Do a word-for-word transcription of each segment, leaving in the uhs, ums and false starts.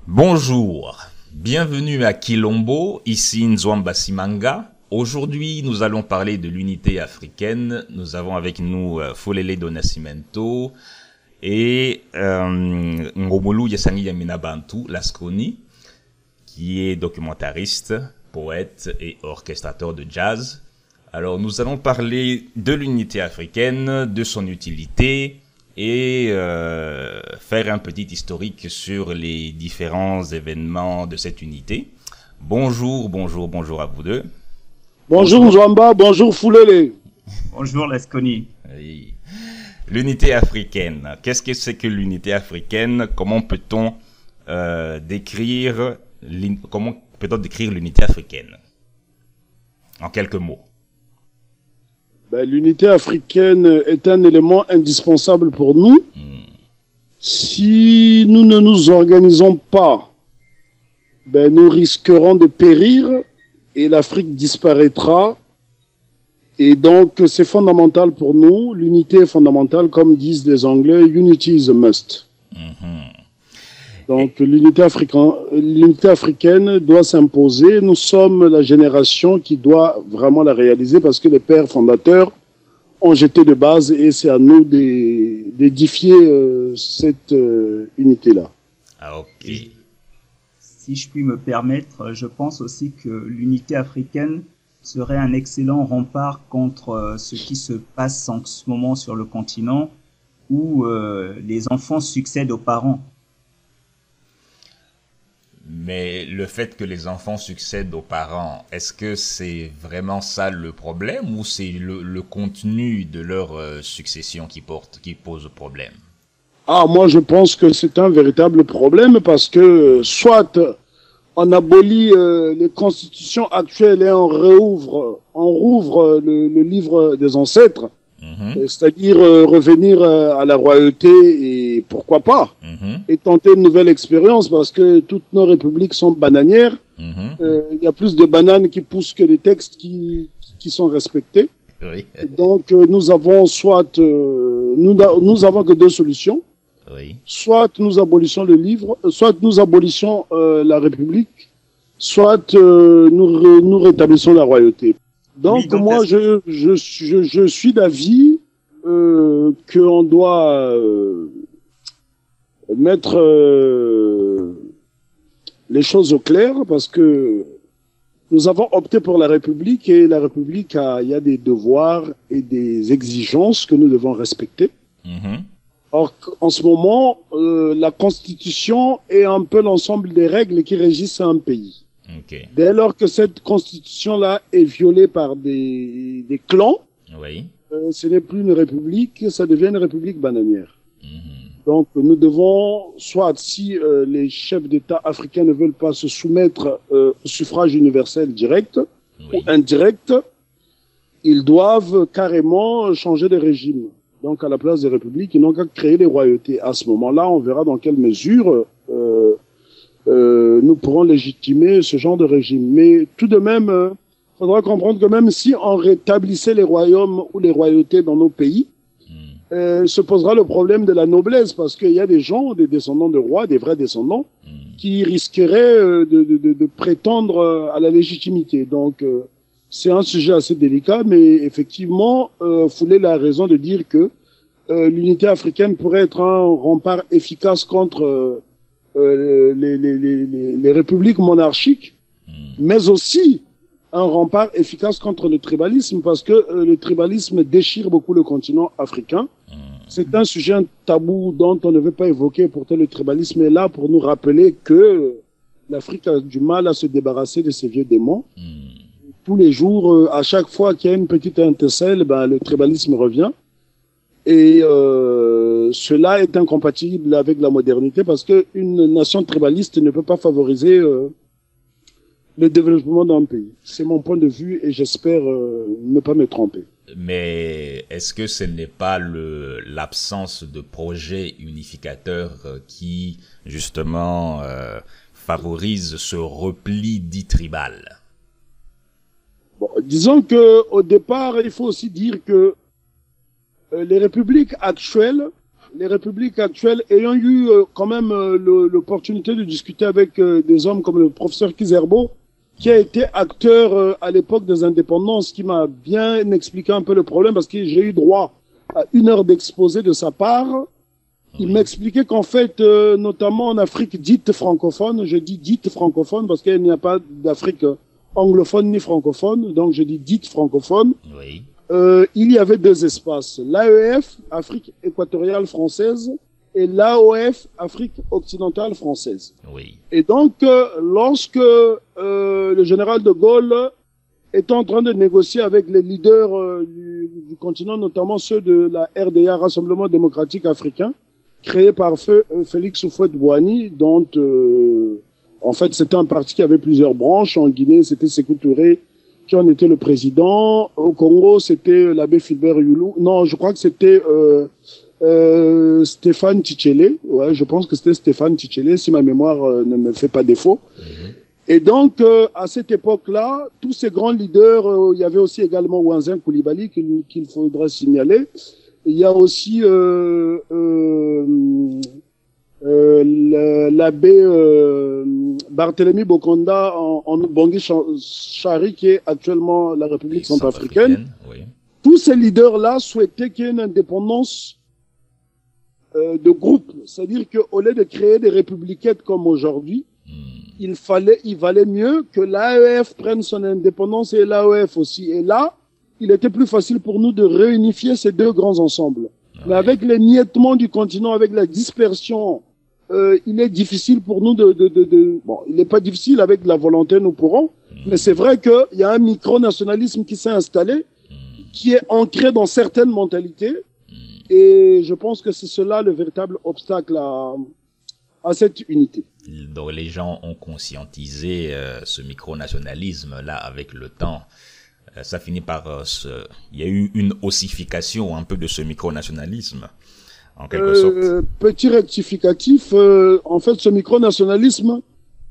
Bonjour, bienvenue à Quilombo, ici Nzwamba Simanga. Aujourd'hui, nous allons parler de l'unité africaine. Nous avons avec nous euh, Folele do Nascimento et euh, Ngomolu Yasangi Yamina Bantu, Lasconi, qui est documentariste, poète et orchestrateur de jazz. Alors, nous allons parler de l'unité africaine, de son utilité, et euh, faire un petit historique sur les différents événements de cette unité. Bonjour, bonjour, bonjour à vous deux. Bonjour Nzwamba, bonjour Folele. Bonjour Lasconi. Oui. L'unité africaine, qu'est-ce que c'est que l'unité africaine? Comment peut-on euh, décrire comment peut-on décrire l'unité africaine en quelques mots? Ben, l'unité africaine est un élément indispensable pour nous. Mm. Si nous ne nous organisons pas, ben, nous risquerons de périr et l'Afrique disparaîtra. Et donc, c'est fondamental pour nous. L'unité est fondamentale, comme disent les Anglais, unity is a must. Mm-hmm. Donc, l'unité africaine, l'unité africaine doit s'imposer. Nous sommes la génération qui doit vraiment la réaliser parce que les pères fondateurs ont jeté de base et c'est à nous d'édifier euh, cette euh, unité-là. Ah, ok. Si je puis me permettre, je pense aussi que l'unité africaine serait un excellent rempart contre ce qui se passe en ce moment sur le continent où euh, les enfants succèdent aux parents. Mais le fait que les enfants succèdent aux parents, est-ce que c'est vraiment ça le problème ou c'est le, le contenu de leur euh, succession qui porte, qui pose problème? Ah, moi je pense que c'est un véritable problème parce que soit on abolit euh, les constitutions actuelles et on réouvre, on rouvre le, le livre des ancêtres, mm-hmm. c'est-à-dire euh, revenir euh, à la royauté et pourquoi pas, mm-hmm. et tenter une nouvelle expérience parce que toutes nos républiques sont bananières. Mm-hmm. euh, il y a plus de bananes qui poussent que les textes qui, qui sont respectés. Oui. Donc euh, nous avons soit euh, nous, nous avons que deux solutions. Oui. Soit nous abolissons le livre, soit nous abolissons euh, la République, soit euh, nous, ré, nous rétablissons la royauté. Donc, oui, donc moi, je, je, je, je suis d'avis euh, qu'on doit euh, mettre euh, les choses au clair parce que nous avons opté pour la République et la République a, il y a des devoirs et des exigences que nous devons respecter. Mm-hmm. Or, en ce moment, euh, la Constitution est un peu l'ensemble des règles qui régissent un pays. Okay. Dès lors que cette Constitution-là est violée par des, des clans, oui. euh, ce n'est plus une république, ça devient une république bananière. Mm-hmm. Donc, nous devons, soit si euh, les chefs d'État africains ne veulent pas se soumettre euh, au suffrage universel direct oui. ou indirect, ils doivent carrément changer de régime. Donc, à la place des républiques, ils n'ont qu'à créer des royautés. À ce moment-là, on verra dans quelle mesure euh, euh, nous pourrons légitimer ce genre de régime. Mais tout de même, il euh, faudra comprendre que même si on rétablissait les royaumes ou les royautés dans nos pays, mm. euh, se posera le problème de la noblesse, parce qu'il y a des gens, des descendants de rois, des vrais descendants, mm. qui risqueraient euh, de, de, de, de prétendre à la légitimité. Donc, euh, c'est un sujet assez délicat, mais effectivement, euh, Folele a raison de dire que euh, l'unité africaine pourrait être un rempart efficace contre euh, euh, les, les, les, les républiques monarchiques, mmh. mais aussi un rempart efficace contre le tribalisme, parce que euh, le tribalisme déchire beaucoup le continent africain. Mmh. C'est un sujet un tabou dont on ne veut pas évoquer, pourtant le tribalisme est là pour nous rappeler que l'Afrique a du mal à se débarrasser de ces vieux démons. Mmh. Tous les jours, euh, à chaque fois qu'il y a une petite étincelle, ben, le tribalisme revient. Et euh, cela est incompatible avec la modernité parce qu'une nation tribaliste ne peut pas favoriser euh, le développement d'un pays. C'est mon point de vue et j'espère euh, ne pas me tromper. Mais est-ce que ce n'est pas le l'absence de projet unificateur qui, justement, euh, favorise ce repli dit tribal ? Bon, disons que au départ, il faut aussi dire que euh, les républiques actuelles les républiques actuelles, ayant eu euh, quand même euh, l'opportunité de discuter avec euh, des hommes comme le professeur Kizerbo, qui a été acteur euh, à l'époque des indépendances, qui m'a bien expliqué un peu le problème, parce que j'ai eu droit à une heure d'exposé de sa part. Il m'expliquait qu'en fait, euh, notamment en Afrique dite francophone, je dis dite francophone parce qu'il n'y a pas d'Afrique anglophone ni francophone, donc je dis dite francophone. Oui. Euh, il y avait deux espaces, l'A E F, Afrique équatoriale française, et l'A O F, Afrique occidentale française. Oui. Et donc, euh, lorsque euh, le général de Gaulle est en train de négocier avec les leaders euh, du, du continent, notamment ceux de la R D A, Rassemblement démocratique africain, créé par feu, euh, Félix Houphouët-Boigny, dont euh, en fait c'était un parti qui avait plusieurs branches. En Guinée, c'était Sékou Touré qui en était le président. Au Congo, c'était l'abbé Philbert Youlou. Non, je crois que c'était euh, euh, Stéphane Tchitchélé. Ouais, je pense que c'était Stéphane Tchitchélé, si ma mémoire euh, ne me fait pas défaut. Mm-hmm. Et donc, euh, à cette époque-là, tous ces grands leaders, euh, il y avait aussi également Ouanzin Koulibaly qu'il qu'il faudrait signaler. Il y a aussi euh, euh, euh, l'abbé euh, Barthélemy Bokonda en, en Bangui-Chari, qui est actuellement la République oui, centrafricaine. Oui. Tous ces leaders-là souhaitaient qu'il y ait une indépendance euh, de groupe. C'est-à-dire qu'au lieu de créer des républiquettes comme aujourd'hui, hmm. il fallait, il valait mieux que l'A E F prenne son indépendance et l'A O F aussi. Et là, il était plus facile pour nous de réunifier ces deux grands ensembles. Ah, Mais avec l'émiettement du continent, avec la dispersion, euh, il est difficile pour nous de, de, de, de... Bon, il n'est pas difficile avec la volonté, nous pourrons. Mmh. Mais c'est vrai qu'il y a un micro-nationalisme qui s'est installé, mmh. qui est ancré dans certaines mentalités. Mmh. Et je pense que c'est cela le véritable obstacle à, à cette unité. Donc les gens ont conscientisé euh, ce micro-nationalisme-là avec le temps. Ça finit par euh, se... il y a eu une ossification un peu de ce micronationalisme, en quelque euh, sorte. Petit rectificatif, euh, en fait, ce micronationalisme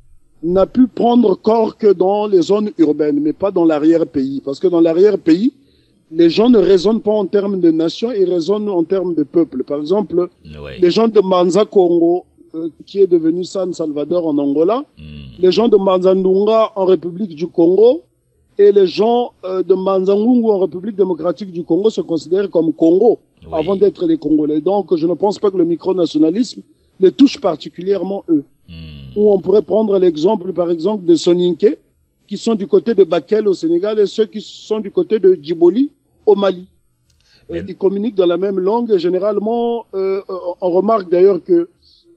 n'a pu prendre corps que dans les zones urbaines, mais pas dans l'arrière-pays. Parce que dans l'arrière-pays, les gens ne raisonnent pas en termes de nation, ils raisonnent en termes de peuple. Par exemple, oui. les gens de Manza Congo, euh, qui est devenu San Salvador en Angola, mm. les gens de Manzandunga en République du Congo, et les gens euh, de Manzangungu en République démocratique du Congo se considèrent comme Congo, oui. avant d'être les Congolais. Donc, je ne pense pas que le micronationalisme les touche particulièrement eux. Mm. Ou on pourrait prendre l'exemple, par exemple, de Soninké, qui sont du côté de Bakel au Sénégal, et ceux qui sont du côté de Djiboli au Mali. Mais... Ils communiquent dans la même langue. Et généralement, euh, on remarque d'ailleurs que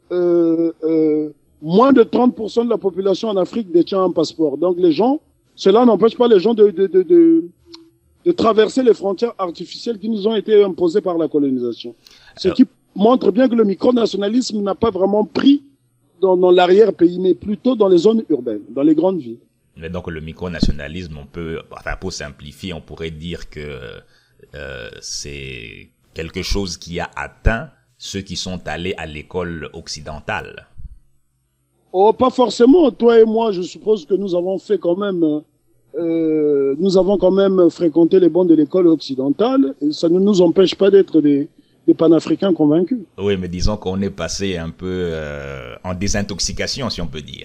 euh, euh, moins de trente pour cent de la population en Afrique détient un passeport. Donc, les gens... Cela n'empêche pas les gens de, de, de, de, de traverser les frontières artificielles qui nous ont été imposées par la colonisation. Ce Alors... qui montre bien que le micronationalisme n'a pas vraiment pris dans, dans l'arrière-pays, mais plutôt dans les zones urbaines, dans les grandes villes. Mais donc le micronationalisme, on peut, enfin pour simplifier, on pourrait dire que euh, c'est quelque chose qui a atteint ceux qui sont allés à l'école occidentale. Oh, pas forcément. Toi et moi, je suppose que nous avons fait quand même, euh, nous avons quand même fréquenté les bancs de l'école occidentale. Et ça ne nous empêche pas d'être des, des panafricains convaincus. Oui, mais disons qu'on est passé un peu euh, en désintoxication, si on peut dire.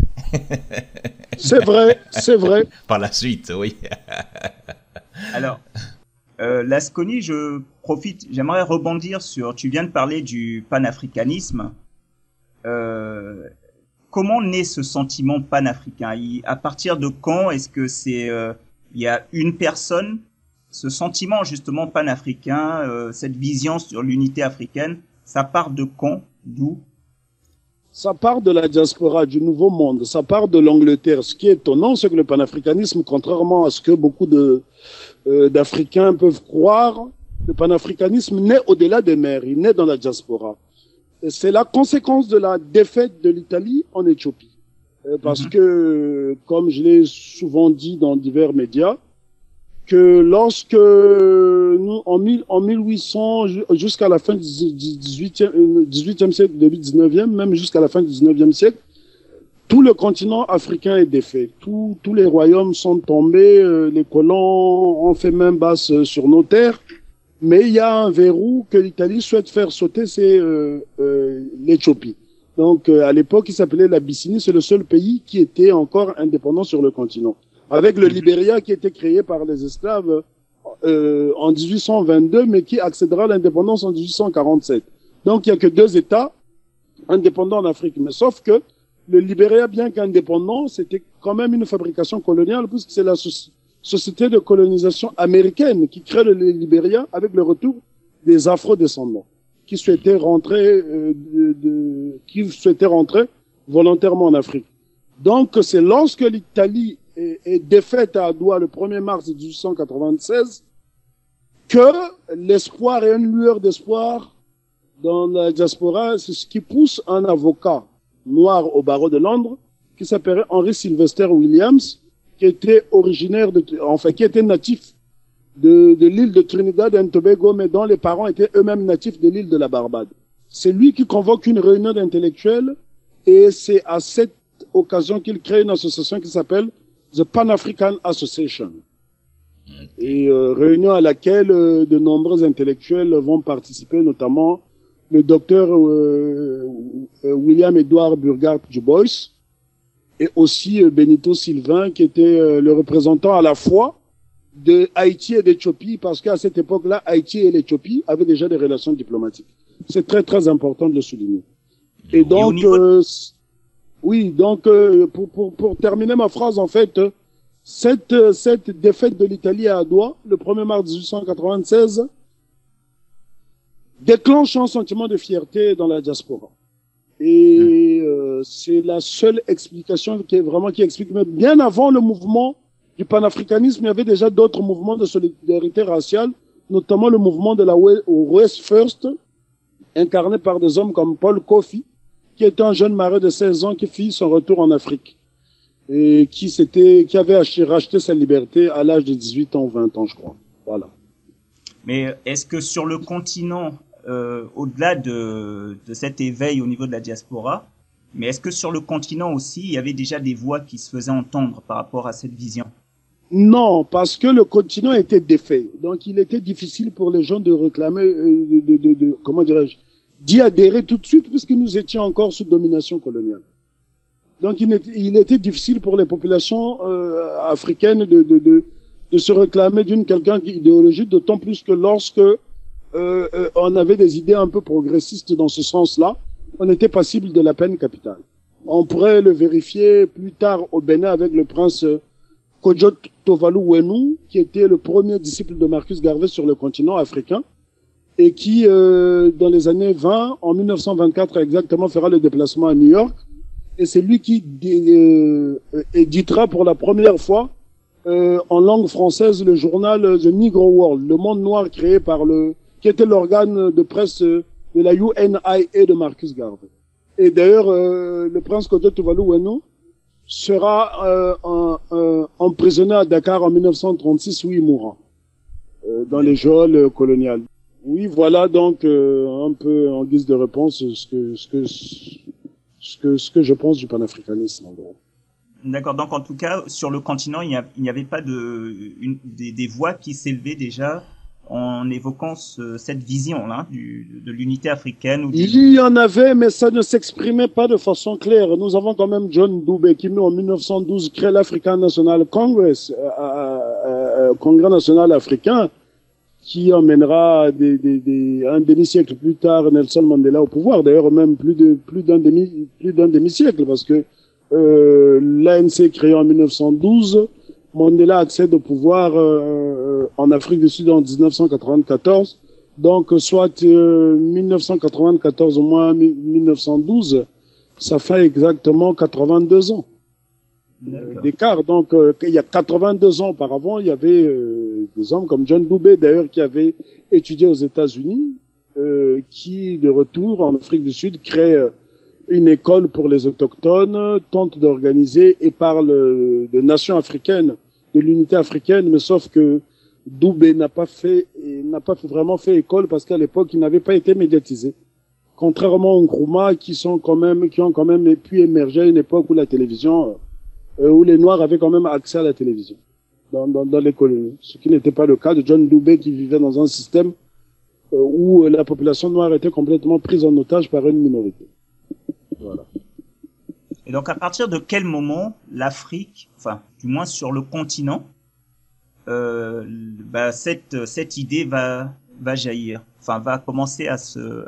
C'est vrai, c'est vrai. Par la suite, oui. Alors, euh, Lasconi, je profite, j'aimerais rebondir sur, tu viens de parler du panafricanisme. Euh, Comment naît ce sentiment panafricain? Il, à partir de quand est-ce que c'est euh, il y a une personne, ce sentiment justement panafricain, euh, cette vision sur l'unité africaine, ça part de quand, d'où? Ça part de la diaspora, du Nouveau Monde, ça part de l'Angleterre. Ce qui est étonnant, c'est que le panafricanisme, contrairement à ce que beaucoup de euh, d'Africains peuvent croire, le panafricanisme naît au-delà des mers, il naît dans la diaspora. C'est la conséquence de la défaite de l'Italie en Éthiopie. Euh, parce mm-hmm. que, comme je l'ai souvent dit dans divers médias, que lorsque nous, en, mille, en mille huit cents, jusqu'à la fin du dix-huitième siècle, début dix-neuvième, même jusqu'à la fin du dix-neuvième siècle, tout le continent africain est défait. Tout, tous les royaumes sont tombés, euh, les colons ont fait main basse sur nos terres. Mais il y a un verrou que l'Italie souhaite faire sauter, c'est euh, euh, l'Éthiopie. Donc, euh, à l'époque, il s'appelait l'Abyssinie. C'est le seul pays qui était encore indépendant sur le continent. Avec le Libéria qui était créé par les esclaves euh, en dix-huit cent vingt-deux, mais qui accédera à l'indépendance en dix-huit cent quarante-sept. Donc, il y a que deux États indépendants en Afrique. Mais sauf que le Libéria, bien qu'indépendant, c'était quand même une fabrication coloniale, puisque c'est la so- société de colonisation américaine qui crée le Libéria avec le retour des afro-descendants qui souhaitaient rentrer, euh, de, de, qui souhaitaient rentrer volontairement en Afrique. Donc, c'est lorsque l'Italie est, est défaite à Adoua le premier mars dix-huit cent quatre-vingt-seize que l'espoir et une lueur d'espoir dans la diaspora, c'est ce qui pousse un avocat noir au barreau de Londres qui s'appelait Henry Sylvester Williams, qui était originaire de, enfin, qui était natif de, de l'île de Trinidad et Tobago, mais dont les parents étaient eux-mêmes natifs de l'île de la Barbade. C'est lui qui convoque une réunion d'intellectuels et c'est à cette occasion qu'il crée une association qui s'appelle The Pan-African Association. Et euh, réunion à laquelle euh, de nombreux intellectuels vont participer, notamment le docteur euh, euh, William Edward Burghardt Du Bois et aussi euh, Benito Sylvain, qui était euh, le représentant à la fois de Haïti et d'Éthiopie, parce qu'à cette époque-là, Haïti et l'Éthiopie avaient déjà des relations diplomatiques. C'est très très important de le souligner. Et donc, et niveau... euh, oui, donc euh, pour, pour, pour terminer ma phrase, en fait, cette, cette défaite de l'Italie à Adoua, le premier mars dix-huit cent quatre-vingt-seize, déclenche un sentiment de fierté dans la diaspora. Et euh, c'est la seule explication qui est vraiment qui explique. Mais bien avant le mouvement du panafricanisme, il y avait déjà d'autres mouvements de solidarité raciale, notamment le mouvement de la West First, incarné par des hommes comme Paul Kofi, qui était un jeune marin de seize ans qui fit son retour en Afrique et qui s'était, qui avait racheté sa liberté à l'âge de dix-huit ans ou vingt ans, je crois. Voilà. Mais est-ce que sur le continent, euh, au-delà de, de cet éveil au niveau de la diaspora, mais est-ce que sur le continent aussi, il y avait déjà des voix qui se faisaient entendre par rapport à cette vision? Non, parce que le continent était défait. Donc, il était difficile pour les gens de réclamer, euh, de, de, de, de, comment dirais-je, d'y adhérer tout de suite, puisque nous étions encore sous domination coloniale. Donc, il était, il était difficile pour les populations euh, africaines de, de, de, de se réclamer d'une quelqu'un idéologie, d'autant plus que lorsque euh, euh, on avait des idées un peu progressistes dans ce sens-là, on était passible de la peine capitale. On pourrait le vérifier plus tard au Bénin avec le prince Kodjo Tovalu Wenu, qui était le premier disciple de Marcus Garvey sur le continent africain, et qui, euh, dans les années vingt, en mille neuf cent vingt-quatre exactement, fera le déplacement à New York. Et c'est lui qui euh, éditera pour la première fois euh, en langue française le journal The Negro World, le monde noir créé par le, qui était l'organe de presse de la U N I A de Marcus Garvey. Et d'ailleurs, euh, le prince Kodjo Tovalu Wenu sera euh, un, un, emprisonné à Dakar en mille neuf cent trente-six où il mourra euh, dans les geôles coloniales. Oui, voilà donc euh, un peu en guise de réponse ce que ce que ce que ce que je pense du panafricanisme en gros. D'accord. Donc en tout cas sur le continent il n'y avait pas de une, des, des voix qui s'élevaient déjà en évoquant ce, cette vision-là du, de l'unité africaine. Ou du... Il y en avait, mais ça ne s'exprimait pas de façon claire. Nous avons quand même John Dube qui, en mille neuf cent douze, crée l'African National Congress, euh, euh, euh, Congrès national africain, qui emmènera des, des, des, un demi-siècle plus tard Nelson Mandela au pouvoir. D'ailleurs, même plus de plus d'un demi plus d'un demi-siècle, parce que euh, l'A N C créé en mille neuf cent douze. Mandela accède au pouvoir euh, en Afrique du Sud en dix-neuf cent quatre-vingt-quatorze, donc soit euh, mille neuf cent quatre-vingt-quatorze au moins mille neuf cent douze, ça fait exactement quatre-vingt-deux ans euh, d'écart. Donc euh, il y a quatre-vingt-deux ans auparavant, il y avait euh, des hommes comme John Dube d'ailleurs qui avait étudié aux États-Unis, euh, qui de retour en Afrique du Sud crée euh, une école pour les autochtones, tente d'organiser et parle de nations africaines, de l'unité africaine, mais sauf que Dube n'a pas fait, n'a pas vraiment fait école parce qu'à l'époque, il n'avait pas été médiatisé. Contrairement aux Nkrumah qui sont quand même, qui ont quand même pu émerger à une époque où la télévision, euh, où les Noirs avaient quand même accès à la télévision dans, dans, dans les colonies. Ce qui n'était pas le cas de John Dube qui vivait dans un système où la population noire était complètement prise en otage par une minorité. Voilà. Et donc, à partir de quel moment l'Afrique, enfin, du moins sur le continent, euh, bah, cette cette idée va va jaillir, enfin, va commencer à se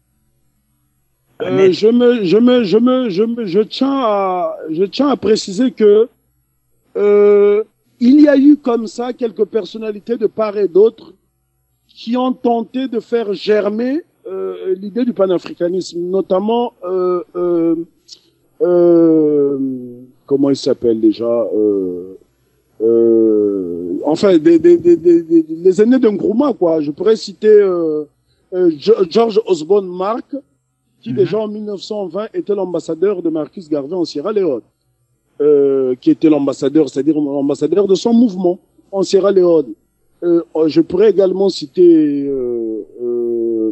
à euh, je me je me je me je me je tiens à je tiens à préciser que euh, il y a eu comme ça quelques personnalités de part et d'autre qui ont tenté de faire germer euh, l'idée du panafricanisme, notamment euh, euh, euh, comment il s'appelle déjà euh, euh, enfin des, des, des, des, des, les aînés de Nkrumah, quoi. Je pourrais citer euh, euh, George Osborne Mark, qui mm-hmm. déjà en mille neuf cent vingt était l'ambassadeur de Marcus Garvey en Sierra Leone, euh, qui était l'ambassadeur, c'est-à-dire l'ambassadeur de son mouvement en Sierra Leone. Euh, je pourrais également citer euh, euh,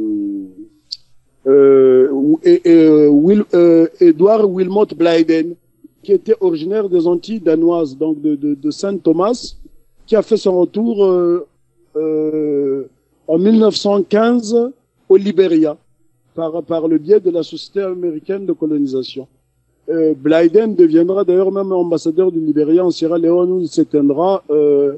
euh, et, et, Will, euh, Edward Wilmot Blyden, qui était originaire des Antilles danoises, donc de, de, de Saint Thomas, qui a fait son retour euh, euh, en mille neuf cent quinze au Libéria, par, par le biais de la Société américaine de colonisation. Euh, Blyden deviendra d'ailleurs même ambassadeur du Libéria en Sierra Leone, où il s'éteindra euh,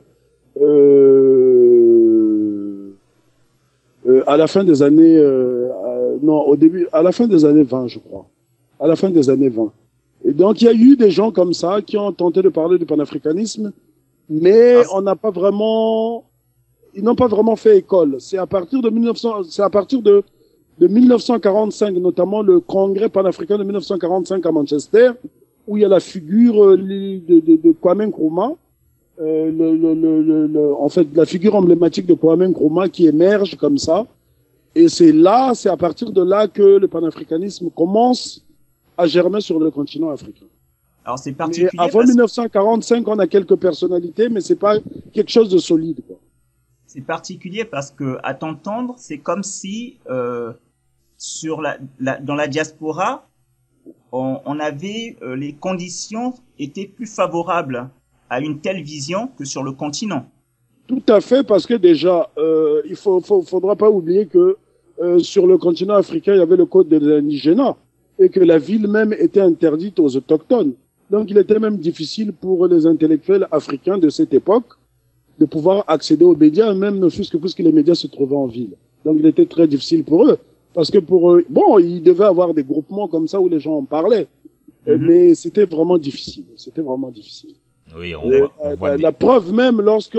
euh, euh, à la fin des années euh, euh, non au début à la fin des années vingt, je crois, à la fin des années vingt. Et donc il y a eu des gens comme ça qui ont tenté de parler du panafricanisme, mais ah, on n'a pas vraiment ils n'ont pas vraiment fait école. C'est à partir de mille neuf cents, c'est à partir de de mille neuf cent quarante-cinq, notamment le congrès panafricain de mille neuf cent quarante-cinq à Manchester, où il y a la figure de, de, de Kwame Nkrumah. Euh, le, le, le, le, en fait, la figure emblématique de Kwame Nkrumah qui émerge comme ça. Et c'est là, c'est à partir de là que le panafricanisme commence à germer sur le continent africain. Alors c'est particulier. Mais avant mille neuf cent quarante-cinq, on a quelques personnalités, mais c'est pas quelque chose de solide, quoi. C'est particulier parce que, à t'entendre, c'est comme si euh, sur la, la, dans la diaspora, on, on avait euh, les conditions étaient plus favorables à une telle vision que sur le continent. Tout à fait, parce que déjà, euh, il faut, faut, faudra pas oublier que euh, sur le continent africain, il y avait le code de l'indigénat et que la ville même était interdite aux autochtones. Donc, il était même difficile pour les intellectuels africains de cette époque de pouvoir accéder aux médias, même ne fût-ce que puisque les médias se trouvaient en ville. Donc, il était très difficile pour eux, parce que pour eux, bon, ils devaient avoir des groupements comme ça où les gens en parlaient, mm-hmm. mais c'était vraiment difficile. C'était vraiment difficile. Oui, on voit, on voit la, des... la preuve même, lorsque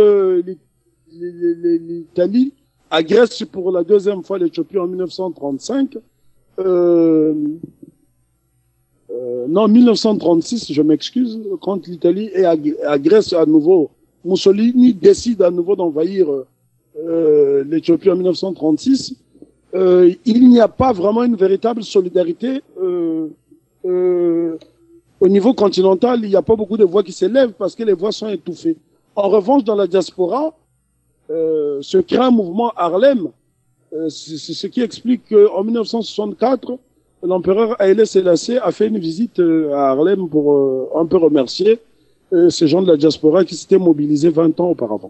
l'Italie agresse pour la deuxième fois l'Éthiopie en mille neuf cent trente-cinq, euh, euh, non, mille neuf cent trente-six, je m'excuse, quand l'Italie agresse à nouveau, Mussolini décide à nouveau d'envahir euh, l'Éthiopie en mille neuf cent trente-six, euh, il n'y a pas vraiment une véritable solidarité euh, euh, au niveau continental. Il n'y a pas beaucoup de voix qui s'élèvent parce que les voix sont étouffées. En revanche, dans la diaspora, euh, se crée un mouvement Harlem. Euh, c'est ce qui explique qu'en mille neuf cent soixante-quatre, l'empereur Haïlé Sélassié a fait une visite à Harlem pour euh, un peu remercier euh, ces gens de la diaspora qui s'étaient mobilisés vingt ans auparavant.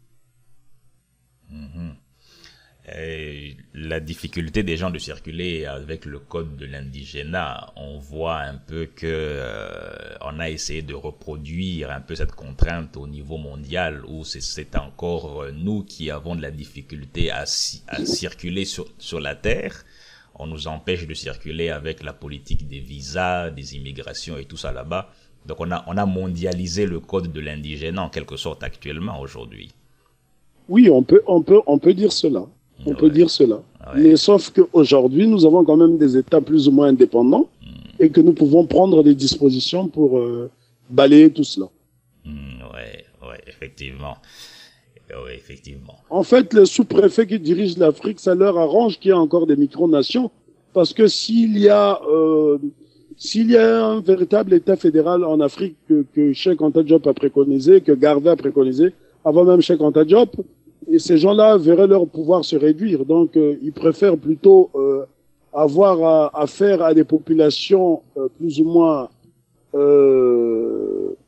Mm-hmm. Et la difficulté des gens de circuler avec le code de l'indigénat, on voit un peu que euh, on a essayé de reproduire un peu cette contrainte au niveau mondial, où c'est encore nous qui avons de la difficulté à, à circuler sur, sur la terre. On nous empêche de circuler avec la politique des visas, des immigrations et tout ça là-bas. Donc on a, on a mondialisé le code de l'indigénat en quelque sorte actuellement aujourd'hui. Oui, on peut, on peut, on peut dire cela. On ouais. peut dire cela. Ouais. Mais sauf qu'aujourd'hui, nous avons quand même des États plus ou moins indépendants mmh. et que nous pouvons prendre des dispositions pour euh, balayer tout cela. Mmh, ouais, ouais, effectivement. Ouais, effectivement. En fait, les sous-préfets qui dirigent l'Afrique, ça leur arrange qu'il y ait encore des micronations, parce que s'il y a euh, s'il y a un véritable État fédéral en Afrique que, que Cheikh Anta Diop a préconisé, que Garvey a préconisé, avant même Cheikh Anta Diop, et ces gens-là verraient leur pouvoir se réduire. Donc, euh, ils préfèrent plutôt euh, avoir affaire à, à des populations euh, plus ou moins euh,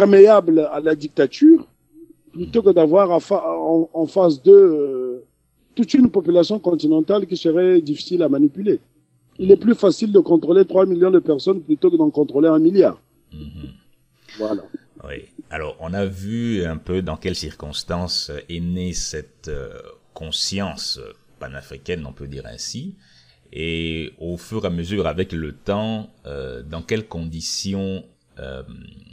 perméables à la dictature, plutôt que d'avoir en, en face d'eux euh, toute une population continentale qui serait difficile à manipuler. Il est plus facile de contrôler trois millions de personnes plutôt que d'en contrôler un milliard. Mm-hmm. Voilà. Oui. Alors, on a vu un peu dans quelles circonstances est née cette euh, conscience panafricaine, on peut dire ainsi, et au fur et à mesure, avec le temps, euh, dans quelles conditions euh,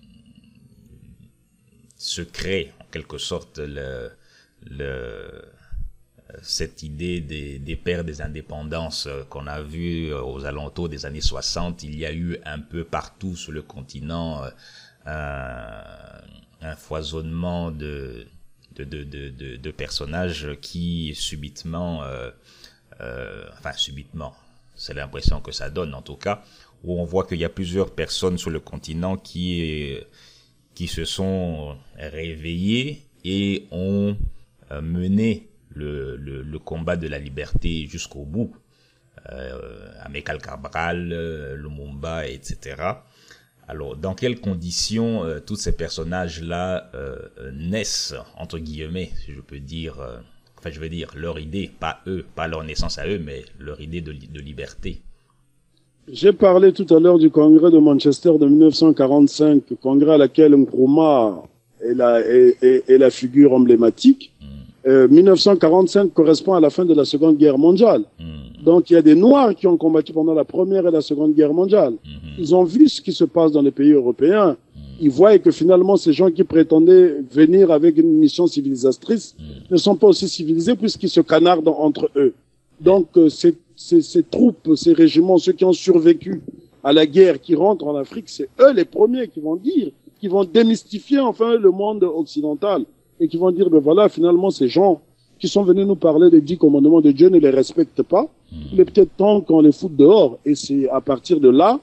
se crée en quelque sorte le, le, cette idée des, des pères des indépendances qu'on a vu aux alentours des années soixante. Il y a eu un peu partout sur le continent un, un foisonnement de, de, de, de, de, de personnages qui subitement, euh, euh, enfin subitement, c'est l'impression que ça donne en tout cas, où on voit qu'il y a plusieurs personnes sur le continent qui, qui se sont réveillées et ont euh, mené le, le, le combat de la liberté jusqu'au bout. Euh, Amilcar Cabral, Lumumba, et cetera. Alors, dans quelles conditions euh, tous ces personnages-là euh, naissent, entre guillemets, si je peux dire, euh, enfin je veux dire, leur idée, pas eux, pas leur naissance à eux, mais leur idée de, de liberté. J'ai parlé tout à l'heure du congrès de Manchester de mille neuf cent quarante-cinq, congrès à laquelle Nkrumah est la, est, est, est la figure emblématique. Mm. Euh, mille neuf cent quarante-cinq correspond à la fin de la Seconde Guerre mondiale. Mm. Donc il y a des Noirs qui ont combattu pendant la Première et la Seconde Guerre mondiale. Mm-hmm. Ils ont vu ce qui se passe dans les pays européens. Mm. Ils voient que finalement ces gens qui prétendaient venir avec une mission civilisatrice mm. ne sont pas aussi civilisés puisqu'ils se canardent entre eux. Donc euh, c'est Ces, ces troupes, ces régiments, ceux qui ont survécu à la guerre, qui rentrent en Afrique, c'est eux les premiers qui vont dire, qui vont démystifier enfin le monde occidental et qui vont dire, ben voilà, finalement, ces gens qui sont venus nous parler des dix commandements de Dieu ne les respectent pas. Il est peut-être temps qu'on les foute dehors. Et c'est à partir de là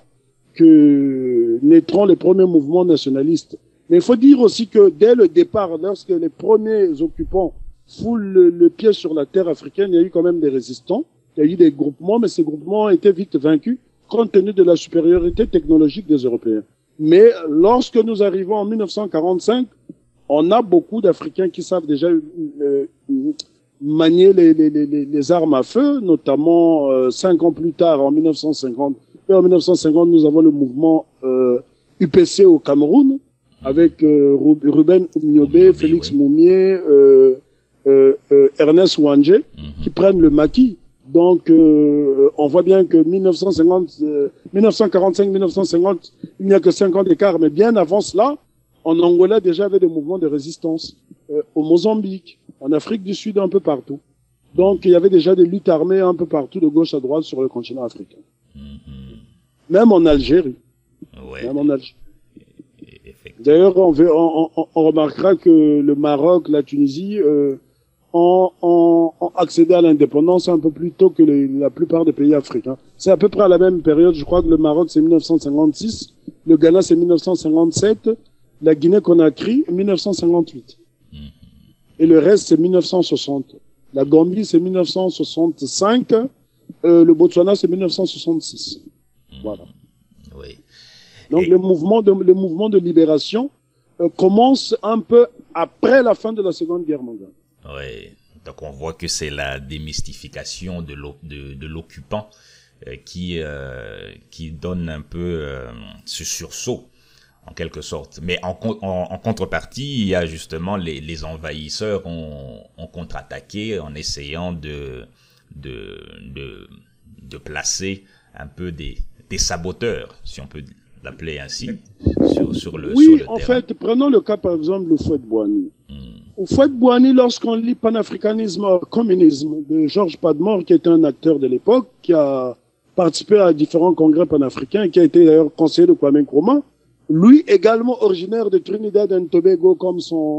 que naîtront les premiers mouvements nationalistes. Mais il faut dire aussi que dès le départ, lorsque les premiers occupants foulent le, le pied sur la terre africaine, il y a eu quand même des résistants. Il y a eu des groupements, mais ces groupements étaient vite vaincus compte tenu de la supériorité technologique des Européens. Mais lorsque nous arrivons en mille neuf cent quarante-cinq, on a beaucoup d'Africains qui savent déjà euh, manier les, les, les, les armes à feu, notamment euh, cinq ans plus tard, en mille neuf cent cinquante. Et en mille neuf cent cinquante, nous avons le mouvement euh, U P C au Cameroun, avec euh, Ruben Oumniobé, Félix oui. Moumié, euh, euh, euh, Ernest Ouandjé, mm-hmm. qui prennent le maquis. Donc, euh, on voit bien que mille neuf cent cinquante, euh, mille neuf cent quarante-cinq mille neuf cent cinquante, il n'y a que cinq ans d'écart. Mais bien avant cela, en Angola, déjà, avait des mouvements de résistance. Euh, au Mozambique, en Afrique du Sud, un peu partout. Donc, il y avait déjà des luttes armées un peu partout, de gauche à droite, sur le continent africain. Mm-hmm. Même en Algérie. Ouais. Même en Algérie. D'ailleurs, on, on, on, on remarquera que le Maroc, la Tunisie... Euh, ont, ont, ont accédé à l'indépendance un peu plus tôt que les, la plupart des pays africains. C'est à peu près à la même période. Je crois que le Maroc, c'est mille neuf cent cinquante-six. Le Ghana, c'est mille neuf cent cinquante-sept. La Guinée-Conakry, mille neuf cent cinquante-huit. Mm-hmm. Et le reste, c'est mille neuf cent soixante. La Gambie, c'est mille neuf cent soixante-cinq. Euh, le Botswana, c'est mille neuf cent soixante-six. Mm-hmm. Voilà. Oui. Donc, Et... le mouvement de, le mouvement de libération euh, commence un peu après la fin de la Seconde Guerre mondiale. Oui, donc on voit que c'est la démystification de l'occupant euh, qui euh, qui donne un peu euh, ce sursaut en quelque sorte. Mais en, en, en contrepartie, il y a justement les, les envahisseurs ont, ont contre-attaqué en essayant de de de de placer un peu des des saboteurs, si on peut l'appeler ainsi, sur sur le oui, sur le en terrain. fait, prenons le cas par exemple de Houphouët-Boigny. Hmm. Houphouët-Boigny, lorsqu'on lit Panafricanisme, Communisme de Georges Padmore, qui était un acteur de l'époque, qui a participé à différents congrès panafricains, qui a été d'ailleurs conseiller de Kwame Nkrumah, lui également originaire de Trinidad and Tobago comme son,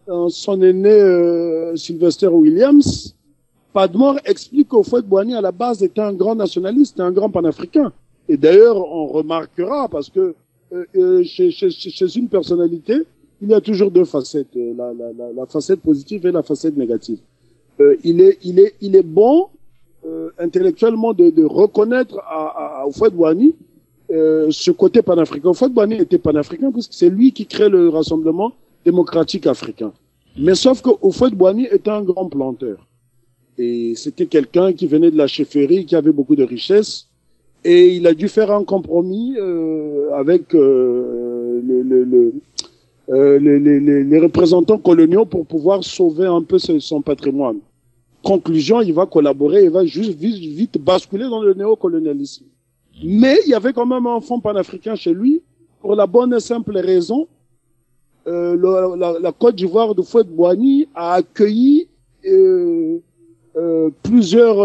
son aîné euh, Sylvester Williams, Padmore explique qu'Houphouët-Boigny à la base était un grand nationaliste, un grand panafricain. Et d'ailleurs, on remarquera, parce que euh, euh, chez, chez, chez une personnalité, il y a toujours deux facettes, la, la, la, la facette positive et la facette négative. Euh, il est, il est, il est bon euh, intellectuellement de, de reconnaître à, à, à Houphouët-Boigny euh, ce côté panafricain. Houphouët-Boigny était panafricain puisque c'est lui qui crée le Rassemblement démocratique africain. Mais sauf que Houphouët-Boigny était un grand planteur. Et c'était quelqu'un qui venait de la chefferie, qui avait beaucoup de richesses. Et il a dû faire un compromis euh, avec euh, le, le, le, euh, les, les, les représentants coloniaux pour pouvoir sauver un peu son patrimoine. Conclusion, il va collaborer, il va juste vite, vite basculer dans le néocolonialisme. Mais il y avait quand même un fond panafricain chez lui, pour la bonne et simple raison, euh, le, la, la Côte d'Ivoire de Houphouët-Boigny a accueilli euh, euh, plusieurs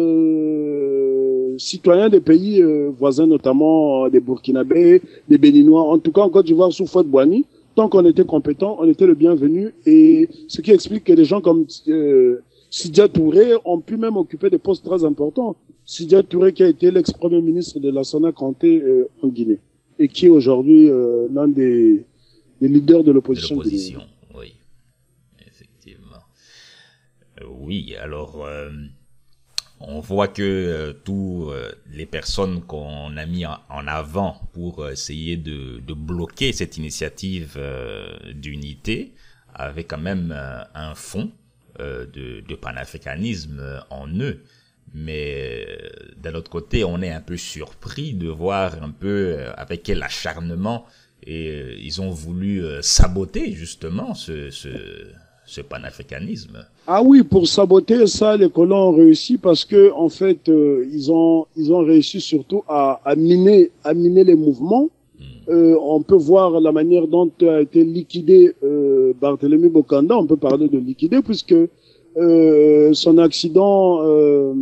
euh, citoyens des pays euh, voisins, notamment euh, des Burkinabés, des Béninois, en tout cas en Côte d'Ivoire sous Houphouët-Boigny. Tant qu'on était compétent, on était le bienvenu, et ce qui explique que des gens comme euh, Sidya Touré ont pu même occuper des postes très importants. Sidya Touré qui a été l'ex-premier ministre de Lassana Kanté euh, en Guinée et qui est aujourd'hui euh, l'un des, des leaders de l'opposition. De l'opposition, oui, effectivement. Euh, oui, alors euh, on voit que euh, tous euh, les personnes qu'on a mis en, en avant pour essayer de, de bloquer cette initiative euh, d'unité avaient quand même euh, un fond euh, de, de panafricanisme euh, en eux. Mais euh, d'un autre côté, on est un peu surpris de voir un peu euh, avec quel acharnement et euh, ils ont voulu euh, saboter justement ce, ce, ce panafricanisme. Ah oui, pour saboter ça, les colons ont réussi parce que en fait, euh, ils ont ils ont réussi surtout à, à miner à miner les mouvements. Mm. Euh, on peut voir la manière dont a été liquidé euh, Barthélemy Bokanda. On peut parler de liquider puisque Euh, son accident, euh,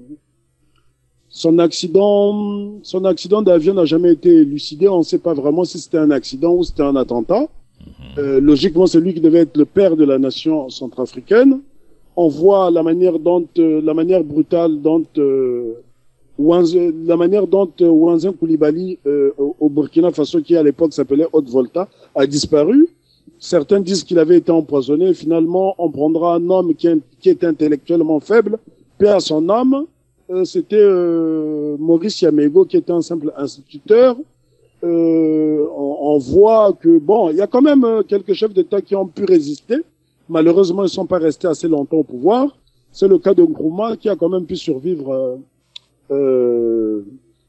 son accident, son accident d'avion n'a jamais été élucidé. On ne sait pas vraiment si c'était un accident ou c'était un attentat. Euh, logiquement, c'est lui qui devait être le père de la nation centrafricaine. On voit la manière dont, euh, la manière brutale dont, euh, Wanze, la manière dont euh, Wanzin Koulibaly euh, au, au Burkina Faso, qui à l'époque s'appelait Haute-Volta, a disparu. Certains disent qu'il avait été empoisonné. Finalement, on prendra un homme qui est, qui est intellectuellement faible, paix à son âme. Euh, C'était euh, Maurice Yamego, qui était un simple instituteur. Euh, on, on voit que, bon, il y a quand même euh, quelques chefs d'État qui ont pu résister. Malheureusement, ils ne sont pas restés assez longtemps au pouvoir. C'est le cas de Nkrumah, qui a quand même pu survivre euh, euh,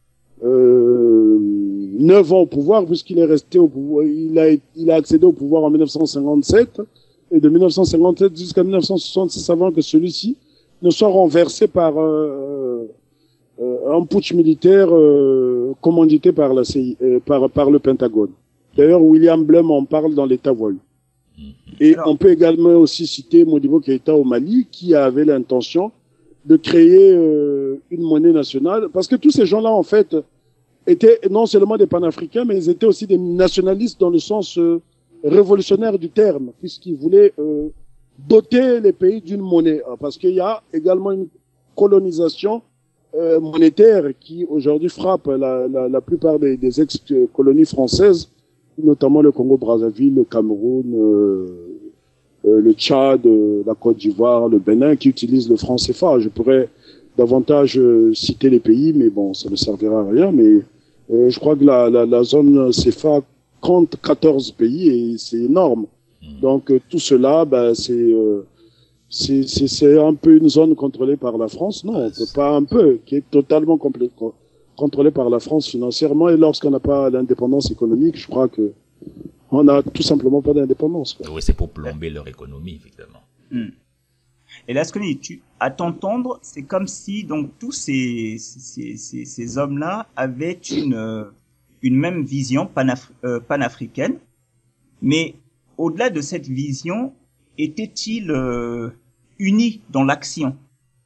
euh, neuf ans au pouvoir, puisqu'il est resté au pouvoir, il a, il a accédé au pouvoir en mille neuf cent cinquante-sept, et de mille neuf cent cinquante-sept jusqu'à mille neuf cent soixante-six, avant que celui-ci ne soit renversé par euh, euh, un putsch militaire euh, commandité par la C I, euh, par, par le Pentagone. D'ailleurs, William Blum en parle dans l'État voyou. Et Alors, on peut également aussi citer Modibo Keïta au Mali, qui avait l'intention de créer euh, une monnaie nationale, parce que tous ces gens-là, en fait, étaient non seulement des panafricains, mais ils étaient aussi des nationalistes dans le sens euh, révolutionnaire du terme, puisqu'ils voulaient euh, doter les pays d'une monnaie, parce qu'il y a également une colonisation euh, monétaire qui aujourd'hui frappe la, la, la plupart des, des ex-colonies françaises, notamment le Congo-Brazzaville, le Cameroun, euh, euh, le Tchad, euh, la Côte d'Ivoire, le Bénin, qui utilisent le franc C F A. Je pourrais davantage euh, citer les pays, mais bon, ça ne servira à rien. Mais euh, je crois que la, la, la zone C F A compte quatorze pays et c'est énorme. Donc euh, tout cela, bah, c'est euh, c'est c'est un peu une zone contrôlée par la France. Non, on peut pas un peu, qui est totalement complète, contrôlée par la France financièrement. Et lorsqu'on n'a pas l'indépendance économique, je crois que on n'a tout simplement pas d'indépendance. Oui, c'est pour plomber leur économie, évidemment. Hmm. Et là, ce que tu, à t'entendre, c'est comme si donc tous ces ces ces, ces hommes-là avaient une une même vision panaf euh, panafricaine, mais au-delà de cette vision, étaient-ils euh, unis dans l'action?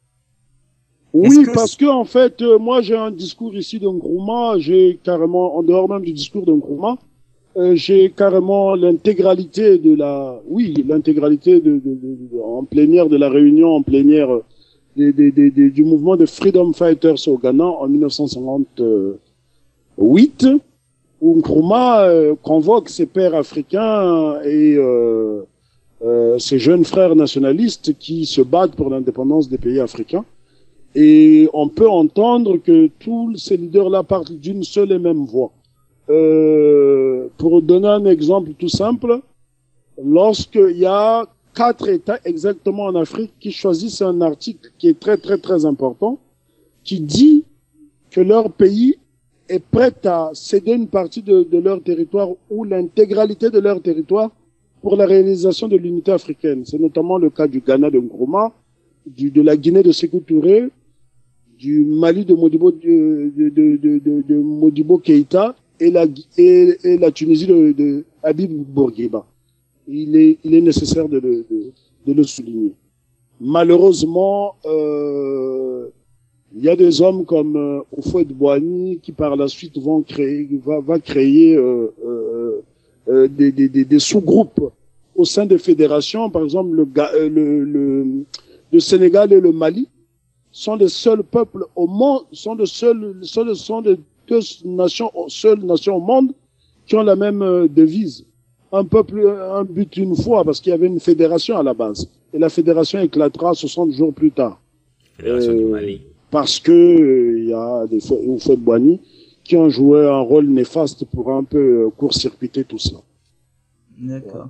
Oui, que parce que en fait, euh, moi j'ai un discours ici de Nkrumah, j'ai carrément, en dehors même du discours de Nkrumah, euh, j'ai carrément l'intégralité de la, oui, l'intégralité de, de, de, de, en plénière de la réunion en plénière de, de, de, de, du mouvement de Freedom Fighters au Ghana en mille neuf cent cinquante-huit, où Nkrumah euh, convoque ses pairs africains et euh, euh, ses jeunes frères nationalistes qui se battent pour l'indépendance des pays africains. Et on peut entendre que tous ces leaders-là parlent d'une seule et même voix. Euh, pour donner un exemple tout simple, lorsqu'il y a quatre États exactement en Afrique qui choisissent un article qui est très très très important, qui dit que leur pays est prêt à céder une partie de, de leur territoire ou l'intégralité de leur territoire pour la réalisation de l'unité africaine. C'est notamment le cas du Ghana de Nkrumah, du, de la Guinée de Sékou Touré, du Mali de Modibo, de, de, de, de, de Modibo Keïta et la, et, et la Tunisie de, de Habib Bourguiba. Il est, il est nécessaire de le, de, de le souligner. Malheureusement, euh, il y a des hommes comme euh, Houphouët-Boigny qui par la suite vont créer, va, va créer euh, euh, euh, des, des, des, des sous-groupes au sein des fédérations. Par exemple, le, le, le, le Sénégal et le Mali sont les seuls peuples au monde, sont les seuls, sont, sont les deux nations, seules nations au monde qui ont la même euh, devise. Un peuple, un but une fois, parce qu'il y avait une fédération à la base. Et la fédération éclatera soixante jours plus tard. Fédération euh, du Mali. Parce que il euh, y a des Houphouët-Boigny qui ont joué un rôle néfaste pour un peu euh, court-circuiter tout cela. D'accord.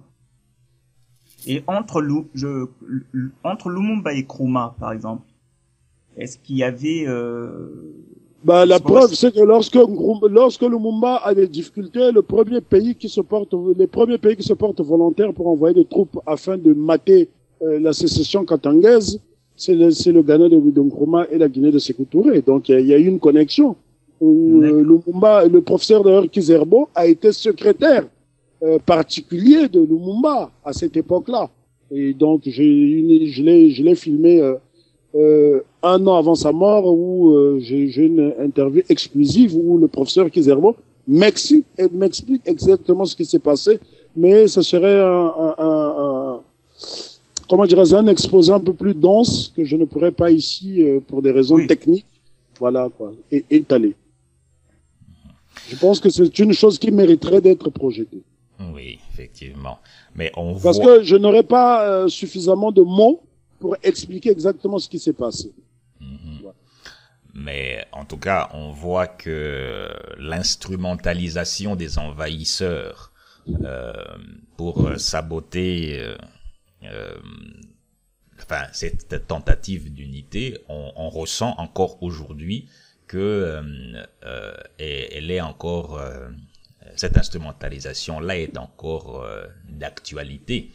Et entre, Lou, je, entre Lumumba et Nkrumah, par exemple, est-ce qu'il y avait... Euh, bah, la preuve, c'est que lorsque, lorsque Lumumba a des difficultés, le premier pays qui se porte, les premiers pays qui se portent volontaires pour envoyer des troupes afin de mater euh, la sécession katangaise, c'est le, c'est le Ghana de, de Nkrumah et la Guinée de Sékou Touré. Donc, il y, y a eu une connexion. Où, euh, Lumumba, le professeur d'ailleurs Kizerbo a été secrétaire euh, particulier de Lumumba à cette époque-là. Et donc, j'ai, je l'ai, je l'ai filmé euh, euh, un an avant sa mort, où euh, j'ai, j'ai une interview exclusive où le professeur Kizerbo m'explique, m'explique exactement ce qui s'est passé, mais ce serait un, un, un, un comment dirais-je, un exposé un peu plus dense que je ne pourrais pas ici euh, pour des raisons oui. techniques, voilà quoi, et étaler. Je pense que c'est une chose qui mériterait d'être projetée. Oui, effectivement. Mais on Parce voit... que je n'aurais pas euh, suffisamment de mots pour expliquer exactement ce qui s'est passé. Mm-hmm. Voilà. Mais en tout cas, on voit que l'instrumentalisation des envahisseurs euh, pour saboter euh, euh, enfin, cette tentative d'unité, on, on ressent encore aujourd'hui que euh, euh, elle est encore euh, cette instrumentalisation là est encore euh, d'actualité.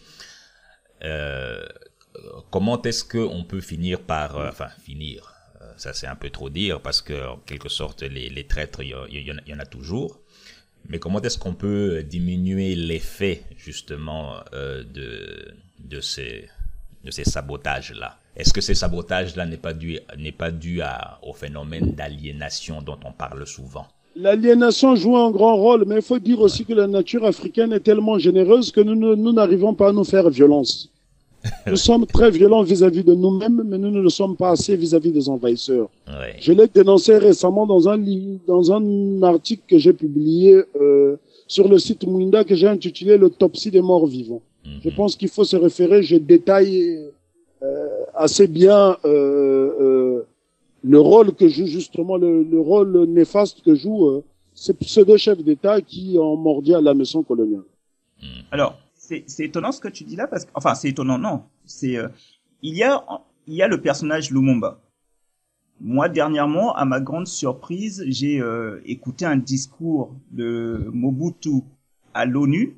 Euh, comment est-ce que on peut finir par euh, enfin finir euh, ça c'est un peu trop dire parce que en quelque sorte les, les traîtres il y, y, y en a toujours, mais comment est-ce qu'on peut diminuer l'effet justement euh, de de ces de ces sabotages là? Est-ce que ces sabotages-là n'est pas dû, n'est pas dû à, au phénomène d'aliénation dont on parle souvent? L'aliénation joue un grand rôle, mais il faut dire aussi que la nature africaine est tellement généreuse que nous, nous, nous n'arrivons pas à nous faire violence. Nous sommes très violents vis-à-vis de nous-mêmes, mais nous ne le sommes pas assez vis-à-vis des envahisseurs. Ouais. Je l'ai dénoncé récemment dans un, dans un article que j'ai publié euh, sur le site Mouinda que j'ai intitulé « L'autopsie des morts vivants ». Mm-hmm. Je pense qu'il faut se référer, je détaille... Euh, assez bien euh, euh, le rôle que joue justement le, le rôle néfaste que jouent euh, ces pseudo-chefs d'État qui ont mordu à la maison coloniale. Alors, c'est, c'est étonnant ce que tu dis là, parce que, enfin, c'est étonnant, non. C'est, euh, il y a, il y a le personnage Lumumba. Moi, dernièrement, à ma grande surprise, j'ai euh, écouté un discours de Mobutu à l'ONU.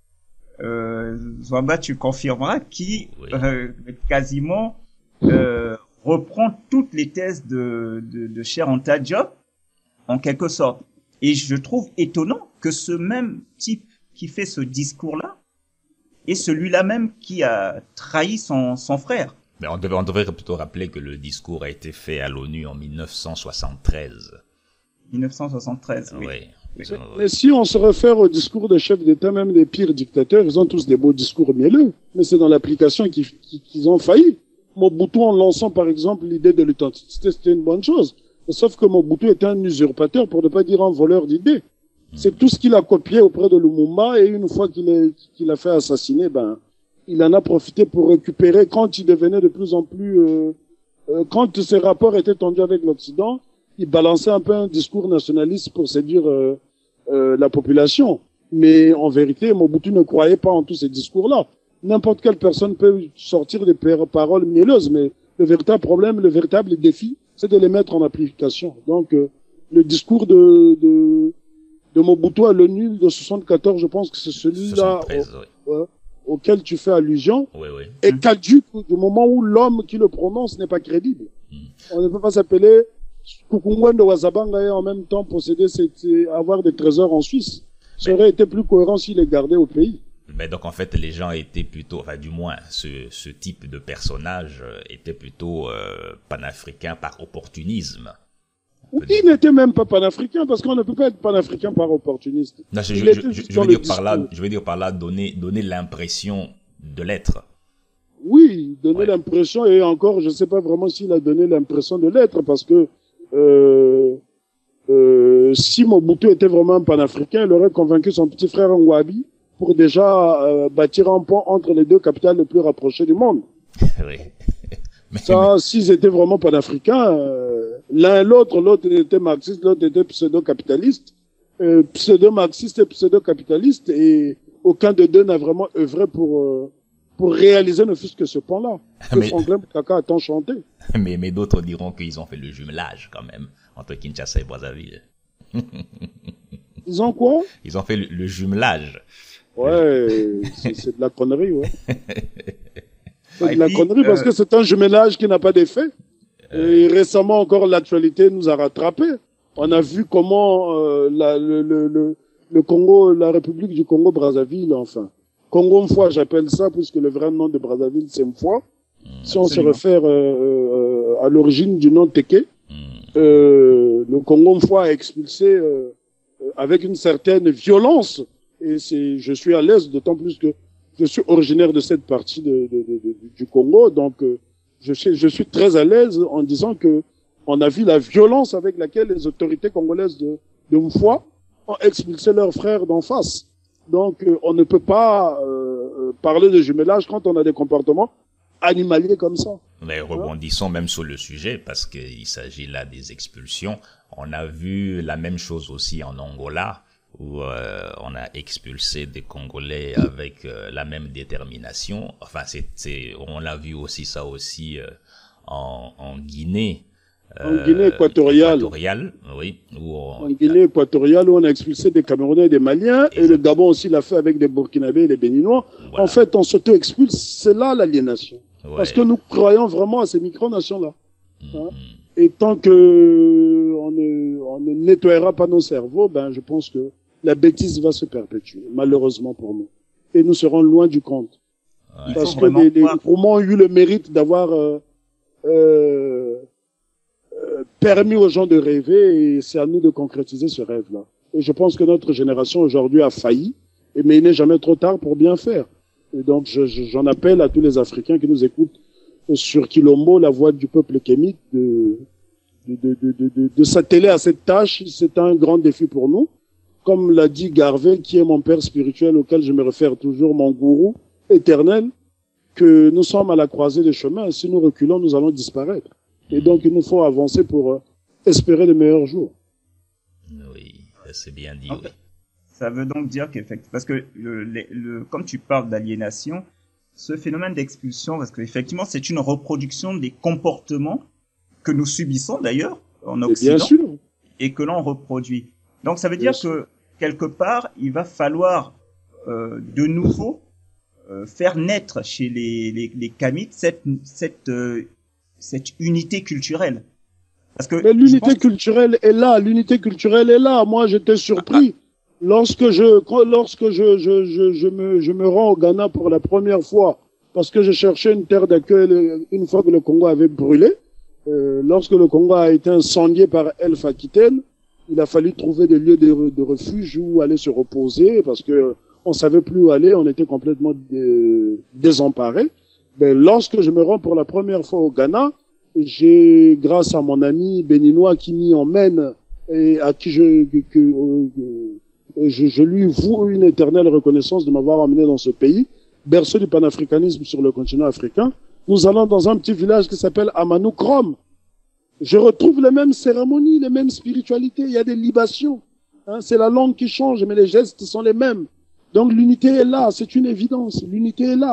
Euh, Zwamba, tu confirmeras, qui oui. euh, quasiment euh, reprend toutes les thèses de, de, de Cheikh Anta Diop, en quelque sorte. Et je trouve étonnant que ce même type qui fait ce discours-là est celui-là même qui a trahi son, son frère. Mais on devrait, on devrait plutôt rappeler que le discours a été fait à l'ONU en mille neuf cent soixante-treize. mille neuf cent soixante-treize, oui. oui. Mais, mais si on se réfère aux discours des chefs d'État, même des pires dictateurs, ils ont tous des beaux discours mielleux, mais c'est dans l'application qu'ils, qu'ils ont failli. Mobutu, en lançant par exemple l'idée de l'authenticité, c'était une bonne chose. Sauf que Mobutu était un usurpateur, pour ne pas dire un voleur d'idées. C'est tout ce qu'il a copié auprès de Lumumba, et une fois qu'il est, qu'il a fait assassiner, ben, il en a profité pour récupérer quand il devenait de plus en plus, euh, euh, quand ses rapports étaient tendus avec l'Occident, il balançait un peu un discours nationaliste pour séduire euh, euh, la population. Mais en vérité, Mobutu ne croyait pas en tous ces discours-là. n'importe quelle personne peut sortir des paroles mielleuses, mais le véritable problème, le véritable défi, c'est de les mettre en application. Donc, euh, le discours de, de, de Mobutu à l'ONU de soixante-quatorze, je pense que c'est celui-là au, oui. auquel tu fais allusion, oui, oui. est caduque du moment où l'homme qui le prononce n'est pas crédible. Mm. On ne peut pas s'appeler Kukungwendo Wazabanga et en même temps posséder, avoir des trésors en Suisse. Ça mais, aurait été plus cohérent s'il les gardait au pays. Mais donc en fait, les gens étaient plutôt, enfin du moins, ce, ce type de personnage euh, était plutôt euh, panafricain par opportunisme. Oui, il n'était même pas panafricain parce qu'on ne peut pas être panafricain par opportuniste. Non, je, je, je, je, je veux dire par là, je veux dire par là, donner, donner l'impression de l'être. Oui, donner ouais. l'impression et encore, je ne sais pas vraiment s'il a donné l'impression de l'être parce que euh, euh, si Mobutu était vraiment un panafricain, il aurait convaincu son petit frère Ngouabi pour déjà euh, bâtir un pont entre les deux capitales les plus rapprochées du monde. Oui. Mais, ça, mais... s'ils étaient vraiment panafricains, euh, l'un l'autre, l'autre était marxiste, l'autre était pseudo-capitaliste, euh, pseudo-marxiste et pseudo-capitaliste, et aucun de deux n'a vraiment œuvré pour euh, pour réaliser ne fût-ce que ce pont-là. Que mais... Franklin Kaka a tant chanté. Mais, mais d'autres diront qu'ils ont fait le jumelage quand même entre Kinshasa et Brazzaville. Ils ont quoi? Ils ont fait le, le jumelage. Ouais, c'est, c'est de la connerie, ouais. C'est de la connerie euh... parce que c'est un jumelage qui n'a pas d'effet. Euh... Et récemment encore, l'actualité nous a rattrapés. On a vu comment euh, la, le, le, le, le Congo, la République du Congo-Brazzaville, enfin. Congo-Mfoua, j'appelle ça, puisque le vrai nom de Brazzaville, c'est Mfoua. Mmh, si on absolument. se réfère euh, euh, à l'origine du nom Téké, mmh. euh, le Congo-Mfoua a expulsé euh, avec une certaine violence. Et c'est, je suis à l'aise, d'autant plus que je suis originaire de cette partie de, de, de, de, du Congo, donc euh, je, suis, je suis très à l'aise en disant que on a vu la violence avec laquelle les autorités congolaises de, de Mfoua ont expulsé leurs frères d'en face. Donc euh, on ne peut pas euh, parler de jumelage quand on a des comportements animaliers comme ça. Mais rebondissons même sur le sujet parce qu'il s'agit là des expulsions. On a vu la même chose aussi en Angola, où euh, on a expulsé des Congolais avec euh, la même détermination. Enfin, c'est, c'est, on l'a vu aussi ça aussi euh, en, en Guinée. Euh, en Guinée équatoriale. équatoriale oui, où on, en Guinée équatoriale, où on a expulsé des Camerounais et des Maliens, exactement. Et le Gabon aussi l'a fait avec des Burkinabés et des Béninois. Voilà. En fait, on s'auto-expulse, c'est là l'aliénation. Ouais. Parce que nous croyons vraiment à ces micronations-là. Mm-hmm. Hein? Et tant que on ne, on ne nettoiera pas nos cerveaux, ben, je pense que la bêtise va se perpétuer, malheureusement pour nous. Et nous serons loin du compte. Ouais. Parce que les, les Roumans ont eu le mérite d'avoir euh, euh, euh, permis aux gens de rêver, et c'est à nous de concrétiser ce rêve-là. Et je pense que notre génération aujourd'hui a failli, mais il n'est jamais trop tard pour bien faire. Et donc, je, je, j'en appelle à tous les Africains qui nous écoutent sur Quilombo, la voix du peuple kémite, de, de, de, de, de, de s'atteler à cette tâche. C'est un grand défi pour nous. Comme l'a dit Garvey, qui est mon père spirituel, auquel je me réfère toujours, mon gourou éternel, que nous sommes à la croisée des chemins. Si nous reculons, nous allons disparaître. Et donc, il nous faut avancer pour espérer les meilleurs jours. Oui, c'est bien dit, en fait, oui. Ça veut donc dire qu'effectivement, parce que le, le, le, comme tu parles d'aliénation, ce phénomène d'expulsion, parce qu'effectivement, c'est une reproduction des comportements que nous subissons d'ailleurs en Occident, bien sûr. Et que l'on reproduit. Donc, ça veut bien dire sûr. que quelque part, il va falloir euh, de nouveau euh, faire naître chez les, les, les Kamites cette, cette, euh, cette unité culturelle. Parce que mais l'unité pense... culturelle est là, l'unité culturelle est là. Moi, j'étais surpris. Ah. Lorsque je lorsque je je je je me je me rends au Ghana pour la première fois parce que je cherchais une terre d'accueil une fois que le Congo avait brûlé, euh, lorsque le Congo a été incendié par Elf Aquitaine, il a fallu trouver des lieux de, de refuge où aller se reposer parce que on savait plus où aller, on était complètement dé, désemparés. Ben lorsque je me rends pour la première fois au Ghana, j'ai grâce à mon ami béninois qui m'y emmène et à qui je que, que, euh, Je, je lui voue une éternelle reconnaissance de m'avoir amené dans ce pays, berceau du panafricanisme sur le continent africain. Nous allons dans un petit village qui s'appelle Amanoukrom. Je retrouve les mêmes cérémonies, les mêmes spiritualités. Il y a des libations. Hein, c'est la langue qui change, mais les gestes sont les mêmes. Donc l'unité est là, c'est une évidence. L'unité est là.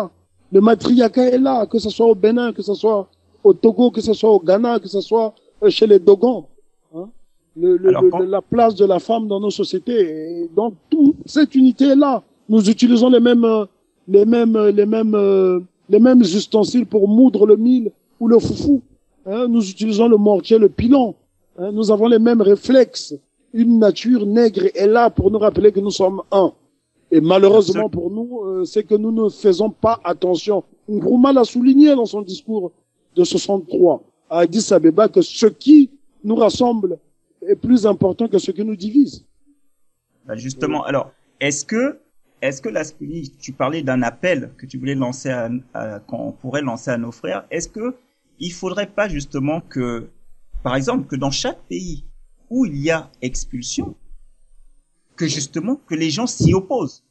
Le matriarcat est là, que ce soit au Bénin, que ce soit au Togo, que ce soit au Ghana, que ce soit chez les Dogons. Hein. Le, le, Alors, le, quand... La place de la femme dans nos sociétés. Et donc, toute cette unité est là. Nous utilisons les mêmes, les mêmes, les mêmes, les mêmes ustensiles pour moudre le mil ou le foufou. Hein. Nous utilisons le mortier, le pilon. Hein. Nous avons les mêmes réflexes. Une nature nègre est là pour nous rappeler que nous sommes un. Et malheureusement pour nous, euh, c'est que nous ne faisons pas attention. Nkrumah l'a souligné dans son discours de soixante-trois à Addis Abeba que ce qui nous rassemble est plus important que ce qui nous divise. Bah justement, alors, est-ce que, est-ce que Lasconi, tu parlais d'un appel que tu voulais lancer à, à qu'on pourrait lancer à nos frères, est-ce que il faudrait pas justement que, par exemple, que dans chaque pays où il y a expulsion, que justement, que les gens s'y opposent.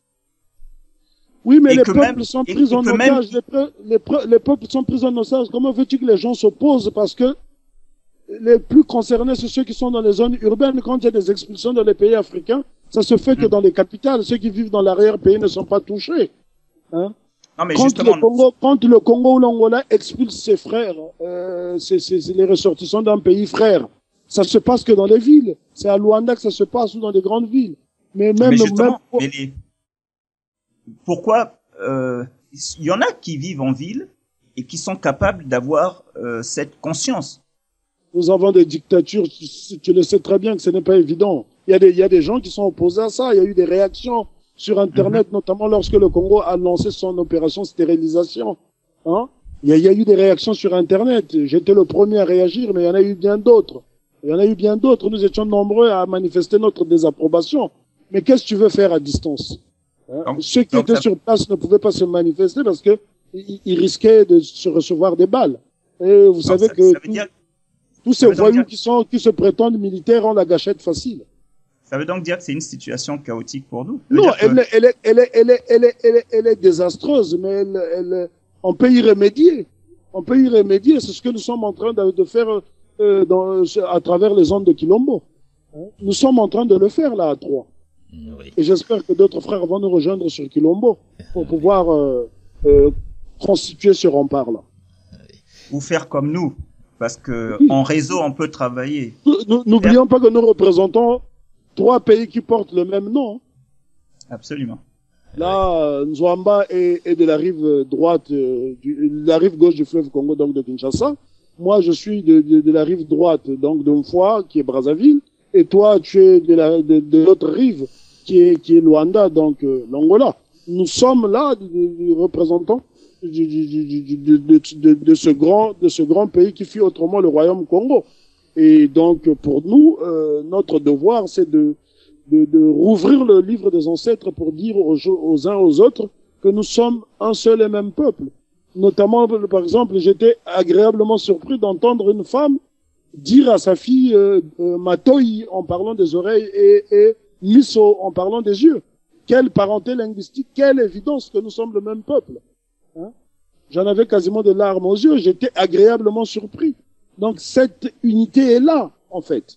Oui, mais et les peuples même, sont pris en otage. Même... Les, les, les peuples sont pris en otage. Comment veux-tu que les gens s'opposent? Parce que les plus concernés, c'est ceux qui sont dans les zones urbaines. Quand il y a des expulsions dans les pays africains, ça se fait mmh. que dans les capitales. Ceux qui vivent dans l'arrière-pays ne sont pas touchés. Hein? Non, mais quand, justement... le Congo, quand le Congo ou l'Angola expulse ses frères, euh, c'est les ressortissants d'un pays frère. Ça se passe que dans les villes. C'est à Luanda que ça se passe ou dans des grandes villes. Mais même, mais justement, même... mais les... pourquoi euh, il y en a qui vivent en ville et qui sont capables d'avoir euh, cette conscience. Nous avons des dictatures, tu, tu le sais très bien que ce n'est pas évident. Il y a des, il y a des gens qui sont opposés à ça. Il y a eu des réactions sur Internet, mm-hmm. notamment lorsque le Congo a lancé son opération stérilisation. Hein? Il y a, il y a eu des réactions sur Internet. J'étais le premier à réagir, mais il y en a eu bien d'autres. Il y en a eu bien d'autres. Nous étions nombreux à manifester notre désapprobation. Mais qu'est-ce que tu veux faire à distance? Hein? Donc, Ceux qui étaient ça... sur place ne pouvaient pas se manifester parce que ils, ils risquaient de se recevoir des balles. Et vous donc, savez ça, que ça tout, dire... tous ces voyous dire... qui sont qui se prétendent militaires ont la gâchette facile. Ça veut donc dire que c'est une situation chaotique pour nous? Non, elle, que... est, elle, est, elle, est, elle, est, elle, est, elle, est, elle est désastreuse, mais elle, elle, on peut y remédier. On peut y remédier. C'est ce que nous sommes en train de, de faire euh, dans, à travers les ondes de Quilombo. Hein? Nous sommes en train de le faire là à Troyes. Oui. Et j'espère que d'autres frères vont nous rejoindre sur Quilombo pour pouvoir euh, euh, constituer ce rempart-là. Ou faire comme nous, parce que oui. en réseau on peut travailler. N'oublions pas que nous représentons trois pays qui portent le même nom. Absolument. Là, Nzwamba est, est de la rive droite, euh, du, de la rive gauche du fleuve Congo, donc de Kinshasa. Moi, je suis de, de, de la rive droite, donc de Mfoa, qui est Brazzaville. Et toi, tu es de la de, de l'autre rive, qui est qui est Luanda, donc euh, l'Angola. Nous sommes là des représentants du, du, du, du, de, de, de, de ce grand de ce grand pays qui fut autrement le royaume Congo. Et donc pour nous, euh, notre devoir, c'est de, de de rouvrir le livre des ancêtres pour dire aux, aux uns aux autres que nous sommes un seul et même peuple. Notamment, par exemple, j'étais agréablement surpris d'entendre une femme dire à sa fille euh, euh, Matoi en parlant des oreilles et, et Miso en parlant des yeux. Quelle parenté linguistique, quelle évidence que nous sommes le même peuple. Hein? J'en avais quasiment des larmes aux yeux, j'étais agréablement surpris. Donc cette unité est là, en fait.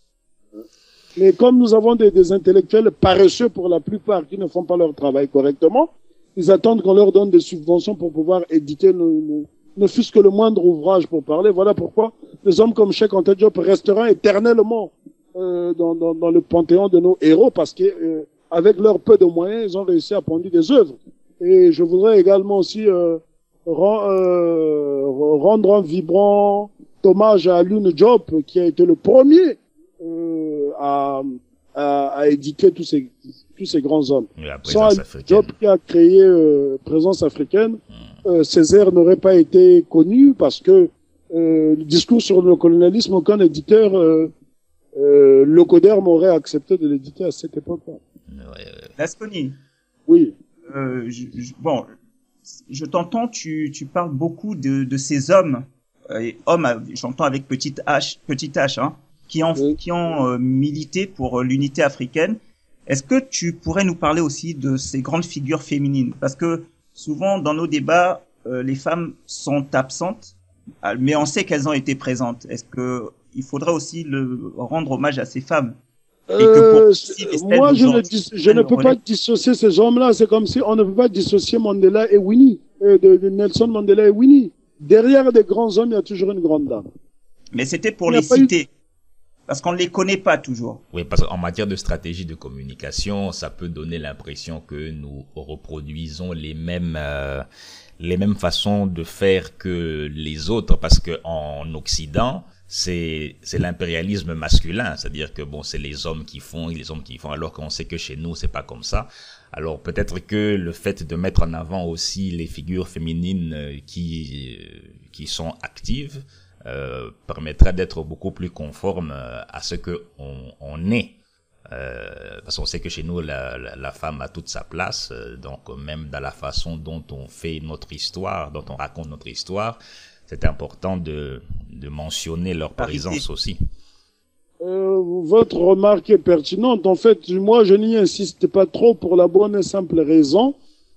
Mais comme nous avons des, des intellectuels paresseux pour la plupart qui ne font pas leur travail correctement, ils attendent qu'on leur donne des subventions pour pouvoir éditer nos, nos ne fût-ce que le moindre ouvrage pour parler. Voilà pourquoi des hommes comme Cheikh Anta Diop resteront éternellement euh, dans, dans, dans le panthéon de nos héros parce que euh, avec leur peu de moyens, ils ont réussi à produire des œuvres. Et je voudrais également aussi euh, rend, euh, rendre un vibrant hommage à Lune Diop qui a été le premier euh, à, à, à éditer tous ces tous ces grands hommes. Sans Diop qui a créé euh, Présence africaine. Mmh. Euh, Césaire n'aurait pas été connu parce que euh, le discours sur le colonialisme, aucun éditeur euh, euh, Locoderme aurait accepté de l'éditer à cette époque-là. Lasconi. Oui. Euh, je, je, bon, je t'entends, tu, tu parles beaucoup de, de ces hommes, et hommes, j'entends avec petite H, petite H, hein, qui ont, oui. qui ont euh, milité pour euh, l'unité africaine. Est-ce que tu pourrais nous parler aussi de ces grandes figures féminines? Parce que souvent, dans nos débats, euh, les femmes sont absentes, mais on sait qu'elles ont été présentes. Est-ce que il faudrait aussi le, rendre hommage à ces femmes? Et que pour, moi, je ne, dis, je ne peux pas dissocier ces hommes-là. C'est comme si on ne peut pas dissocier Mandela et Winnie. euh, de, de Nelson Mandela et Winnie. Derrière des grands hommes, il y a toujours une grande dame. Mais c'était pour les citer. Eu... Parce qu'on ne les connaît pas toujours. Oui, parce qu'en matière de stratégie de communication, ça peut donner l'impression que nous reproduisons les mêmes euh, les mêmes façons de faire que les autres, parce que en Occident, c'est c'est l'impérialisme masculin, c'est-à-dire que bon, c'est les hommes qui font, et les hommes qui font, alors qu'on sait que chez nous, c'est pas comme ça. Alors peut-être que le fait de mettre en avant aussi les figures féminines qui qui sont actives Euh, permettra d'être beaucoup plus conforme euh, à ce que on, on est. Euh, parce qu'on sait que chez nous, la, la, la femme a toute sa place, euh, donc même dans la façon dont on fait notre histoire, dont on raconte notre histoire, c'est important de, de mentionner leur présence aussi. Euh, votre remarque est pertinente. En fait, moi, je n'y insiste pas trop pour la bonne et simple raison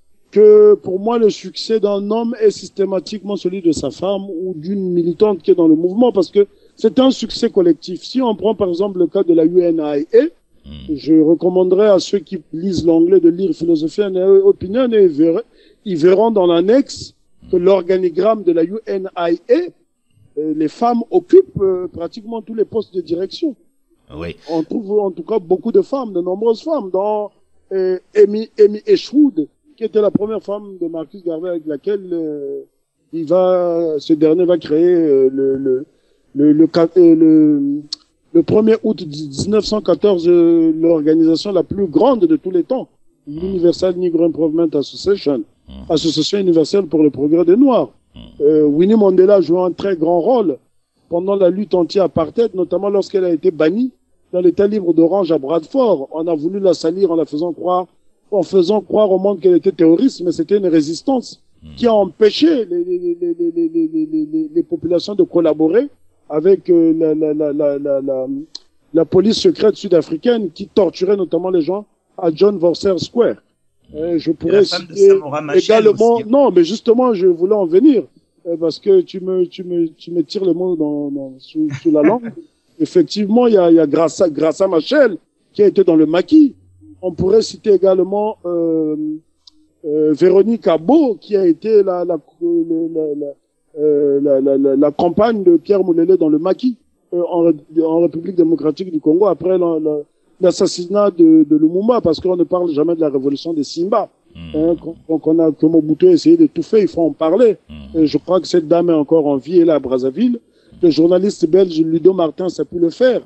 que pour moi, le succès d'un homme est systématiquement celui de sa femme ou d'une militante qui est dans le mouvement, parce que c'est un succès collectif. Si on prend par exemple le cas de la U N I A, mmh. je recommanderais à ceux qui lisent l'anglais de lire Philosophie and Opinion, et ils verront, ils verront dans l'annexe que l'organigramme de la U N I A, euh, les femmes occupent euh, pratiquement tous les postes de direction. Oui. On trouve en tout cas beaucoup de femmes, de nombreuses femmes, dans euh, Amy, Amy Eschwood, qui était la première femme de Marcus Garvey avec laquelle euh, il va, ce dernier va créer euh, le, le, le, le, le, le, le premier août dix-neuf cent quatorze euh, l'organisation la plus grande de tous les temps, l'Universal Negro Improvement Association, Association universelle pour le progrès des Noirs. Euh, Winnie Mandela joue un très grand rôle pendant la lutte anti-apartheid, notamment lorsqu'elle a été bannie dans l'État libre d'Orange à Bradford. On a voulu la salir en la faisant croire en faisant croire au monde qu'elle était terroriste, mais c'était une résistance qui a empêché les, les, les, les, les, les, les, les populations de collaborer avec euh, la, la, la, la, la, la, la police secrète sud-africaine qui torturait notamment les gens à John Vorster Square. Euh, je pourrais citer également... Aussi. Non, mais justement, je voulais en venir, euh, parce que tu me, tu me, tu me tires le mot dans, dans, sous, sous la langue. Effectivement, il y a, il y a Graça, Graça Machel qui a été dans le maquis. On pourrait citer également euh, euh, Véronique Abo, qui a été la, la, la, la, euh, la, la, la, la compagne de Pierre Moulele dans le maquis euh, en, en République démocratique du Congo après la, la, l'assassinat de, de Lumumba, parce qu'on ne parle jamais de la révolution des Simba. Mmh. Hein, qu'on a, que Mobutu a essayé de tout faire, il faut en parler. Mmh. Et je crois que cette dame est encore en vie, elle est à Brazzaville. Le journaliste belge Ludo Martin a pu le faire.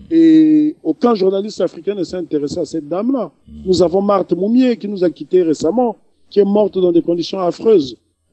Et aucun journaliste africain ne s'est intéressé à cette dame-là. Nous avons Marthe Moumier qui nous a quittés récemment, qui est morte dans des conditions affreuses.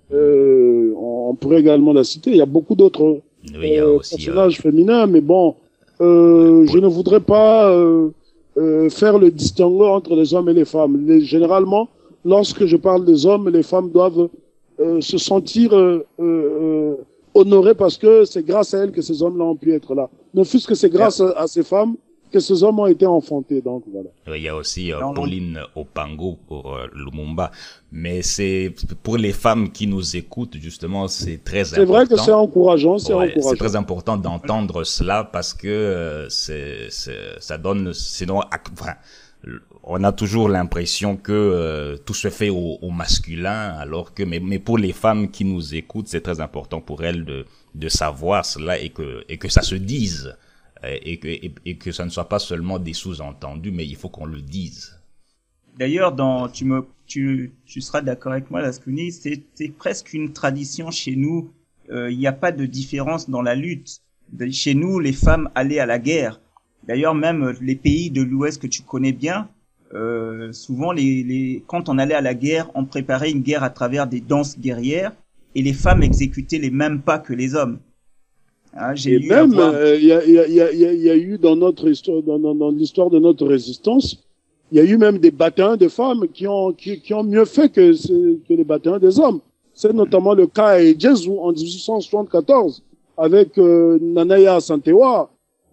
Euh, on pourrait également la citer. Il y a beaucoup d'autres oui, euh, aussi, personnages euh... féminins, mais bon, euh, ouais, je ne voudrais pas euh, euh, faire le distinguo entre les hommes et les femmes. Les, généralement, lorsque je parle des hommes, les femmes doivent euh, se sentir euh, euh, honorées parce que c'est grâce à elles que ces hommes-là ont pu être là. Ne fût-ce que c'est grâce à, à ces femmes que ces hommes ont été enfantés. Donc voilà. Il y a aussi euh, Pauline Opango pour euh, Lumumba, mais c'est pour les femmes qui nous écoutent justement, c'est très important. C'est vrai que c'est encourageant, c'est ouais, encourageant. C'est très important d'entendre cela parce que euh, c'est, c'est ça donne sinon enfin, on a toujours l'impression que euh, tout se fait au, au masculin, alors que mais, mais pour les femmes qui nous écoutent, c'est très important pour elles de de savoir cela et que et que ça se dise. Et que, et, et que ça ne soit pas seulement des sous-entendus, mais il faut qu'on le dise. D'ailleurs, dans, tu me, tu, tu seras d'accord avec moi, Lascuni, c'est, c'est presque une tradition chez nous. Euh, il n'y a pas de différence dans la lutte. Chez nous, les femmes allaient à la guerre. D'ailleurs, même les pays de l'Ouest que tu connais bien, euh, souvent, les, les, quand on allait à la guerre, on préparait une guerre à travers des danses guerrières et les femmes exécutaient les mêmes pas que les hommes. Ah, j'ai et même, il euh, y, a, y, a, y, a, y a eu dans notre histoire, dans, dans, dans l'histoire de notre résistance, il y a eu même des bataillons de femmes qui ont, qui, qui ont mieux fait que, que les bataillons des hommes. C'est notamment le cas à Ejezu en dix-huit cent soixante-quatorze avec euh, Nanaya Santewa,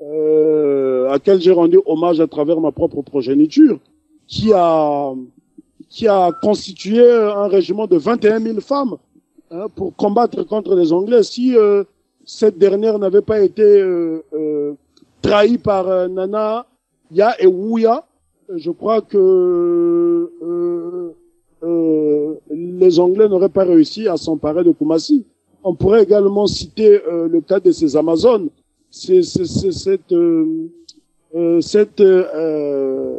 euh, à laquelle j'ai rendu hommage à travers ma propre progéniture, qui a, qui a constitué un régiment de vingt et un mille femmes hein, pour combattre contre les Anglais. Si euh, cette dernière n'avait pas été euh, euh, trahie par euh, Nana Ya et Wuya, je crois que euh, euh, les Anglais n'auraient pas réussi à s'emparer de Koumassi. On pourrait également citer euh, le cas de ces Amazones. C'est, c'est, c'est cette, euh, euh, cette euh,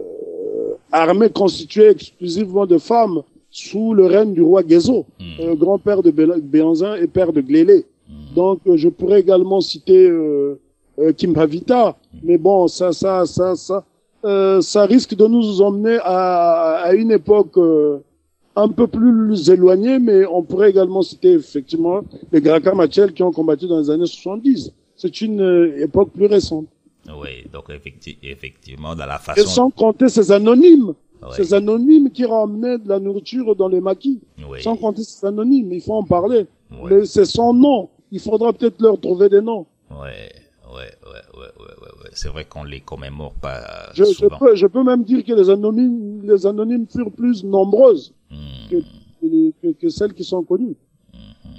armée constituée exclusivement de femmes sous le règne du roi Guézo, mmh. euh, grand-père de Béhanzin et père de Glélé. Mmh. Donc, euh, je pourrais également citer euh, euh, Kimbavita, mmh. mais bon, ça, ça, ça, ça, euh, ça risque de nous emmener à, à une époque euh, un peu plus éloignée, mais on pourrait également citer effectivement les Graka Machel qui ont combattu dans les années soixante-dix. C'est une euh, époque plus récente. Oui, donc effecti effectivement, dans la façon... Et sans compter ces anonymes, oui. ces anonymes qui ramenaient de la nourriture dans les maquis. Oui. Sans compter ces anonymes, il faut en parler. Oui. Mais c'est sans nom. Il faudra peut-être leur trouver des noms. Oui, oui, oui, oui, oui, oui, oui. C'est vrai qu'on les commémore pas je, souvent. Je peux, je peux même dire que les anonymes, les anonymes furent plus nombreuses mmh. que, que, que celles qui sont connues. Mmh.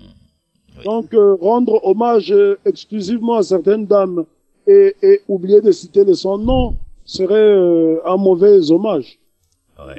Oui. Donc, euh, rendre hommage euh, exclusivement à certaines dames et, et oublier de citer les son nom serait euh, un mauvais hommage. Oui.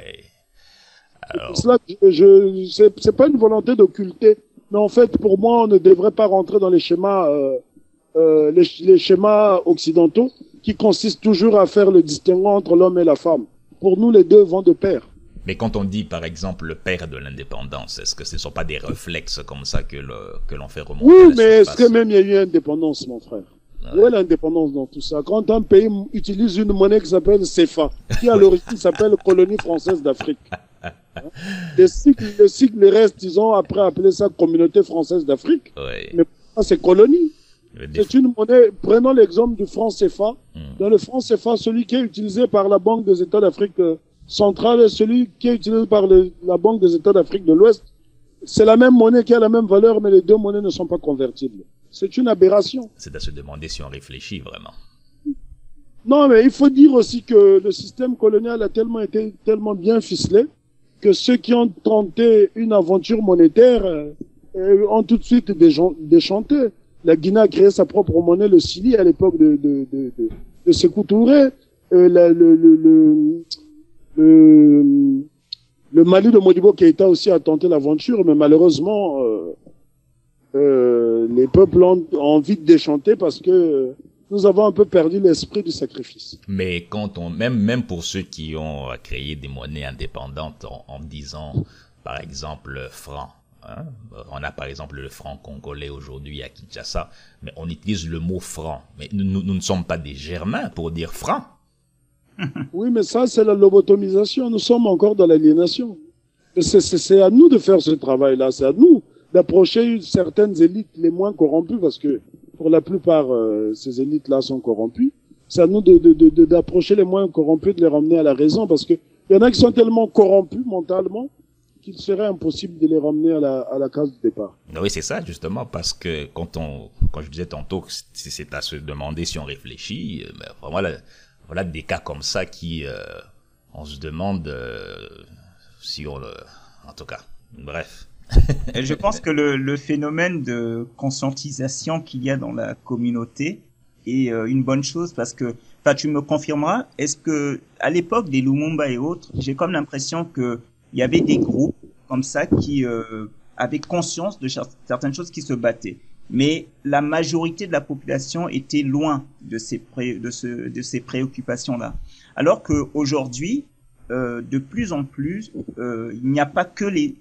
Alors... C'est cela que je, je c'est pas une volonté d'occulter, mais en fait, pour moi, on ne devrait pas rentrer dans les schémas, euh, euh, les, les schémas occidentaux qui consistent toujours à faire le distinguo entre l'homme et la femme. Pour nous, les deux vont de pair. Mais quand on dit, par exemple, le père de l'indépendance, est-ce que ce ne sont pas des réflexes comme ça que le, que l'on fait remonter? Oui, mais est-ce que même il y a eu indépendance, mon frère? Ouais. Où est l'indépendance dans tout ça? Quand un pays utilise une monnaie qui s'appelle C F A, qui à l'origine s'appelle Colonie française d'Afrique. Hein? Les cycles, les cycles restent, ils ont après appelé ça Communauté française d'Afrique. Ouais. Mais ça, c'est colonie. C'est une monnaie, prenons l'exemple du franc C F A. Mmh. Dans le franc C F A, celui qui est utilisé par la Banque des États d'Afrique centrale et celui qui est utilisé par le, la Banque des États d'Afrique de l'Ouest, c'est la même monnaie qui a la même valeur, mais les deux monnaies ne sont pas convertibles. C'est une aberration. C'est à se demander si on réfléchit vraiment. Non, mais il faut dire aussi que le système colonial a tellement été tellement bien ficelé que ceux qui ont tenté une aventure monétaire euh, ont tout de suite déchanté. La Guinée a créé sa propre monnaie, le Sili, à l'époque de, de, de, de, de Sékou Touré. Euh, la, le, le, le, le, le Mali de Modibo Keïta aussi a tenté l'aventure, mais malheureusement, euh, euh, les peuples ont envie de déchanter parce que nous avons un peu perdu l'esprit du sacrifice. Mais quand on, même, même pour ceux qui ont créé des monnaies indépendantes en, en disant, par exemple, franc, hein, on a par exemple le franc congolais aujourd'hui à Kinshasa, mais on utilise le mot franc. Mais nous, nous, nous ne sommes pas des Germains pour dire franc. Oui, mais ça, c'est la lobotomisation. Nous sommes encore dans l'aliénation. C'est à nous de faire ce travail-là. C'est à nous d'approcher certaines élites les moins corrompues, parce que pour la plupart, euh, ces élites-là sont corrompues. C'est à nous de, de, de, d'approcher les moins corrompus, de les ramener à la raison, parce que il y en a qui sont tellement corrompus mentalement qu'il serait impossible de les ramener à la, à la case de départ. Oui, c'est ça, justement, parce que quand on, quand je disais tantôt que c'est à se demander si on réfléchit, ben, voilà, voilà des cas comme ça qui, euh, on se demande euh, si on, euh, en tout cas, bref. Et je pense que le, le phénomène de conscientisation qu'il y a dans la communauté est euh, une bonne chose parce que, enfin, tu me confirmeras, est-ce que à l'époque des Lumumba et autres, j'ai comme l'impression que il y avait des groupes comme ça qui euh, avaient conscience de certaines choses qui se battaient, mais la majorité de la population était loin de ces pré de ce de ces préoccupations-là. Alors que aujourd'hui, euh, de plus en plus, euh, il n'y a pas que les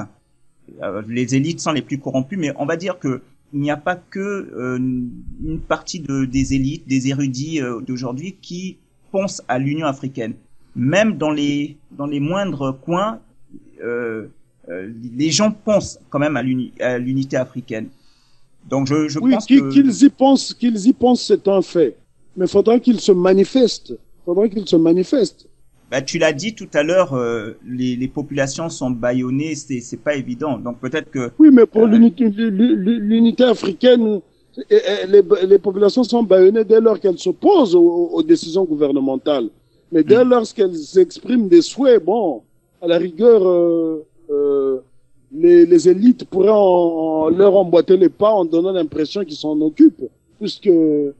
les élites sont les plus corrompues, mais on va dire que il n'y a pas que euh, une partie de, des élites, des érudits euh, d'aujourd'hui qui pensent à l'Union africaine. Même dans les dans les moindres coins, euh, euh, les gens pensent quand même à l'unité africaine. Donc je, je oui, pense qu'ils que qu'ils y pensent, qu'ils y pensent, c'est un fait. Mais faudra qu'ils se manifestent. Faudra qu'ils se manifestent. Bah, tu l'as dit tout à l'heure, euh, les, les populations sont bâillonnées, c'est c'est pas évident. Donc peut-être que oui, mais pour euh, l'unité l'unité africaine, les, les populations sont bâillonnées dès lors qu'elles s'opposent aux, aux décisions gouvernementales. Mais dès lors qu'elles expriment des souhaits, bon, à la rigueur, euh, euh, les, les élites pourraient en, en leur emboîter les pas en donnant l'impression qu'ils s'en occupent, puisque euh,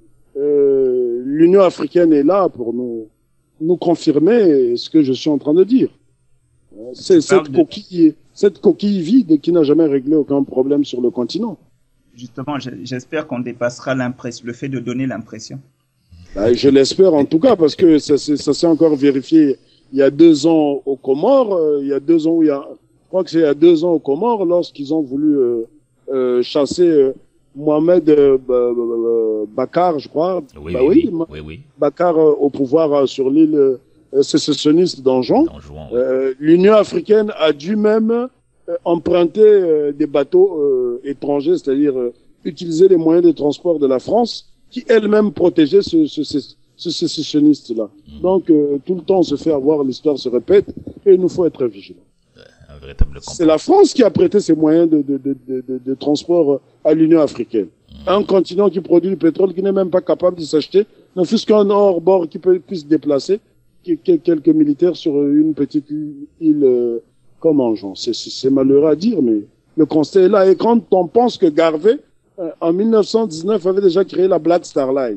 l'Union africaine est là pour nous nous confirmer ce que je suis en train de dire. C'est cette de... coquille, cette coquille vide qui n'a jamais réglé aucun problème sur le continent. Justement, j'espère qu'on dépassera l'impression, le fait de donner l'impression. Bah, je l'espère en tout cas, parce que ça, ça s'est encore vérifié il y a deux ans aux Comores, euh, il y a deux ans, il y a, je crois que c'est il y a deux ans aux Comores, lorsqu'ils ont voulu euh, euh, chasser euh, Mohamed euh, euh, Bakar, je crois. Oui, bah, oui, oui, oui, oui. Bakar euh, au pouvoir euh, sur l'île euh, sécessionniste d'Anjouan. Oui. Euh, L'Union africaine a dû même euh, emprunter euh, des bateaux euh, étrangers, c'est-à-dire euh, utiliser les moyens de transport de la France, qui elle-même protégeait ce, ce, ce, ce sécessionniste-là. Mmh. Donc, euh, tout le temps, on se fait avoir, l'histoire se répète, et il nous faut être vigilants. C'est la France qui a prêté ces moyens de, de, de, de, de transport à l'Union africaine. Mmh. Un continent qui produit du pétrole, qui n'est même pas capable de s'acheter, ne fût-ce qu'un hors-bord qui peut, puisse déplacer quelques militaires sur une petite île euh, comme Anjouan. C'est malheureux à dire, mais le constat est là. Et quand on pense que Garvey, en mille neuf cent dix-neuf, avait déjà créé la Black Star Line.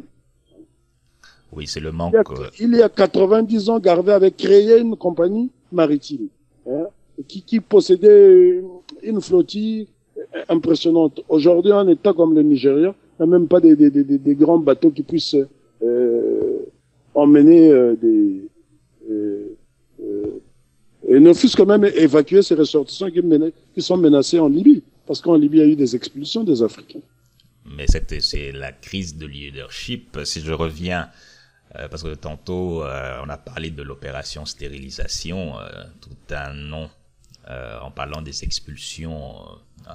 Oui, c'est le manque. Il y a, il y a quatre-vingt-dix ans, Garvey avait créé une compagnie maritime hein, qui, qui possédait une flottille impressionnante. Aujourd'hui, un État comme le Nigeria n'a même pas des, des, des, des grands bateaux qui puissent euh, emmener euh, des... Euh, euh, et ne fût-ce quand même évacuer ces ressortissants qui, qui sont menacés en Libye. Parce qu'en Libye, il y a eu des expulsions des Africains. Mais c'est la crise de leadership. Si je reviens, euh, parce que tantôt, euh, on a parlé de l'opération stérilisation, euh, tout un nom, euh, en parlant des expulsions euh,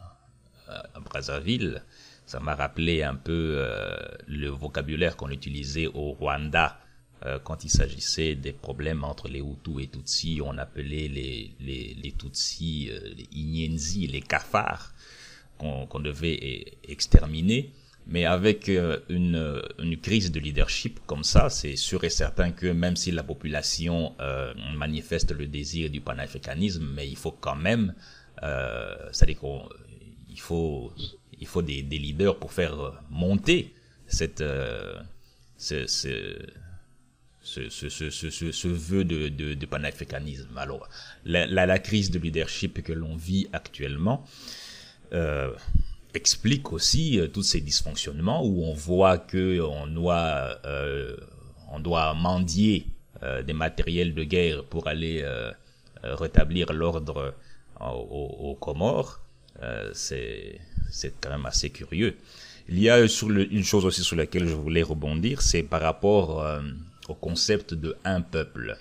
à Brazzaville. Ça m'a rappelé un peu euh, le vocabulaire qu'on utilisait au Rwanda euh, quand il s'agissait des problèmes entre les Hutus et Tutsis. On appelait les, les, les Tutsis euh, les Inyenzi, les cafards, qu'on qu'on devait exterminer. Mais avec euh, une, une crise de leadership comme ça, c'est sûr et certain que même si la population euh, manifeste le désir du panafricanisme, mais il faut quand même, euh, c'est-à-dire qu'il faut, il faut des, des leaders pour faire monter cette, euh, ce, ce, ce, ce, ce, ce, ce vœu de, de, de panafricanisme. Alors, la, la, la crise de leadership que l'on vit actuellement, euh, explique aussi euh, tous ces dysfonctionnements où on voit que on doit euh, on doit mendier euh, des matériels de guerre pour aller euh, rétablir l'ordre aux Comores. Euh, c'est c'est quand même assez curieux. Il y a sur le, une chose aussi sur laquelle je voulais rebondir, c'est par rapport euh, au concept de un peuple.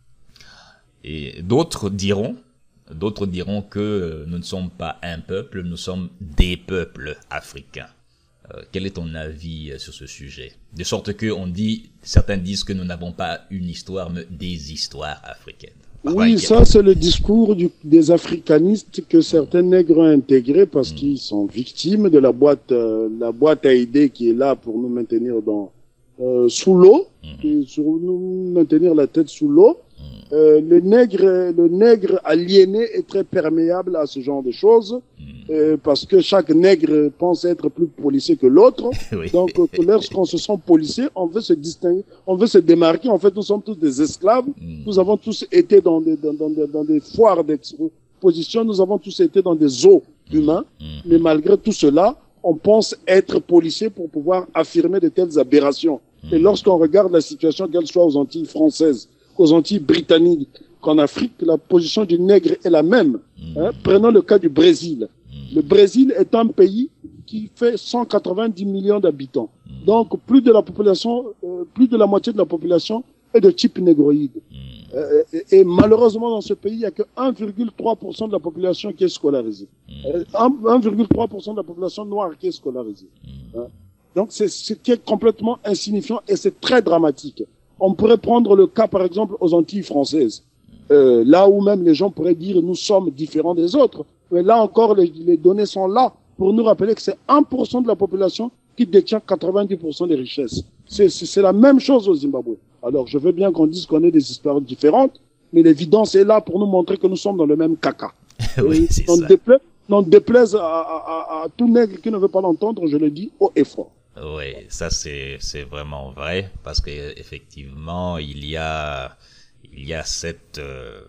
Et d'autres diront D'autres diront que nous ne sommes pas un peuple, nous sommes des peuples africains. Euh, quel est ton avis sur ce sujet? De sorte que on dit, certains disent que nous n'avons pas une histoire, mais des histoires africaines. Par oui, ça c'est le discours du, des africanistes que certains nègres ont intégré parce mmh. qu'ils sont victimes de la boîte, euh, la boîte à idées qui est là pour nous maintenir dans euh, sous l'eau, mmh. pour nous maintenir la tête sous l'eau. Euh, le nègre, le nègre aliéné est très perméable à ce genre de choses, euh, parce que chaque nègre pense être plus policé que l'autre. Oui. Donc, lorsqu'on se sent policé, on veut se distinguer, on veut se démarquer. En fait, nous sommes tous des esclaves. Mm. Nous avons tous été dans des, dans, dans, dans des foires d'exposition. Nous avons tous été dans des zoos humains. Mm. Mais malgré tout cela, on pense être policé pour pouvoir affirmer de telles aberrations. Mm. Et lorsqu'on regarde la situation, qu'elle soit aux Antilles françaises, aux Antilles britanniques, qu'en Afrique, la position du nègre est la même. Mmh. Hein? Prenons le cas du Brésil. Mmh. Le Brésil est un pays qui fait cent quatre-vingt-dix millions d'habitants. Mmh. Donc, plus de la population, euh, plus de la moitié de la population est de type négroïde. Mmh. Euh, et, et malheureusement, dans ce pays, il n'y a que un virgule trois pour cent de la population qui est scolarisée. Mmh. Euh, un virgule trois pour cent de la population noire qui est scolarisée. Mmh. Hein? Donc, c'est ce qui est complètement insignifiant et c'est très dramatique. On pourrait prendre le cas, par exemple, aux Antilles françaises, euh, là où même les gens pourraient dire nous sommes différents des autres. Mais là encore, les, les données sont là pour nous rappeler que c'est un pour cent de la population qui détient quatre-vingt-dix pour cent des richesses. C'est la même chose au Zimbabwe. Alors, je veux bien qu'on dise qu'on ait des histoires différentes, mais l'évidence est là pour nous montrer que nous sommes dans le même caca. Oui, c'est ça. N'en déplaise à, à, à, à tout nègre qui ne veut pas l'entendre, je le dis haut et fort. Oui, ça c'est c'est vraiment vrai parce que effectivement il y a il y a cette euh,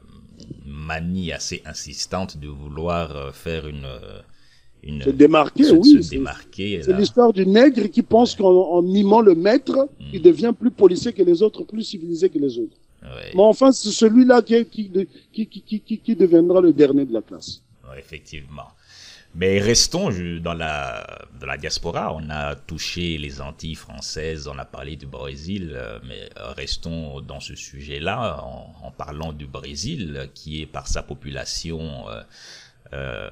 manie assez insistante de vouloir euh, faire une... une se démarquer, se, oui. Se démarquer, c'est l'histoire du nègre qui pense ouais. qu'en en mimant le maître, mmh. il devient plus policier que les autres, plus civilisé que les autres. Ouais. Mais enfin, c'est celui-là qui, qui, qui, qui, qui, qui deviendra le dernier de la classe. Ouais, effectivement. Mais restons dans la, dans la diaspora. On a touché les Antilles françaises, on a parlé du Brésil, mais restons dans ce sujet-là en, en parlant du Brésil, qui est par sa population, euh, euh,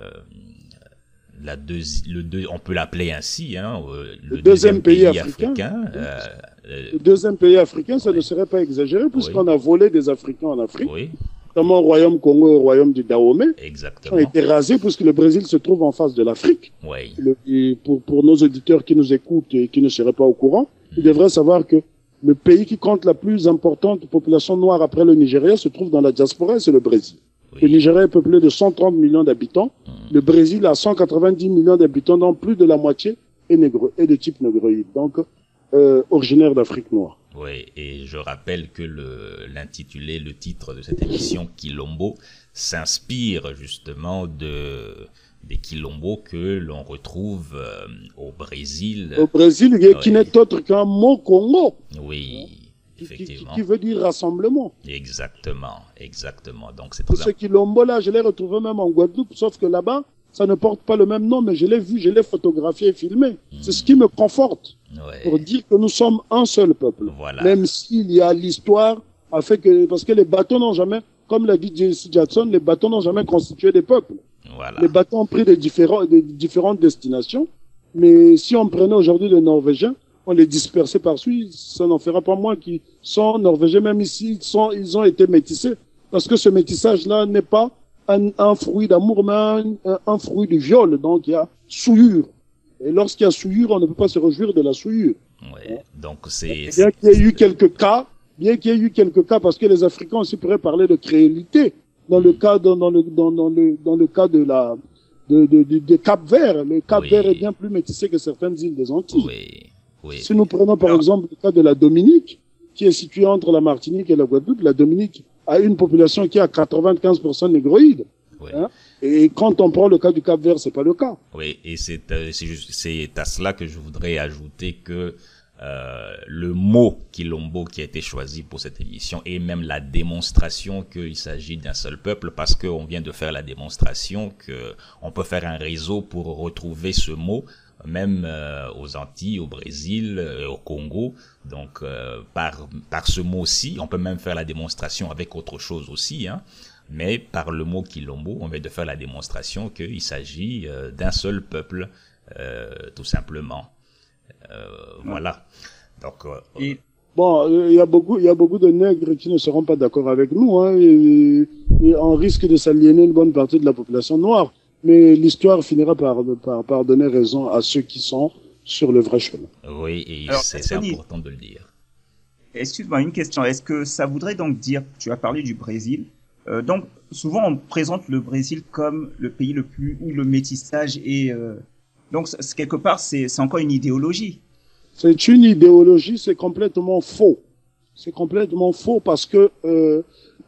la deuxi- le deux, on peut l'appeler ainsi, hein, le, le deuxième, deuxième pays, pays africain. africain euh, le deuxième pays africain, ça oui. ne serait pas exagéré, puisqu'on oui. a volé des Africains en Afrique. Oui. Notamment au Royaume Congo et au Royaume du Dahomey, Exactement. ont été rasés puisque le Brésil se trouve en face de l'Afrique. Oui. Le, et pour, pour nos auditeurs qui nous écoutent et qui ne seraient pas au courant, mmh. ils devraient savoir que le pays qui compte la plus importante population noire après le Nigeria se trouve dans la diaspora, c'est le Brésil. Oui. Le Nigeria est peuplé de cent trente millions d'habitants. Mmh. Le Brésil a cent quatre-vingt-dix millions d'habitants, dont plus de la moitié est, négro, est de type négroïde, donc euh, originaire d'Afrique noire. Oui, et je rappelle que le, l'intitulé, le titre de cette émission, Quilombo, s'inspire justement de, des Quilombos que l'on retrouve euh, au Brésil. Au Brésil, oui. qui n'est autre qu'un mot Congo. Oui, effectivement. Qui, qui, qui veut dire rassemblement. Exactement, exactement. Donc c'est très Ce Quilombo-là, je l'ai retrouvé même en Guadeloupe, sauf que là-bas, ça ne porte pas le même nom, mais je l'ai vu, je l'ai photographié et filmé. Mmh. C'est ce qui me conforte. Ouais. Pour dire que nous sommes un seul peuple. Voilà. Même s'il y a l'histoire, a fait que, parce que les bateaux n'ont jamais, comme l'a dit J C Jackson, les bateaux n'ont jamais constitué des peuples. Voilà. Les bateaux ont pris des différents, des différentes destinations. Mais si on prenait aujourd'hui les Norvégiens, on les dispersait par suite, ça n'en fera pas moins qu'ils sont Norvégiens, même ici, ils sont, ils ont été métissés. Parce que ce métissage-là n'est pas un, un fruit d'amour, mais un, un fruit du viol. Donc il y a souillure. Et lorsqu'il y a souillure, on ne peut pas se réjouir de la souillure. Oui, donc c'est... Bien qu'il y ait eu quelques cas, bien qu'il y ait eu quelques cas, parce que les Africains aussi pourraient parler de créolité dans le cas, dans, dans le, dans, dans le, dans le cas de la, de, de, de, de Cap-Vert. Le Cap-Vert oui. est bien plus métissé que certaines îles des Antilles. Oui, oui. Si nous prenons par Alors... exemple le cas de la Dominique, qui est située entre la Martinique et la Guadeloupe, la Dominique a une population qui a quatre-vingt-quinze pour cent négroïde. Oui. Hein? Et quand on prend le cas du Cap-Vert, c'est pas le cas. Oui, et c'est c'est juste c'est à cela que je voudrais ajouter que euh, le mot Quilombo qui a été choisi pour cette émission et même la démonstration qu'il s'agit d'un seul peuple, parce qu'on vient de faire la démonstration que on peut faire un réseau pour retrouver ce mot même euh, aux Antilles, au Brésil, euh, au Congo. Donc euh, par par ce mot-ci, on peut même faire la démonstration avec autre chose aussi, hein. Mais par le mot Quilombo, on vient de faire la démonstration qu'il s'agit euh, d'un seul peuple, euh, tout simplement. Euh, voilà. Donc, euh, et bon, il y a beaucoup, il y a beaucoup de nègres qui ne seront pas d'accord avec nous, hein, et, et on risque de s'aliéner une bonne partie de la population noire. Mais l'histoire finira par, par, par donner raison à ceux qui sont sur le vrai chemin. Oui, et Alors, c'est, c'est important de le dire. Excuse-moi, une question. Est-ce que ça voudrait donc dire, tu as parlé du Brésil, Euh, donc, souvent, on présente le Brésil comme le pays le plus où le métissage est. Euh... Donc, c'est, quelque part, c'est, c'est encore une idéologie. C'est une idéologie, c'est complètement faux. C'est complètement faux parce que euh,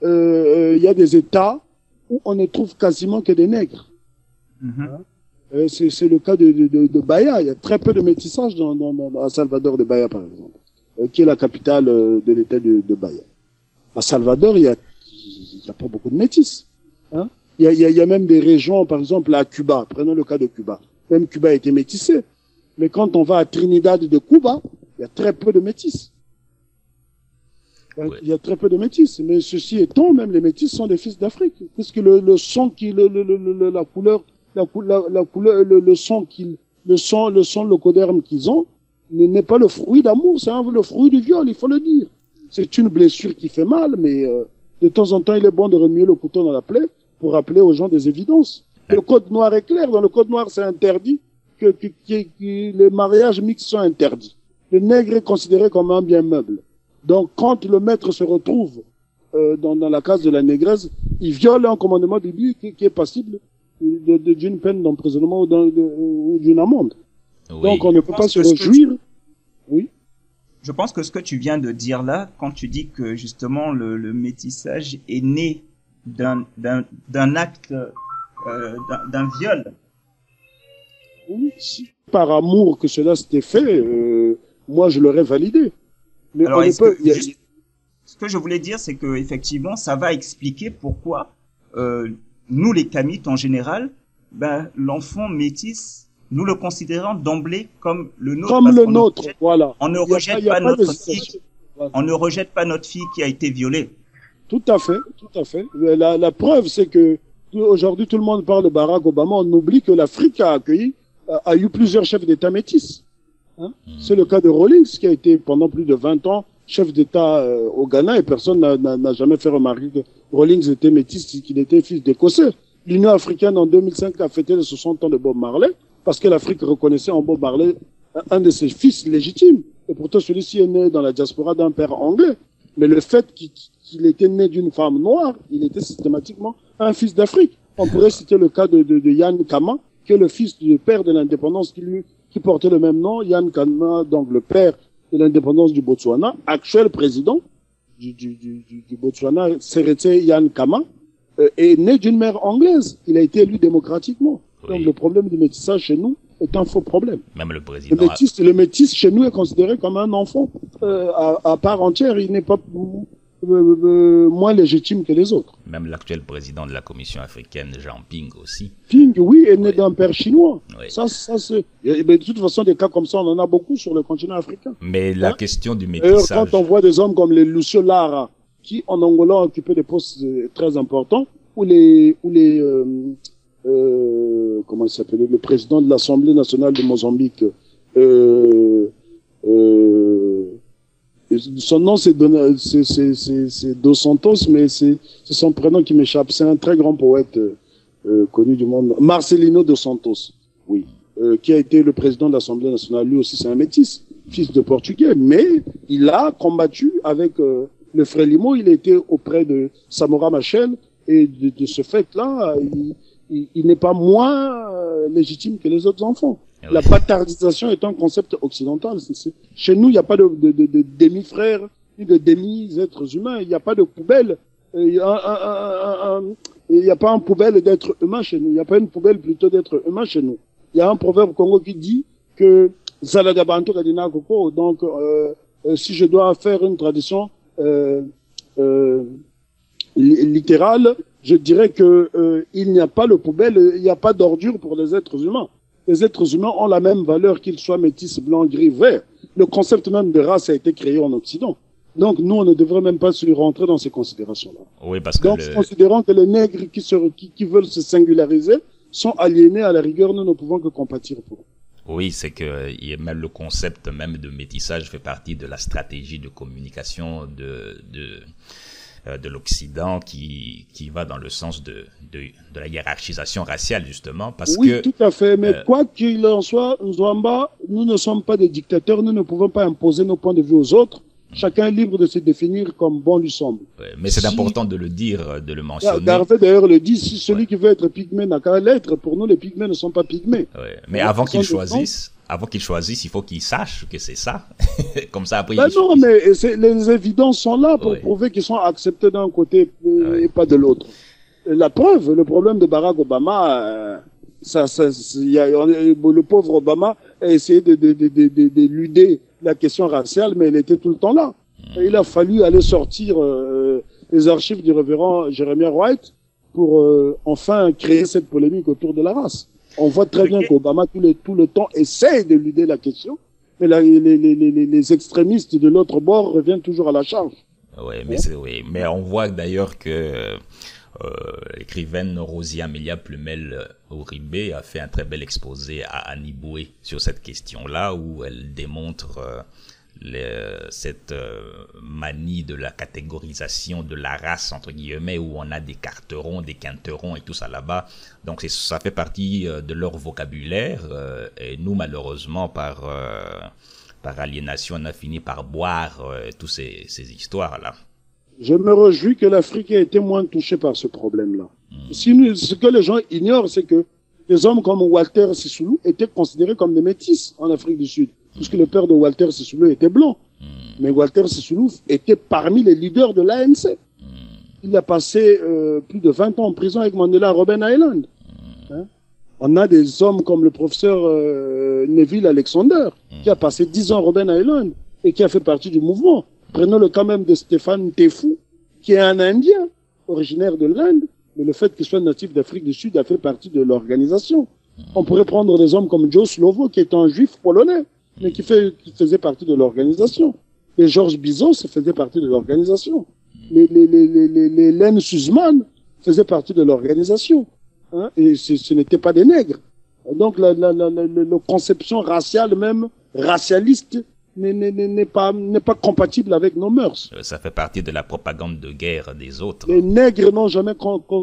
euh, y a des États où on ne trouve quasiment que des nègres. Mm-hmm. Hein? Euh, c'est, c'est le cas de, de, de, de Bahia. Il y a très peu de métissage dans, dans, dans à Salvador de Bahia, par exemple, euh, qui est la capitale euh, de l'État de, de Bahia. À Salvador, il y a il n'y a pas beaucoup de métis. Hein. Il, y a, il, y a, il y a même des régions, par exemple à Cuba, prenons le cas de Cuba. Même Cuba a été métissé. Mais quand on va à Trinidad de Cuba, il y a très peu de métis. Oui. Il y a très peu de métis. Mais ceci étant, même les métis sont des fils d'Afrique. Puisque le, le son qui, le, le, le, la couleur, la, la, la couleur, le, le son qu'ils, le son, le son locoderme qu'ils ont, n'est pas le fruit d'amour, c'est un, le fruit du viol, il faut le dire. C'est une blessure qui fait mal, mais, euh, de temps en temps, il est bon de remuer le couteau dans la plaie pour rappeler aux gens des évidences. Le code noir est clair. Dans le code noir, c'est interdit que, que, que, que les mariages mixtes sont interdits. Le nègre est considéré comme un bien meuble. Donc, quand le maître se retrouve euh, dans, dans la case de la négresse, il viole un commandement de lui qui, qui est passible de, de, d'une peine d'emprisonnement ou, d'un, de, ou d'une amende. Oui. Donc, on ne peut pas se réjouir. Tu... Oui. Je pense que ce que tu viens de dire là, quand tu dis que justement le, le métissage est né d'un d'un d'un acte euh, d'un, d'un viol. Oui, si par amour que cela s'était fait, euh, moi je l'aurais validé. Mais Alors, on ne est-ce peut, que, il y a- juste, ce que je voulais dire, c'est que effectivement, ça va expliquer pourquoi euh, nous, les Kamites en général, ben, l'enfant métis, nous le considérons d'emblée comme le nôtre, comme parce le qu'on ne nôtre, rejette, voilà. on ne Il y a pas, rejette il y a pas pas notre d'hésitation. fille, Voilà. on ne rejette pas notre fille qui a été violée. Tout à fait, tout à fait. La, la preuve, c'est que aujourd'hui, tout le monde parle de Barack Obama. On oublie que l'Afrique a accueilli, a, a eu plusieurs chefs d'État métis. Hein? Mm. C'est le cas de Rawlings, qui a été pendant plus de vingt ans chef d'État euh, au Ghana, et personne n'a, n'a, n'a jamais fait remarquer que Rawlings était métis, qu'il était fils d'Écossais. L'Union africaine, en deux mille cinq, a fêté les soixante ans de Bob Marley, parce que l'Afrique reconnaissait en Bob Marley un de ses fils légitimes. Et pourtant, celui-ci est né dans la diaspora d'un père anglais. Mais le fait qu'il, qu'il était né d'une femme noire, il était systématiquement un fils d'Afrique. On pourrait citer le cas de, de, de Yann Kama, qui est le fils du père de l'indépendance, qui lui, qui portait le même nom, Yann Kama, donc le père de l'indépendance du Botswana, actuel président du, du, du, du, du Botswana, Seretse Yann Kama, euh, est né d'une mère anglaise. Il a été élu démocratiquement. Oui. Donc le problème du métissage chez nous est un faux problème. Même le président. Le métis, le métis chez nous est considéré comme un enfant euh, à, à part entière. Il n'est pas euh, euh, moins légitime que les autres. Même l'actuel président de la Commission africaine, Jean Ping aussi. Ping, oui, est né Oui. d'un père chinois. Oui. Ça, ça c'est. Et, mais de toute façon, des cas comme ça, on en a beaucoup sur le continent africain. Mais la Hein? question du D'ailleurs, métissage. quand on voit des hommes comme les Lucio Lara, qui en Angola ont occupé des postes euh, très importants, ou les, ou les, euh, euh, comment il s'appelait, le président de l'Assemblée nationale de Mozambique, euh, euh, son nom c'est Don- c'est c'est c'est c'est Dos Santos, mais c'est c'est son prénom qui m'échappe. C'est un très grand poète euh, euh, connu du monde, Marcelino Dos Santos, oui, euh, qui a été le président de l'Assemblée nationale. Lui aussi, c'est un métis, fils de Portugais, mais il a combattu avec euh, le Frélimo. Il était auprès de Samora Machel, et de, de ce fait-là, il, il, il n'est pas moins euh, légitime que les autres enfants. Oui. La bâtardisation est un concept occidental. C'est, c'est... Chez nous, il n'y a pas de, de, de, de demi-frères ni de demi-êtres humains. Il n'y a pas de poubelle. Il n'y a pas un poubelle d'être humain chez nous. Il n'y a pas une poubelle plutôt d'être humain chez nous. Il y a un proverbe congo qui dit que Zalagabanto Kadina Koko. Donc, euh, euh, si je dois faire une tradition euh, euh, littérale, je dirais que euh, il n'y a pas de poubelle, il n'y a pas d'ordure pour les êtres humains. Les êtres humains ont la même valeur qu'ils soient métis, blancs, gris, verts. Le concept même de race a été créé en Occident. Donc nous, on ne devrait même pas se rentrer dans ces considérations-là. Oui, parce que Donc le... considérant que les nègres qui, se, qui, qui veulent se singulariser sont aliénés, à la rigueur, nous ne pouvons que compatir pour eux. Oui, c'est que il y a même le concept même de métissage fait partie de la stratégie de communication de de euh, de l'Occident qui qui va dans le sens de de, de la hiérarchisation raciale justement parce oui, que tout à fait. Mais euh, quoi qu'il en soit, Nzouamba, nous ne sommes pas des dictateurs, nous ne pouvons pas imposer nos points de vue aux autres. Chacun est libre de se définir comme bon lui semble. ouais, mais c'est Si- important de le dire, de le mentionner. Garvey d'ailleurs le dit, si celui qui veut être pygmée n'a qu'à l'être, pour nous les pygmées ne sont pas pygmées. Ouais, mais Ouais, avant ils qu'il sont des choisisse, avant qu'il choisisse, il faut qu'il sache que c'est ça. Comme ça après Ben il non, mais c'est- les évidences sont là pour Ouais. prouver qu'ils sont acceptés d'un côté euh, Ouais. et pas de l'autre. Et la preuve, le problème de Barack Obama, euh, ça, ça, c'est- il y a, on est- le pauvre Obama a essayé de, de, de, de, de- d'éluder la question raciale, mais elle était tout le temps là. Et il a fallu aller sortir euh, les archives du révérend Jeremiah Wright pour euh, enfin créer cette polémique autour de la race. On voit très bien Ok. qu'Obama tout le, tout le temps essaye d'éluder la question, mais la- les, les, les, les, les extrémistes de l'autre bord reviennent toujours à la charge. Oui, mais c'est oui, mais on voit d'ailleurs que euh, l'écrivaine Rosia Amelia Plumel-Uribe a fait un très bel exposé à Annie Boué sur cette question-là où elle démontre euh, le- cette euh, manie de la catégorisation de la race entre guillemets où on a des carterons, des quinterons et tout ça là-bas. Donc c'est, ça fait partie euh, de leur vocabulaire euh, et nous malheureusement par euh, par aliénation on a fini par boire euh, toutes ces, ces histoires-là. Je me réjouis que l'Afrique ait été moins touchée par ce problème-là. Si nous- ce que les gens ignorent, c'est que des hommes comme Walter Sissoulou étaient considérés comme des métis en Afrique du Sud, puisque le père de Walter Sissoulou était blanc. Mais Walter Sissoulou était parmi les leaders de l'A N C. Il a passé euh, plus de vingt ans en prison avec Mandela à Robben Island. Hein? On a des hommes comme le professeur euh, Neville Alexander, qui a passé dix ans à Robben Island et qui a fait partie du mouvement. Prenons le cas même de Stéphane Tefou, qui est un Indien, originaire de l'Inde, mais le fait qu'il soit natif d'Afrique du Sud a fait partie de l'organisation. On pourrait prendre des hommes comme Joe Slovo, qui est un juif polonais, mais qui, fait, qui faisait partie de l'organisation. Et Georges Bizos faisait partie de l'organisation. Les, les, les, les, les, les Len Suzman faisaient partie de l'organisation. Hein, et ce, ce n'étaient pas des nègres. Donc la, la, la, la, la conception raciale, même racialiste, n'est pas, n'est pas compatible avec nos mœurs. Ça fait partie de la propagande de guerre des autres. Les nègres n'ont jamais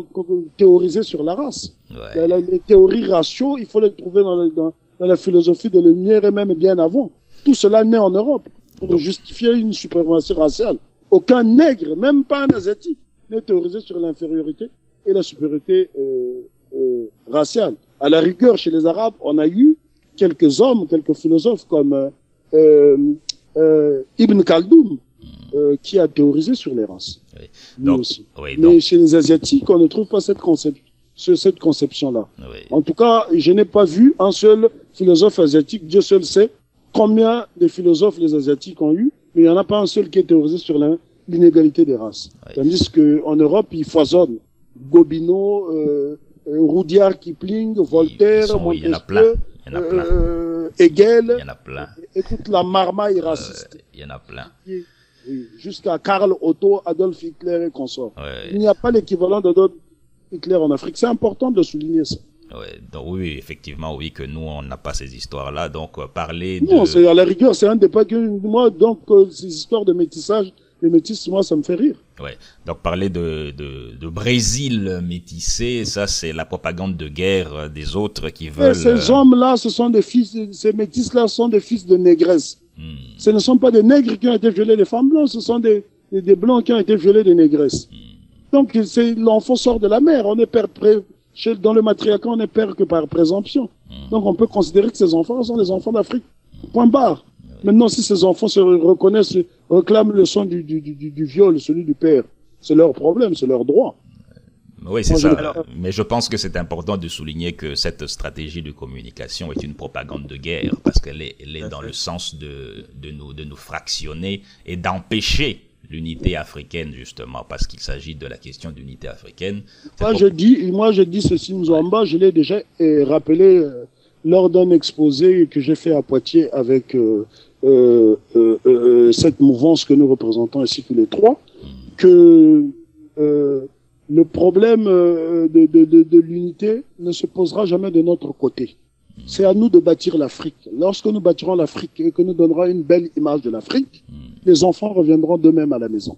théorisé sur la race. Ouais. La, les théories raciaux, il faut les trouver dans, le, dans, dans la philosophie de Lumière et même bien avant. Tout cela naît en Europe pour justifier une suprématie raciale. Aucun nègre, même pas un asiatique, n'est théorisé sur l'infériorité et la supériorité euh, euh, raciale. À la rigueur, chez les Arabes, on a eu quelques hommes, quelques philosophes comme euh, euh, Ibn Khaldoun, euh, qui a théorisé sur les races. Oui. Donc, aussi. Oui, Mais donc... chez les Asiatiques, on ne trouve pas cette, concep cette conception-là. Oui. En tout cas, je n'ai pas vu un seul philosophe asiatique, Dieu seul sait combien de philosophes les Asiatiques ont eu, mais il n'y en a pas un seul qui est théorisé sur l'inégalité des races. Oui. Tandis qu'en Europe, ils foisonnent. Gobineau, euh, Roudyard Kipling, Voltaire, sont, Montesquieu, il y en a plein. Il y en a plein. Euh, Hegel. Il y en a plein. Et toute la marmaille raciste. Euh, il y en a plein. Oui, jusqu'à Karl Otto, Adolf Hitler et consorts. Ouais. Il n'y a pas l'équivalent d'Adolf Hitler en Afrique. C'est important de souligner ça. Ouais, donc oui, effectivement, oui, que nous, on n'a pas ces histoires-là. Donc, euh, parler de... Non, c'est à la rigueur, c'est un débat que moi, donc, euh, ces histoires de métissage, les métis, moi, ça me fait rire. Ouais. Donc, parler de, de, de Brésil métissé, ça, c'est la propagande de guerre des autres qui veulent... Et ces hommes-là, ce sont des fils, ces métis-là sont des fils de négresses. Hmm. Ce ne sont pas des nègres qui ont été violés des femmes blanches, ce sont des, des, des blancs qui ont été violés des négresses. Hmm. Donc, c'est, l'enfant sort de la mère. On est père pré... Chez, dans le matriarcat, on n'est père que par présomption. Mmh. Donc, on peut considérer que ces enfants sont des enfants d'Afrique. Point barre. Mmh. Maintenant, si ces enfants se reconnaissent, réclament le son du, du, du, du viol, celui du père, c'est leur problème, c'est leur droit. Oui, c'est ça. Alors, mais je pense que c'est important de souligner que cette stratégie de communication est une propagande de guerre parce qu'elle est, elle est dans le sens de, de, nous, de nous fractionner et d'empêcher l'unité africaine, justement, parce qu'il s'agit de la question d'unité africaine. Moi, je dis, moi, je dis ceci, Nzouamba, je l'ai déjà euh, rappelé euh, lors d'un exposé que j'ai fait à Poitiers avec euh, euh, euh, euh, cette mouvance que nous représentons ici tous les trois, mmh. que euh, le problème euh, de, de, de, de l'unité ne se posera jamais de notre côté. Mmh. C'est à nous de bâtir l'Afrique. Lorsque nous bâtirons l'Afrique et que nous donnerons une belle image de l'Afrique, mmh. les enfants reviendront d'eux-mêmes à la maison.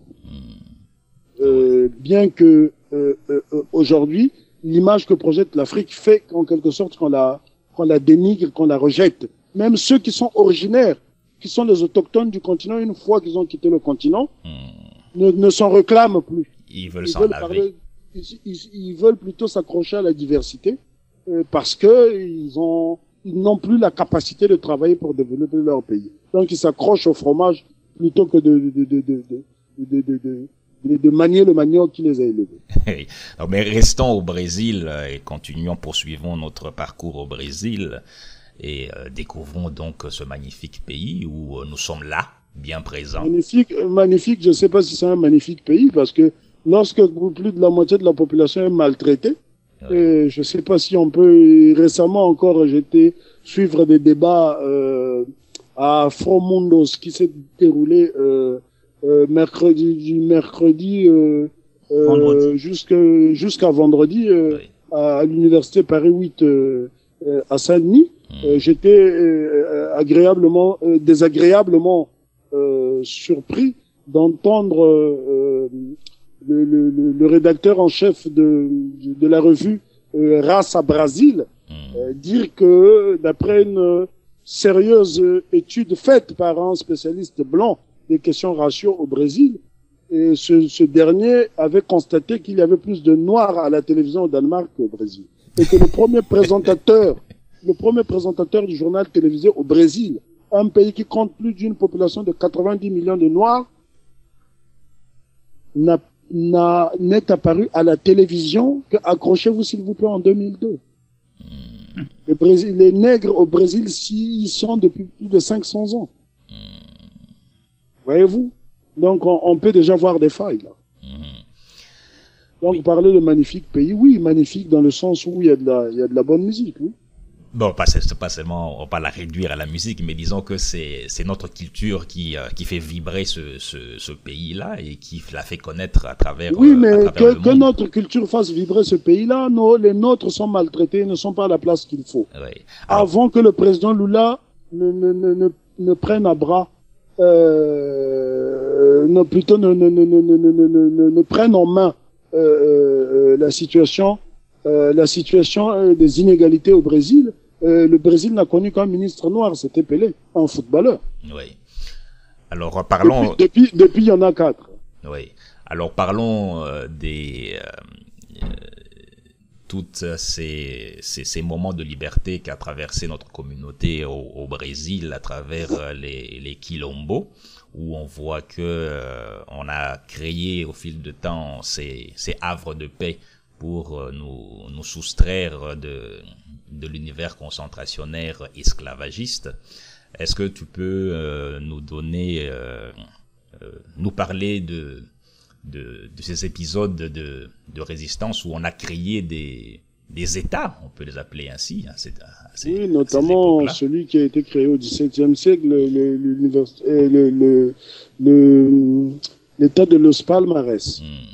Mmh. Euh, bien que euh, euh, aujourd'hui, l'image que projette l'Afrique fait qu'en quelque sorte qu'on la, qu'on la dénigre, qu'on la rejette. Même ceux qui sont originaires, qui sont les autochtones du continent, une fois qu'ils ont quitté le continent, mmh. ne, ne s'en réclament plus. Ils veulent s'en laver. Parler, ils, ils, ils veulent plutôt s'accrocher à la diversité euh, parce que ils ont, ils n'ont plus la capacité de travailler pour développer leur pays. Donc ils s'accrochent au fromage plutôt que de, de, de, de, de, de, de, de, de, de manier le manioc qui les a élevés. Non, mais restons au Brésil et continuons, poursuivons notre parcours au Brésil et euh, découvrons donc ce magnifique pays où euh, nous sommes là, bien présents. Magnifique, magnifique, je ne sais pas si c'est un magnifique pays parce que lorsque plus de la moitié de la population est maltraitée, oui. et je ne sais pas si on peut, récemment encore, j'étais suivre des débats euh, à Fromundos qui s'est déroulé euh, euh, mercredi, du mercredi euh, euh, jusqu'à jusqu'à vendredi euh, oui. à, à l'université Paris huit euh, euh, à Saint-Denis. Mmh. Euh, j'étais euh, agréablement, euh, désagréablement euh, surpris d'entendre euh, le, le, le rédacteur en chef de, de la revue euh, Race à Brasil mmh. euh, dire que d'après une sérieuse étude faite par un spécialiste blanc des questions raciaux au Brésil, et ce, ce dernier avait constaté qu'il y avait plus de noirs à la télévision au Danemark qu'au Brésil. Et que le premier présentateur, le premier présentateur du journal télévisé au Brésil, un pays qui compte plus d'une population de quatre-vingt-dix millions de noirs, n'a n'a, n'est apparu à la télévision que, accrochez-vous s'il vous plaît, en deux mille deux. Mmh. Le Brésil, les nègres au Brésil, s'y sont depuis plus de cinq cents ans. Mmh. Voyez-vous? Donc, on, on peut déjà voir des failles, là. Mmh. Donc, oui. Parler de magnifique pays, oui, magnifique dans le sens où il y a de la, il y a de la bonne musique, oui. Bon, pas, c'est pas seulement, on va pas la réduire à la musique, mais disons que c'est, c'est notre culture qui, euh, qui fait vibrer ce, ce, ce pays-là et qui la fait connaître à travers, oui, mais euh, à travers que, que notre culture fasse vibrer ce pays-là, non, les nôtres sont maltraités, ne sont pas à la place qu'il faut. Oui. Alors, avant que le président Lula ne, ne, ne, ne, ne prenne à bras, euh, non, plutôt ne, ne, ne, ne, ne, ne, ne, ne prenne en main, euh, euh, la situation, euh, la situation des inégalités au Brésil. Euh, le Brésil n'a connu qu'un ministre noir, c'était Pelé, un footballeur. Oui. Alors parlons. Depuis, depuis, depuis il y en a quatre. Oui. Alors parlons euh, des euh, toutes ces, ces ces moments de liberté qu'a traversé notre communauté au, au Brésil à travers les les quilombos, où on voit que euh, on a créé au fil de temps ces ces havres de paix pour nous nous soustraire de de l'univers concentrationnaire esclavagiste. Est-ce que tu peux euh, nous donner, euh, euh, nous parler de, de, de ces épisodes de, de résistance où on a créé des, des États, on peut les appeler ainsi. Hein, c'est, c'est, oui, notamment celui qui a été créé au dix-septième siècle, le, le, le, le, le, l'État de Los Palmares. Hmm.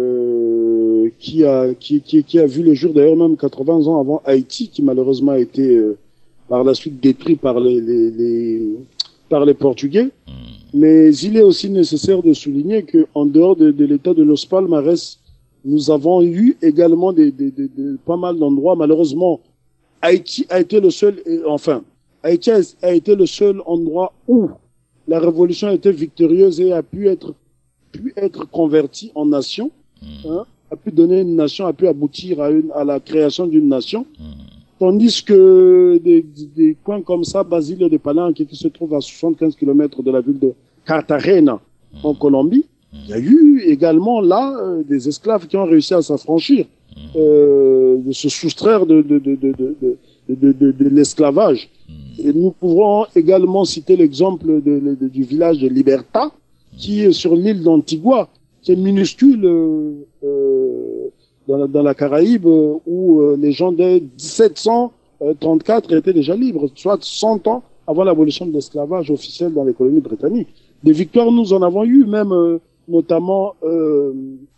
Euh, qui a qui, qui qui a vu le jour d'ailleurs même quatre-vingts ans avant Haïti, qui malheureusement a été euh, par la suite détruit par les, les, les par les Portugais. Mmh. Mais il est aussi nécessaire de souligner que en dehors de, de l'État de Los Palmares, nous avons eu également des, des, des, des pas mal d'endroits. Malheureusement, Haïti a été le seul, enfin Haïti a, a été le seul endroit où la révolution a été victorieuse et a pu être pu être convertie en nation. Hein, a pu donner une nation, a pu aboutir à, une, à la création d'une nation, mmh. Tandis que des, des coins comme ça, Basile de Palenque, qui se trouve à soixante-quinze kilomètres de la ville de Cartagena, mmh. en Colombie, mmh. il y a eu également là euh, des esclaves qui ont réussi à s'affranchir, mmh. euh, de se soustraire de, de, de, de, de, de, de, de, de l'esclavage. Mmh. Et nous pouvons également citer l'exemple de, de, de, du village de Liberta, qui est sur l'île d'Antigua, qui est minuscule euh, euh, dans, la, dans la Caraïbe, euh, où euh, les gens de dix-sept cent trente-quatre étaient déjà libres, soit cent ans avant l'abolition de l'esclavage officiel dans les colonies britanniques. Des victoires, nous en avons eu, même euh, notamment euh,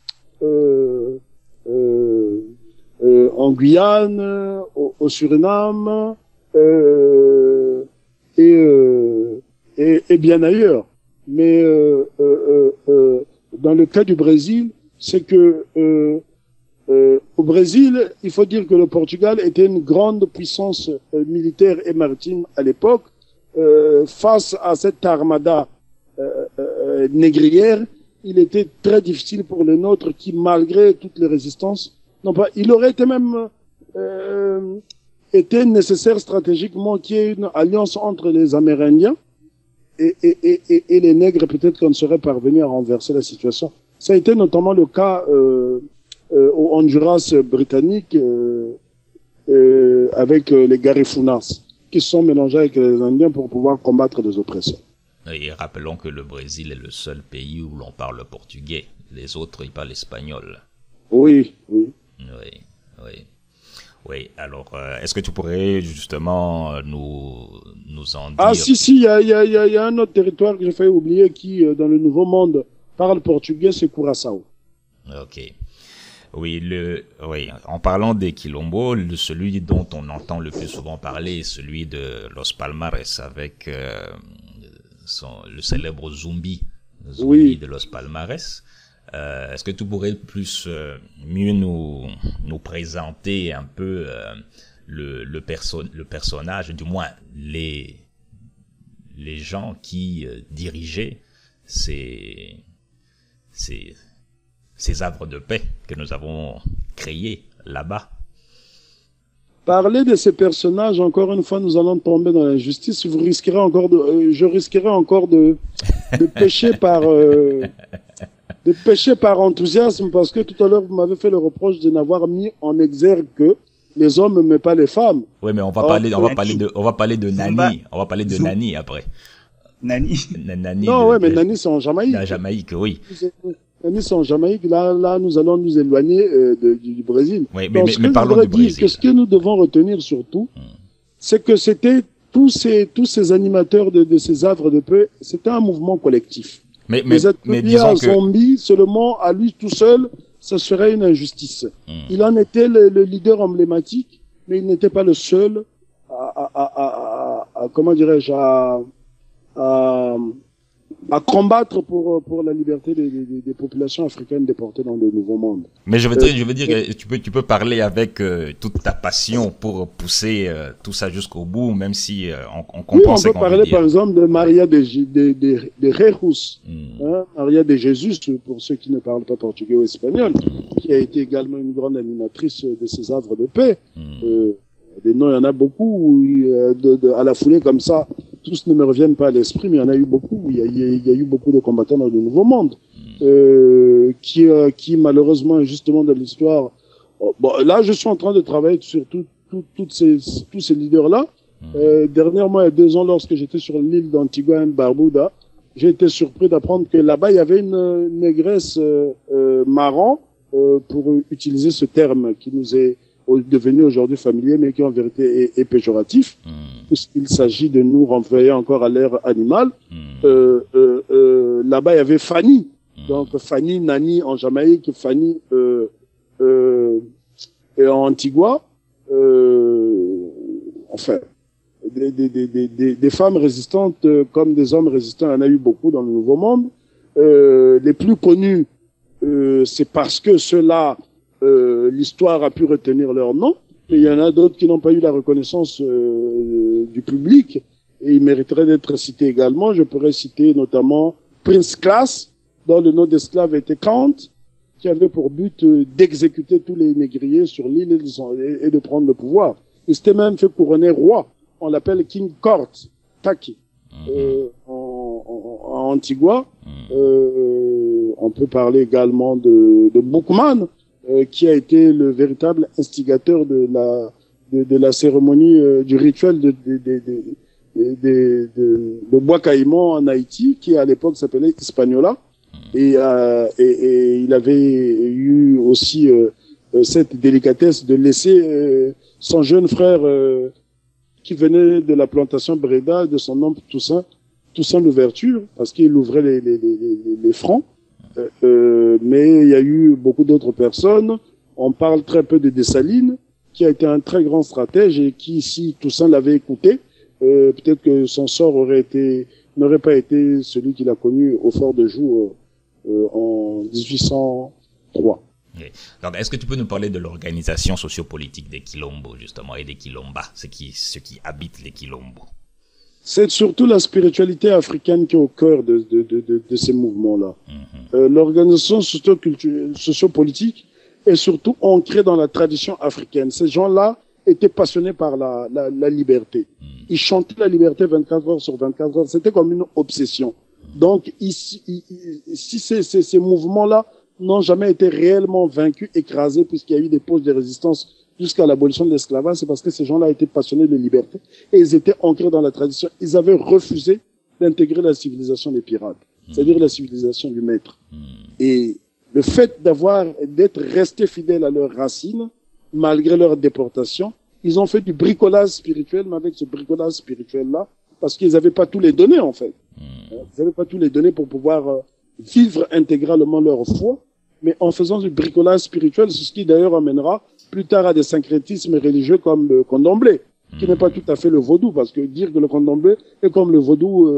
euh, euh, euh, en Guyane, au, au Suriname, euh, et, euh, et, et bien ailleurs. Mais euh, euh, euh, dans le cas du Brésil, c'est que euh, euh, au Brésil, il faut dire que le Portugal était une grande puissance euh, militaire et maritime à l'époque. Euh, face à cette armada euh, euh, négrière, il était très difficile pour les nôtres qui, malgré toutes les résistances, non pas, il aurait été même euh, été nécessaire stratégiquement qu'il y ait une alliance entre les Amérindiens et, et, et, et, et les nègres, peut-être qu'on serait parvenu à renverser la situation. Ça a été notamment le cas euh, euh, au Honduras britannique euh, euh, avec euh, les Garifunas, qui se sont mélangés avec les Indiens pour pouvoir combattre des oppresseurs. Et rappelons que le Brésil est le seul pays où l'on parle portugais. Les autres, ils parlent espagnol. Oui, oui. Oui, oui. Oui, alors, euh, est-ce que tu pourrais justement nous, nous en dire... Ah si, si, il y a, y, a, y a un autre territoire que j'ai failli oublier qui, dans le Nouveau Monde, parle portugais, c'est Curaçao. Ok. Oui, le, oui, en parlant des quilombos, le, celui dont on entend le plus souvent parler est celui de Los Palmares avec euh, son, le célèbre Zumbi, Zumbi oui. de Los Palmares. Euh, est-ce que tu pourrais plus euh, mieux nous nous présenter un peu euh, le le, perso le personnage, du moins les les gens qui euh, dirigeaient ces ces ces havres de paix que nous avons créés là-bas? Parler de ces personnages, encore une fois, nous allons tomber dans l'injustice. Vous risquerez encore de, euh, je risquerai encore de de pécher par euh, de pécher par enthousiasme, parce que tout à l'heure, vous m'avez fait le reproche de n'avoir mis en exergue que les hommes, mais pas les femmes. Oui, mais on va parler, on va parler de, on va parler de Nani. On va parler de Nani après. Nani. Nani. Non, de, ouais, mais de, Nani, c'est en Jamaïque. La Jamaïque, oui. Nani, c'est en Jamaïque. Là, là, nous allons nous éloigner euh, de, du, du Brésil. Oui, mais, mais, mais parlons du Brésil. Que ce que nous devons retenir surtout, hmm. c'est que c'était tous ces, tous ces animateurs de, de ces havres de paix, c'était un mouvement collectif. Mais, mais, mais disons à que... Zombie, seulement à lui tout seul, ce serait une injustice. Mm. Il en était le, le leader emblématique, mais il n'était pas le seul à, à, à, à, à comment dirais-je, à, à, à combattre pour, pour la liberté des, des, des populations africaines déportées dans le Nouveau Monde. Mais je veux dire, euh, je veux dire que tu peux, tu peux parler avec euh, toute ta passion pour pousser euh, tout ça jusqu'au bout, même si euh, on, on comprend ce qu'on veut dire. Oui, on peut parler par exemple de Maria de, de, de, de Jesus, mm. hein, Maria de Jesus, pour ceux qui ne parlent pas portugais ou espagnol, mm. qui a été également une grande animatrice de ces havres de paix. Mm. Euh, des noms, il y en a beaucoup, euh, de, de, à la foulée comme ça. Tous ne me reviennent pas à l'esprit, mais il y en a eu beaucoup. Il y a, il y a, il y a eu beaucoup de combattants dans le Nouveau Monde, euh, qui, euh, qui malheureusement, justement, dans l'histoire. Oh, bon, là, je suis en train de travailler sur tout, tout, toutes ces, tous ces leaders-là. Euh, dernièrement, il y a deux ans, lorsque j'étais sur l'île d'Antigua et Barbuda, j'ai été surpris d'apprendre que là-bas, il y avait une, une négresse euh, euh, marron, euh, pour utiliser ce terme qui nous est devenu aujourd'hui familier, mais qui en vérité est, est péjoratif, mmh. puisqu'il s'agit de nous renvoyer encore à l'ère animale. Mmh. Euh, euh, euh, là-bas, il y avait Fanny, mmh. donc Fanny, Nani en Jamaïque, Fanny euh, euh, et en Antigua. Euh, enfin, des, des, des, des, des femmes résistantes comme des hommes résistants, il y en a eu beaucoup dans le Nouveau Monde. Euh, les plus connus, euh, c'est parce que ceux-là, Euh, l'histoire a pu retenir leur nom, mais il y en a d'autres qui n'ont pas eu la reconnaissance euh, du public et ils mériteraient d'être cités également. Je pourrais citer notamment Prince Class, dont le nom d'esclave était Kant, qui avait pour but euh, d'exécuter tous les négriers sur l'île et, et de prendre le pouvoir. Il s'était même fait couronner roi. On l'appelle King Court Taki. Euh, en, en, en Antigua, euh, on peut parler également de, de Boukman, Euh, qui a été le véritable instigateur de la de, de la cérémonie euh, du rituel de de de de, de, de, de Bois Caïman en Haïti, qui à l'époque s'appelait Hispaniola, et, euh, et et il avait eu aussi euh, cette délicatesse de laisser euh, son jeune frère euh, qui venait de la plantation Breda, de son nom Toussaint Toussaint l'ouverture, parce qu'il ouvrait les les les, les francs. Euh, mais il y a eu beaucoup d'autres personnes. On parle très peu de Dessalines, qui a été un très grand stratège et qui, si Toussaint l'avait écouté, euh, peut-être que son sort aurait été, n'aurait pas été celui qu'il a connu au Fort de Joux euh, en dix-huit cent trois. Okay. Donc, est-ce que tu peux nous parler de l'organisation sociopolitique des Quilombo, justement, et des Quilombas, ceux qui, ceux qui habitent les Quilombo? C'est surtout la spiritualité africaine qui est au cœur de, de, de, de, de ces mouvements-là. Mm-hmm. Euh, l'organisation sociopolitique est surtout ancrée dans la tradition africaine. Ces gens-là étaient passionnés par la, la, la liberté. Mm-hmm. Ils chantaient la liberté vingt-quatre heures sur vingt-quatre heures. C'était comme une obsession. Mm-hmm. Donc, ici, si ces, ces, ces mouvements-là n'ont jamais été réellement vaincus, écrasés, puisqu'il y a eu des pauses de résistance jusqu'à l'abolition de l'esclavage, c'est parce que ces gens-là étaient passionnés de liberté et ils étaient ancrés dans la tradition. Ils avaient refusé d'intégrer la civilisation des pirates, mmh. c'est-à-dire la civilisation du maître. Mmh. Et le fait d'avoir, d'être restés fidèles à leurs racines, malgré leur déportation, ils ont fait du bricolage spirituel, mais avec ce bricolage spirituel-là, parce qu'ils n'avaient pas tous les données, en fait. Mmh. Ils n'avaient pas tous les données pour pouvoir euh, vivre intégralement leur foi, mais en faisant du bricolage spirituel, c'est ce qui d'ailleurs amènera plus tard à des syncrétismes religieux comme le candomblé, qui n'est pas tout à fait le vaudou, parce que dire que le candomblé est comme le vaudou, euh,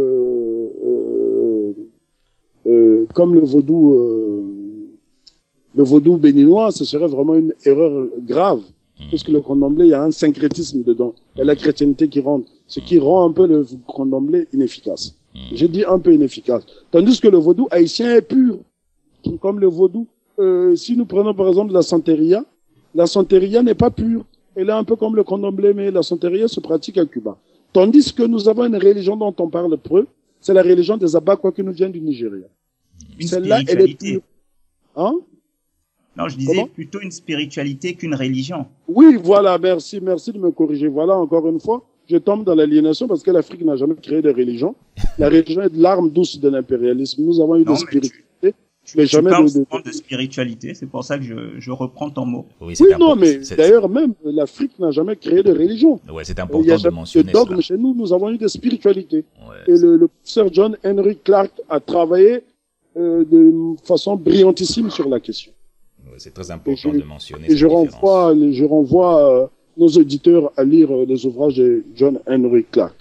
euh, euh, comme le vaudou, euh, le vaudou béninois, ce serait vraiment une erreur grave, parce que le candomblé, il y a un syncrétisme dedans, et la chrétienté qui rentre, ce qui rend un peu le candomblé inefficace. J'ai dit un peu inefficace. Tandis que le vaudou haïtien est pur, comme le vaudou. Euh, si nous prenons par exemple la santeria, la santeria n'est pas pure. Elle est un peu comme le candomblé, mais la santeria se pratique à Cuba. Tandis que nous avons une religion dont on parle peu, c'est la religion des Abakwa qui nous vient du Nigeria. Celle-là, elle est pure. Hein? Non, je disais Comment? plutôt une spiritualité qu'une religion. Oui, voilà, merci, merci de me corriger. Voilà, encore une fois, je tombe dans l'aliénation parce que l'Afrique n'a jamais créé de religion. La religion est l'arme douce de l'impérialisme. Nous avons eu Non, des mais tu, spiritualités, tu, mais tu jamais parles de, de, souvent de spiritualité, c'est pour ça que je, je reprends ton mot. Oui, c'est Oui, non, important. mais C'est- d'ailleurs, même l'Afrique n'a jamais créé de religion. Ouais, c'est Il y a important de jamais eu de mentionner dogme cela. chez nous. Nous avons eu des spiritualités. Ouais, Et le, le professeur John Henry Clark a travaillé euh, de façon brillantissime sur la question. ouais, c'est très Et important je, de mentionner et cette je différence. renvoie, je renvoie euh, nos auditeurs à lire euh, les ouvrages de John Henry Clark.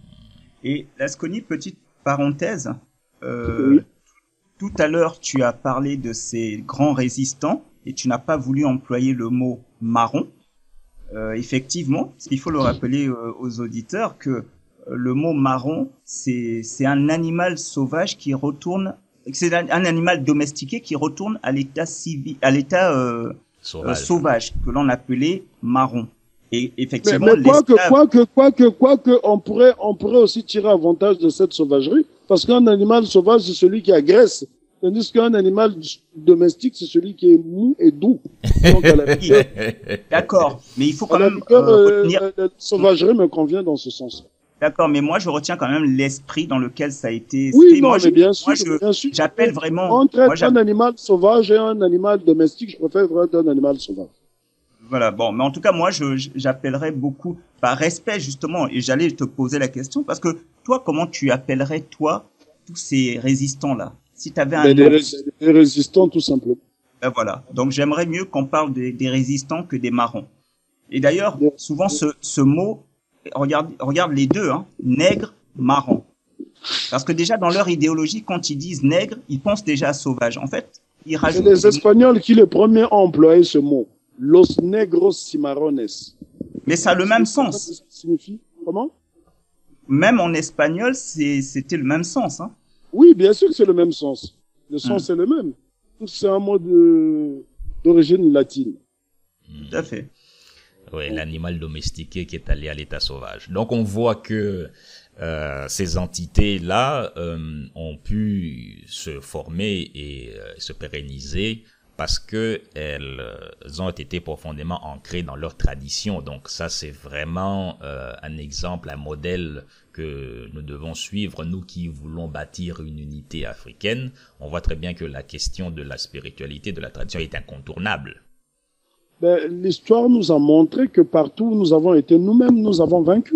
Et Lasconi, petite parenthèse, euh, Oui. tout à l'heure tu as parlé de ces grands résistants et tu n'as pas voulu employer le mot marron. Euh, effectivement, il faut le rappeler euh, aux auditeurs que euh, le mot marron, c'est c'est un animal sauvage qui retourne, c'est un, un animal domestiqué qui retourne à l'état civil, à l'état euh, euh, Sauvage. sauvage que l'on appelait marron. Et Mais, effectivement, mais quoi que, l'esclave, quoi que, quoi que, quoi que, on pourrait, on pourrait aussi tirer avantage de cette sauvagerie, parce qu'un animal sauvage, c'est celui qui agresse, tandis qu'un animal domestique, c'est celui qui est mou et doux. Donc, à la rigueur, d'accord, mais il faut quand à la même rigueur, euh, euh, retenir. la, la sauvagerie me convient dans ce sens. D'accord, mais moi je retiens quand même l'esprit dans lequel ça a été Oui, fait. non, Moi, mais je, bien sûr, moi, je, bien sûr. j'appelle vraiment. On Moi, traite un j'appelle- animal sauvage et un animal domestique, je préfère traiter un animal sauvage. Voilà, bon, mais en tout cas, moi, je, je- j'appellerais beaucoup par respect, justement, et j'allais te poser la question, parce que toi, comment tu appellerais, toi, tous ces résistants-là? Si tu avais un Mais des, nom, rés- des résistants, tout simplement. ben voilà. Donc, j'aimerais mieux qu'on parle des, des résistants que des marrons. Et d'ailleurs, Des- souvent, ce, ce mot, regarde, regarde les deux, hein, nègre, marron. Parce que déjà, dans leur idéologie, quand ils disent nègre, ils pensent déjà à sauvage. En fait, ils C'est rajoutent... les Espagnols qui, les premiers, ont employé ce mot. Los negros cimarrones. Mais ça a le même Vous savez sens. ce que ça signifie? Comment? Même en espagnol, c'est, c'était le même sens, hein. Oui, bien sûr que c'est le même sens. Le sens Hmm. est le même. C'est un mot de, d'origine latine. Tout à fait. Oui, l'animal domestiqué qui est allé à l'état sauvage. Donc on voit que euh, ces entités-là euh, ont pu se former et euh, se pérenniser parce que elles euh, ont été profondément ancrées dans leur tradition. Donc ça, c'est vraiment euh, un exemple, un modèle que nous devons suivre, nous qui voulons bâtir une unité africaine. On voit très bien que la question de la spiritualité, de la tradition est incontournable. Ben, l'histoire nous a montré que partout où nous avons été nous-mêmes, nous avons vaincu.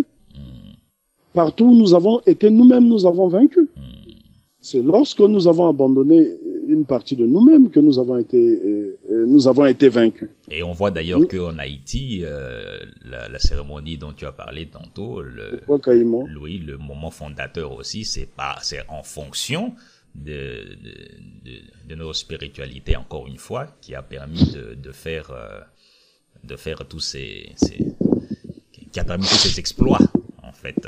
Partout où nous avons été nous-mêmes, nous avons vaincu. C'est lorsque nous avons abandonné une partie de nous-mêmes que nous avons été, euh, euh, nous avons été vaincus. Et on voit d'ailleurs Oui. qu'en Haïti, euh, la, la cérémonie dont tu as parlé tantôt, le, Pourquoi Caïman? oui, le moment fondateur aussi, c'est pas, c'est en fonction de, de, de, de notre spiritualité, encore une fois, qui a permis de, de faire, euh, de faire tous ces, ces, qui a permis tous ces exploits, en fait.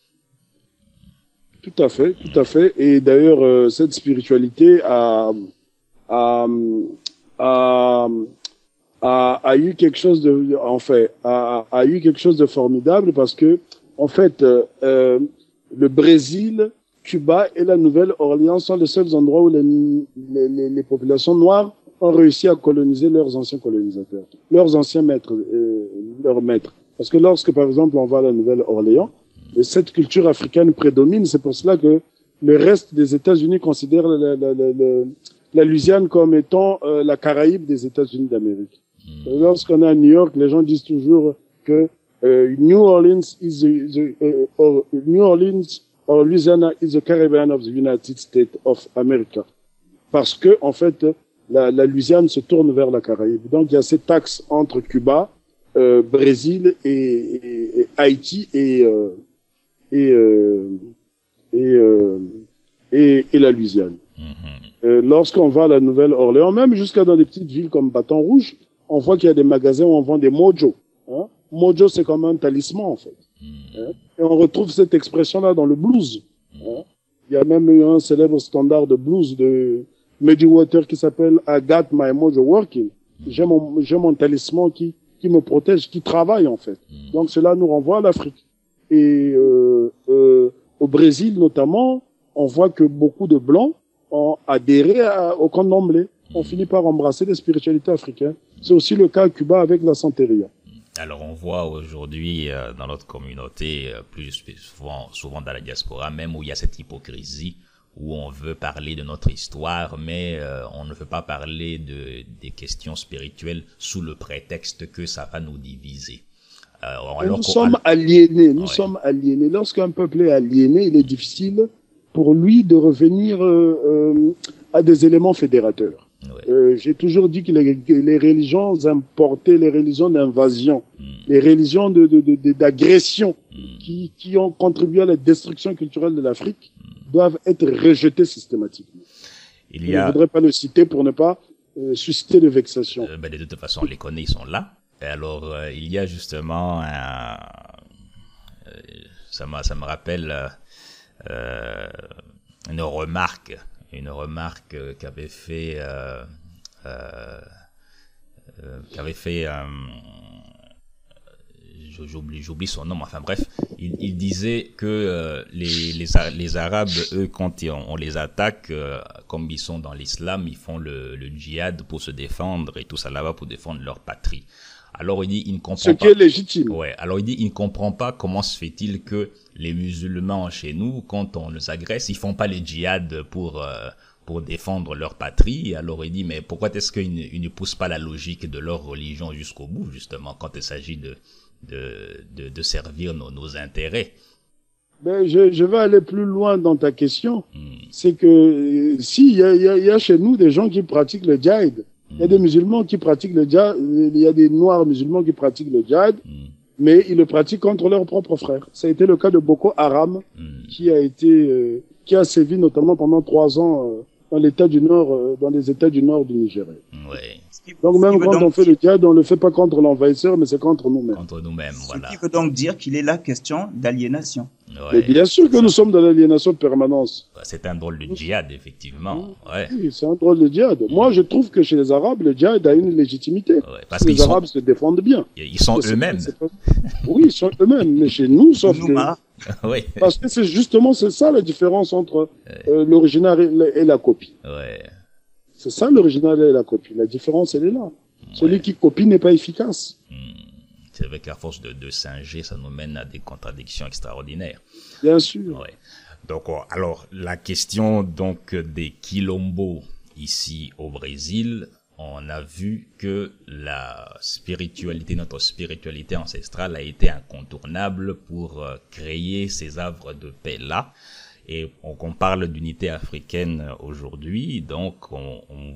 Tout à fait, tout à fait. Et d'ailleurs, euh, cette spiritualité a, a, a, a, a eu quelque chose de, en fait, a, a eu quelque chose de formidable parce que, en fait, euh, euh, le Brésil, Cuba et la Nouvelle-Orléans sont les seuls endroits où les, les, les, les populations noires ont réussi à coloniser leurs anciens colonisateurs, leurs anciens maîtres, euh, leurs maîtres. Parce que lorsque, par exemple, on va à la Nouvelle-Orléans, et cette culture africaine prédomine, c'est pour cela que le reste des États-Unis considère la, la, la, la, la Louisiane comme étant euh, la Caraïbe des États-Unis d'Amérique. Mmh. Lorsqu'on est à New York, les gens disent toujours que euh, New Orleans is the, the, uh, or New Orleans or Louisiana is the Caribbean of the United States of America, parce que en fait la, la Louisiane se tourne vers la Caraïbe. Donc il y a cet axe entre Cuba, euh, Brésil et, et, et Haïti et euh, et euh, et, euh, et et la Louisiane. Mm-hmm. Euh, lorsqu'on va à la Nouvelle-Orléans, même jusqu'à dans des petites villes comme Baton Rouge, on voit qu'il y a des magasins où on vend des mojo. Hein? Mojo, c'est comme un talisman en fait. Mm-hmm. Hein? Et on retrouve cette expression-là dans le blues. Hein? Il y a même eu un célèbre standard de blues de Muddy Waters qui s'appelle I Got My Mojo Working. J'ai mon j'ai mon talisman qui qui me protège, qui travaille en fait. Donc cela nous renvoie à l'Afrique. Et euh, euh, au Brésil notamment, on voit que beaucoup de Blancs ont adhéré à, au candomblé. on finit par embrasser les spiritualités africaines. C'est aussi le cas à Cuba avec la Santeria. Alors on voit aujourd'hui euh, dans notre communauté, euh, plus souvent, souvent dans la diaspora, même où il y a cette hypocrisie, où on veut parler de notre histoire, mais euh, on ne veut pas parler de des questions spirituelles sous le prétexte que ça va nous diviser. Euh, alors nous sommes aliénés, nous ouais. sommes aliénés. Lorsqu'un peuple est aliéné, il est difficile pour lui de revenir euh, euh, à des éléments fédérateurs. Ouais. Euh, j'ai toujours dit que les, que les religions importées, les religions d'invasion, mm. les religions de, de, de, de, d'agression mm. qui, qui ont contribué à la destruction culturelle de l'Afrique mm. doivent être rejetées systématiquement. Il y a... Je ne voudrais pas le citer pour ne pas euh, susciter de vexation. Euh, ben de toute façon, on les connaît, ils sont là. Alors, euh, il y a justement un... Euh, ça, ça me rappelle euh, une remarque une remarque euh, qu'avait fait euh, euh, euh, qu'avait fait euh, j'oublie j'oublie son nom, enfin bref, il, il disait que euh, les, les les Arabes, eux, quand on, on les attaque, euh, comme ils sont dans l'islam, ils font le, le djihad pour se défendre et tout ça là-bas pour défendre leur patrie. Alors il dit, il ne comprend Ce pas. qui est légitime. Ouais. Alors il dit, il ne comprend pas comment se fait-il que les musulmans chez nous, quand on les agresse, ils font pas le djihad pour euh, pour défendre leur patrie. Alors il dit, mais pourquoi est-ce qu'ils ne, ils ne poussent pas la logique de leur religion jusqu'au bout, justement, quand il s'agit de de de, de servir nos, nos intérêts. Ben, je, je vais aller plus loin dans ta question. Hmm. C'est que euh, si il y a, y, a, y a chez nous des gens qui pratiquent le djihad. Il y a des musulmans qui pratiquent le djihad, il y a des noirs musulmans qui pratiquent le djihad, mm. mais ils le pratiquent contre leurs propres frères. Ça a été le cas de Boko Haram, mm. qui a été, euh, qui a sévi notamment pendant trois ans euh, dans l'état du nord, euh, dans les états du nord du Nigeria. Ouais. Donc même quand donc... on fait le djihad, on le fait pas contre l'envahisseur, mais c'est contre nous-mêmes. Contre nous-mêmes, voilà. Ce qui veut donc dire qu'il est là question d'aliénation. Ouais. Mais bien sûr que nous sommes dans l'aliénation de permanence. C'est un drôle de djihad, effectivement. Ouais. Oui, c'est un drôle de djihad. Moi, je trouve que chez les Arabes, le djihad a une légitimité. Ouais, parce que les Arabes sont... se défendent bien. Ils sont eux-mêmes. Pas... Oui, ils sont eux-mêmes. Mais chez nous, sauf nous, que... oui. Parce que c'est justement c'est ça la différence entre ouais. euh, l'original et, et la copie. Ouais. C'est ça l'original et la copie. La différence, elle est là. Ouais. Celui qui copie n'est pas efficace. Mmh. C'est vrai qu'à force de, de singer, ça nous mène à des contradictions extraordinaires. Bien sûr. Ouais. Donc, alors, la question donc des quilombos ici au Brésil, on a vu que la spiritualité, notre spiritualité ancestrale a été incontournable pour euh, créer ces havres de paix-là. Et on, on parle d'unité africaine aujourd'hui, donc on, on,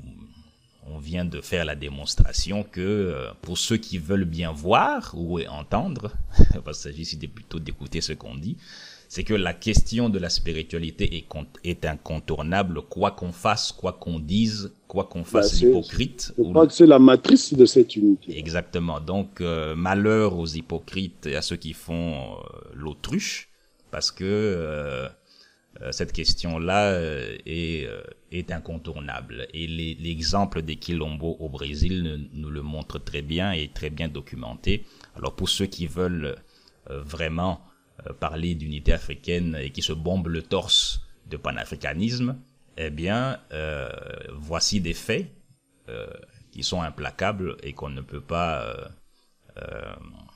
on vient de faire la démonstration que euh, pour ceux qui veulent bien voir ou entendre, parce qu'il s'agit ici plutôt d'écouter ce qu'on dit, c'est que la question de la spiritualité est, est incontournable, quoi qu'on fasse, quoi qu'on dise, quoi qu'on fasse bah l'hypocrite. Je crois que c'est la matrice de cette unité. Exactement. Donc, euh, malheur aux hypocrites et à ceux qui font euh, l'autruche, parce que euh, euh, cette question-là euh, est, euh, est incontournable. Et les, l'exemple des quilombos au Brésil nous le montre très bien et très bien documenté. Alors, pour ceux qui veulent euh, vraiment Euh, parler d'unité africaine et qui se bombe le torse de panafricanisme, eh bien, euh, voici des faits euh, qui sont implacables et qu'on ne peut pas euh, euh,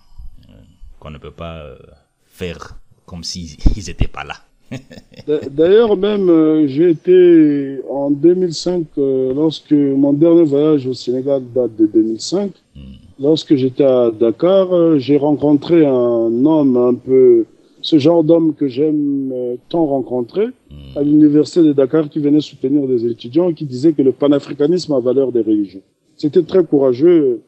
qu'on ne peut pas euh, faire comme s'ils ils étaient pas là. D'ailleurs, même euh, j'ai été en deux mille cinq, euh, lorsque mon dernier voyage au Sénégal date de deux mille cinq. Hmm. Lorsque j'étais à Dakar, euh, j'ai rencontré un homme un peu, ce genre d'homme que j'aime euh, tant rencontrer, mmh. à l'université de Dakar, qui venait soutenir des étudiants et qui disait que le panafricanisme a valeur des religions. C'était très courageux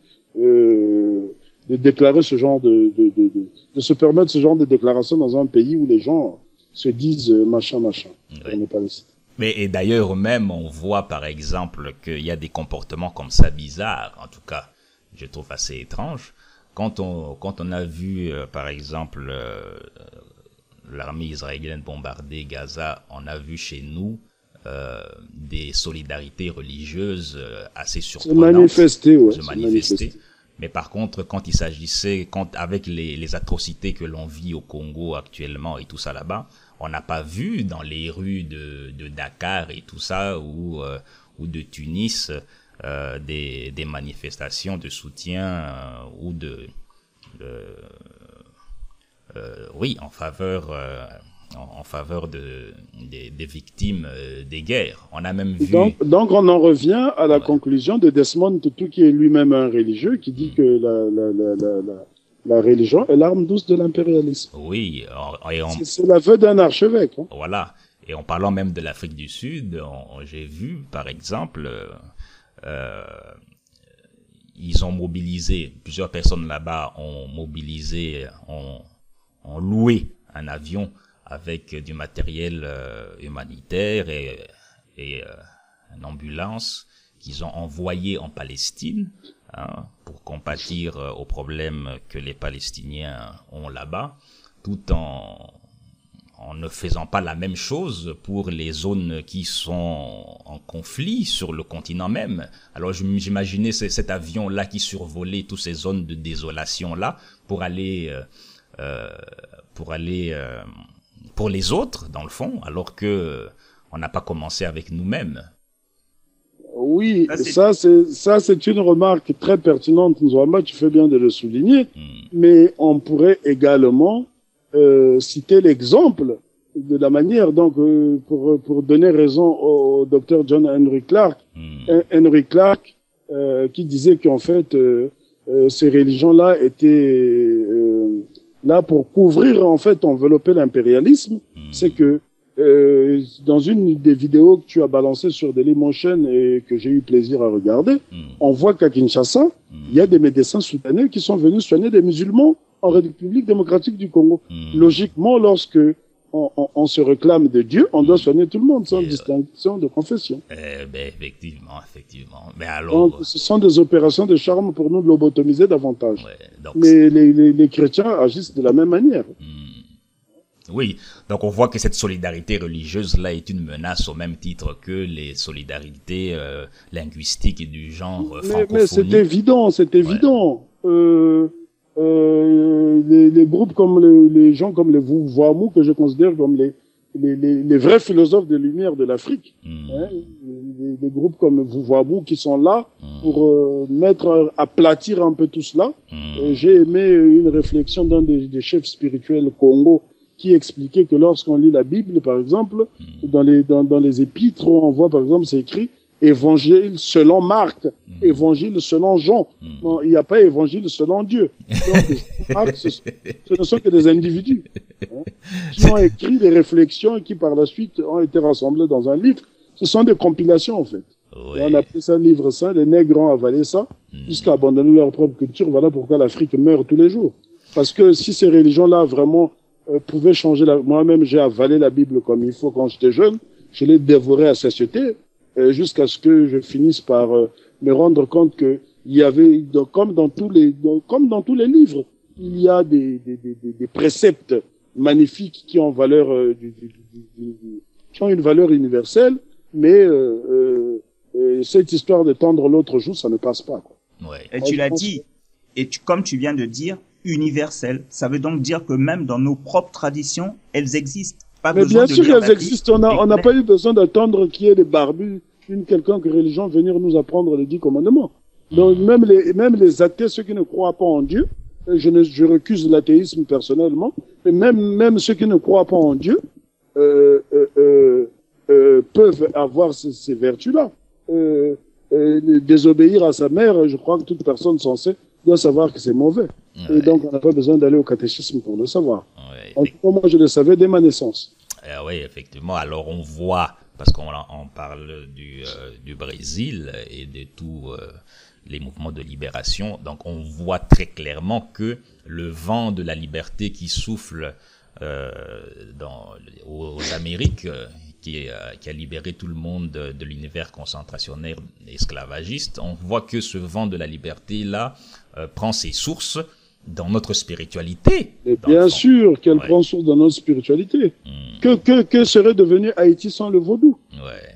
euh, de déclarer ce genre de, de, de, de, de se permettre ce genre de déclaration dans un pays où les gens se disent euh, machin, machin. Oui. Pas Mais et d'ailleurs même, on voit par exemple qu'il y a des comportements comme ça bizarres, en tout cas, je trouve assez étrange. Quand on, quand on a vu, euh, par exemple, euh, l'armée israélienne bombarder Gaza, on a vu chez nous euh, des solidarités religieuses euh, assez surprenantes. Se manifester, ouais. Se manifester. Mais par contre, quand il s'agissait, quand avec les, les atrocités que l'on vit au Congo actuellement et tout ça là-bas, on n'a pas vu dans les rues de, de Dakar et tout ça où, euh, ou de Tunis euh, des, des manifestations de soutien euh, ou de, de euh, oui, en faveur euh, en, en faveur de des, des victimes euh, des guerres. On a même vu. Donc, donc on en revient à la ouais. conclusion de Desmond Tutu, qui est lui-même un religieux, qui dit mmh. que la, la, la, la, la, la religion est l'arme douce de l'impérialisme. Oui, et on... c'est l'aveu d'un archevêque. Hein. Voilà. Et en parlant même de l'Afrique du Sud, j'ai vu, par exemple, euh, ils ont mobilisé, plusieurs personnes là-bas ont mobilisé, ont, ont loué un avion avec du matériel euh, humanitaire et, et euh, une ambulance qu'ils ont envoyé en Palestine hein, pour compatir euh, aux problèmes que les Palestiniens ont là-bas, tout en en ne faisant pas la même chose pour les zones qui sont en conflit sur le continent même. Alors j'imaginais cet avion-là qui survolait toutes ces zones de désolation-là pour aller, euh, pour aller, euh, pour les autres dans le fond, alors que on n'a pas commencé avec nous-mêmes. Oui, ça c'est ça c'est une remarque très pertinente, Nzouamba, tu fais bien de le souligner, hmm. mais on pourrait également Euh, citer l'exemple de la manière, donc euh, pour pour donner raison au, au docteur John Henry Clark, mm. Henry Clark euh, qui disait qu'en fait euh, euh, ces religions-là étaient euh, là pour couvrir, en fait, envelopper l'impérialisme. Mm. C'est que euh, dans une des vidéos que tu as balancées sur Dailymotion et que j'ai eu plaisir à regarder, mm. on voit qu'à Kinshasa, mm. il y a des médecins soudanais qui sont venus soigner des musulmans en République démocratique du Congo. Mmh. Logiquement, lorsque on, on, on se réclame de Dieu, on doit soigner tout le monde sans Et distinction de confession. Euh, ben, effectivement, effectivement. Mais alors, donc, ce sont des opérations de charme pour nous lobotomiser davantage. Ouais, donc Mais les, les, les chrétiens agissent de la même manière. Mmh. Oui, donc on voit que cette solidarité religieuse-là est une menace au même titre que les solidarités euh, linguistiques et du genre euh, mais, mais c'est évident, c'est évident. Ouais. Euh, Euh, les, les groupes comme les, les gens comme les Vuamu, que je considère comme les, les, les, les vrais philosophes de lumière de l'Afrique, mmh. hein, les, les groupes comme Vuamu qui sont là mmh. pour euh, mettre, aplatir un peu tout cela. Mmh. J'ai aimé une réflexion d'un des, des chefs spirituels Congo qui expliquait que lorsqu'on lit la Bible, par exemple, mmh. dans les dans, dans les épîtres, on voit par exemple c'est écrit Évangile selon Marc, mmh. Évangile selon Jean. Mmh. Non, il n'y a pas Évangile selon Dieu. Donc, Marc, ce, ce ne sont que des individus hein, qui ont écrit des réflexions et qui par la suite ont été rassemblées dans un livre. Ce sont des compilations en fait. Ouais. Et on appelle ça livre saint. Les nègres ont avalé ça mmh. jusqu'à abandonner leur propre culture. Voilà pourquoi l'Afrique meurt tous les jours. Parce que si ces religions-là vraiment euh, pouvaient changer la... Moi-même, j'ai avalé la Bible comme il faut quand j'étais jeune. Je l'ai dévoré à satiété. Jusqu'à ce que je finisse par euh, me rendre compte que il y avait, donc, comme dans tous les, donc, comme dans tous les livres, il y a des, des, des, des préceptes magnifiques qui ont valeur, euh, du, du, du, du, qui ont une valeur universelle, mais euh, euh, euh, cette histoire de tendre l'autre joue, ça ne passe pas. Quoi. Ouais. Et tu l'as dit, et tu, comme tu viens de dire, universel, ça veut donc dire que même dans nos propres traditions, elles existent. Pas mais bien sûr qu'elles existent. On n'a on n'a pas eu besoin d'attendre qu'il y ait des barbus, une quelconque religion venir nous apprendre les dix commandements. Donc même les même les athées, ceux qui ne croient pas en Dieu, je ne je recuse l'athéisme personnellement, mais même même ceux qui ne croient pas en Dieu euh, euh, euh, euh, peuvent avoir ces, ces vertus-là. Euh, euh, désobéir à sa mère, je crois que toute personne censée doit savoir que c'est mauvais. Ouais. Et donc on n'a pas besoin d'aller au catéchisme pour le savoir. Ouais, en tout cas, moi je le savais dès ma naissance. Euh, oui, effectivement. Alors on voit, parce qu'on on parle du, euh, du Brésil et de tous euh, les mouvements de libération, donc on voit très clairement que le vent de la liberté qui souffle euh, dans, aux, aux Amériques, euh, qui, euh, qui a libéré tout le monde de, de l'univers concentrationnaire esclavagiste, on voit que ce vent de la liberté-là euh, prend ses sources dans notre spiritualité. Et bien sûr qu'elle ouais. prend source dans notre spiritualité. Mmh. Que, que, que serait devenu Haïti sans le vaudou? Ouais.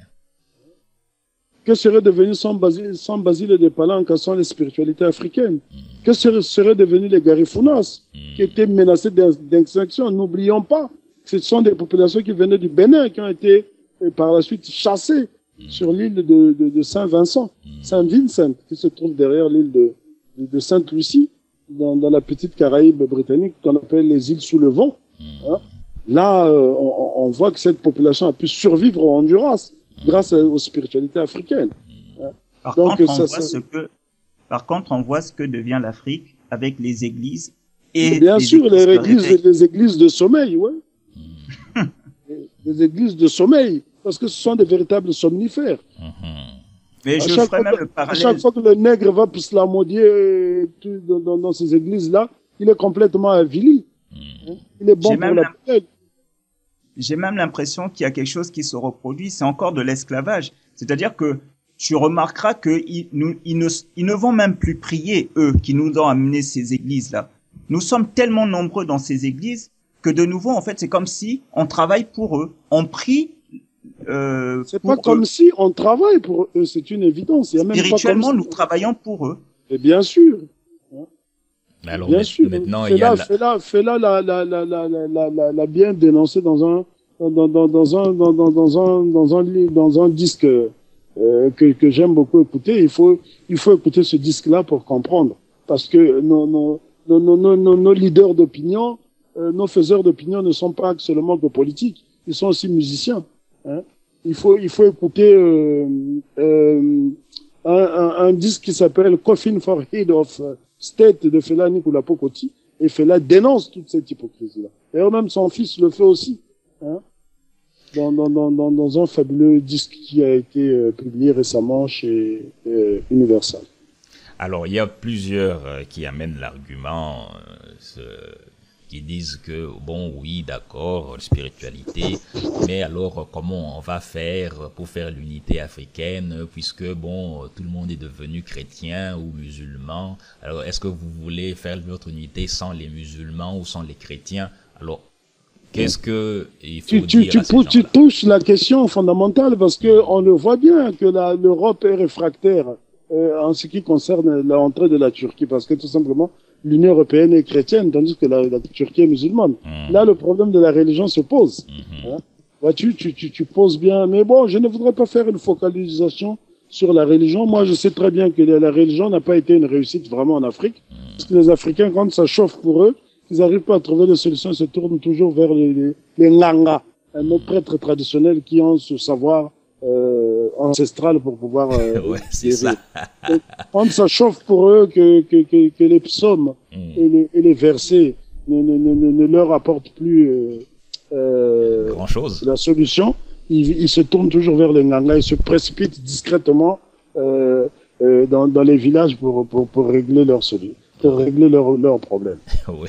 Que serait devenu sans Basile, sans Basile de Palanque sans les spiritualités africaines? Mmh. Que serait, serait devenu les Garifounas mmh. qui étaient menacés d'extinction? N'oublions pas, ce sont des populations qui venaient du Bénin, qui ont été par la suite chassées mmh. sur l'île de, de, de Saint-Vincent, mmh. Saint-Vincent, qui se trouve derrière l'île de, de, de Sainte-Lucie, dans, dans la petite Caraïbe britannique qu'on appelle les îles sous le vent. Mmh. Hein. Là, euh, on, on voit que cette population a pu survivre au Honduras mmh. grâce aux spiritualités africaines. Mmh. Hein. Par, Donc, contre, ça, on voit ça... ce que, par contre, on voit ce que devient l'Afrique avec les églises. Et bien les sûr, églises les, églises, les églises de sommeil, ouais. Mmh. les, les églises de sommeil, parce que ce sont des véritables somnifères. Mmh. Mais je ferai même le parallèle. À chaque fois que le nègre va pour slamodier dans, dans, dans ces églises-là, il est complètement avili. Mmh. Il est bon pour la bouteille. J'ai même l'impression qu'il y a quelque chose qui se reproduit, c'est encore de l'esclavage. C'est-à-dire que tu remarqueras qu'ils nous, ils ne, ils ne vont même plus prier, eux, qui nous ont amené ces églises-là. Nous sommes tellement nombreux dans ces églises que de nouveau, en fait, c'est comme si on travaille pour eux. On prie. Euh, c'est pas comme eux. Si on travaille pour eux, c'est une évidence. Il y a même Spirituellement, pas comme nous si... travaillons pour eux. Et bien sûr. Mais alors, bien mais, sûr. Maintenant, fais il y a là, fais là, fais là la, la, la, la, la, la, la bien dénoncée dans un, dans, dans, dans un, dans, dans, dans un, dans un, dans un disque euh, que, que j'aime beaucoup écouter. Il faut, il faut écouter ce disque-là pour comprendre, parce que nos, nos, nos, nos, nos, nos leaders d'opinion, euh, nos faiseurs d'opinion ne sont pas seulement que politiques, ils sont aussi musiciens. Hein. Il faut, il faut écouter euh, euh, un, un, un disque qui s'appelle Coffin for Head of State de Fela Nicolas Pokoti, et Fela dénonce toute cette hypocrisie-là. D'ailleurs, même son fils le fait aussi, hein, dans, dans, dans, dans, dans un fabuleux disque qui a été euh, publié récemment chez euh, Universal. Alors, il y a plusieurs euh, qui amènent l'argument, euh, ce... qui disent que, bon, oui, d'accord, spiritualité, mais alors comment on va faire pour faire l'unité africaine, puisque, bon, tout le monde est devenu chrétien ou musulman. Alors, est-ce que vous voulez faire votre unité sans les musulmans ou sans les chrétiens? Alors, qu'est-ce que il faut tu, dire tu, à ces tu, tu touches la question fondamentale, parce que on le voit bien que la, l'Europe est réfractaire euh, en ce qui concerne l'entrée de la Turquie, parce que tout simplement, l'Union européenne est chrétienne, tandis que la, la Turquie est musulmane. Mmh. Là, le problème de la religion se pose. Mmh. Hein? Vois-tu, tu, tu, tu poses bien. Mais bon, je ne voudrais pas faire une focalisation sur la religion. Moi, je sais très bien que la, la religion n'a pas été une réussite vraiment en Afrique. Mmh. Parce que les Africains, quand ça chauffe pour eux, ils n'arrivent pas à trouver des solutions, ils se tournent toujours vers les, les, les Nganga, hein, nos prêtres traditionnels qui ont ce savoir Euh, ancestral pour pouvoir euh, ouais, c'est ça. Donc, quand ça chauffe pour eux que, que, que, que les psaumes mm. et, les, et les versets ne, ne, ne, ne leur apportent plus euh, euh, grand chose, la solution, ils, ils se tournent toujours vers les Nganga, ils se précipitent discrètement euh, euh, dans, dans les villages pour, pour, pour régler leurs solutions, pour régler leurs leur problèmes. Oui.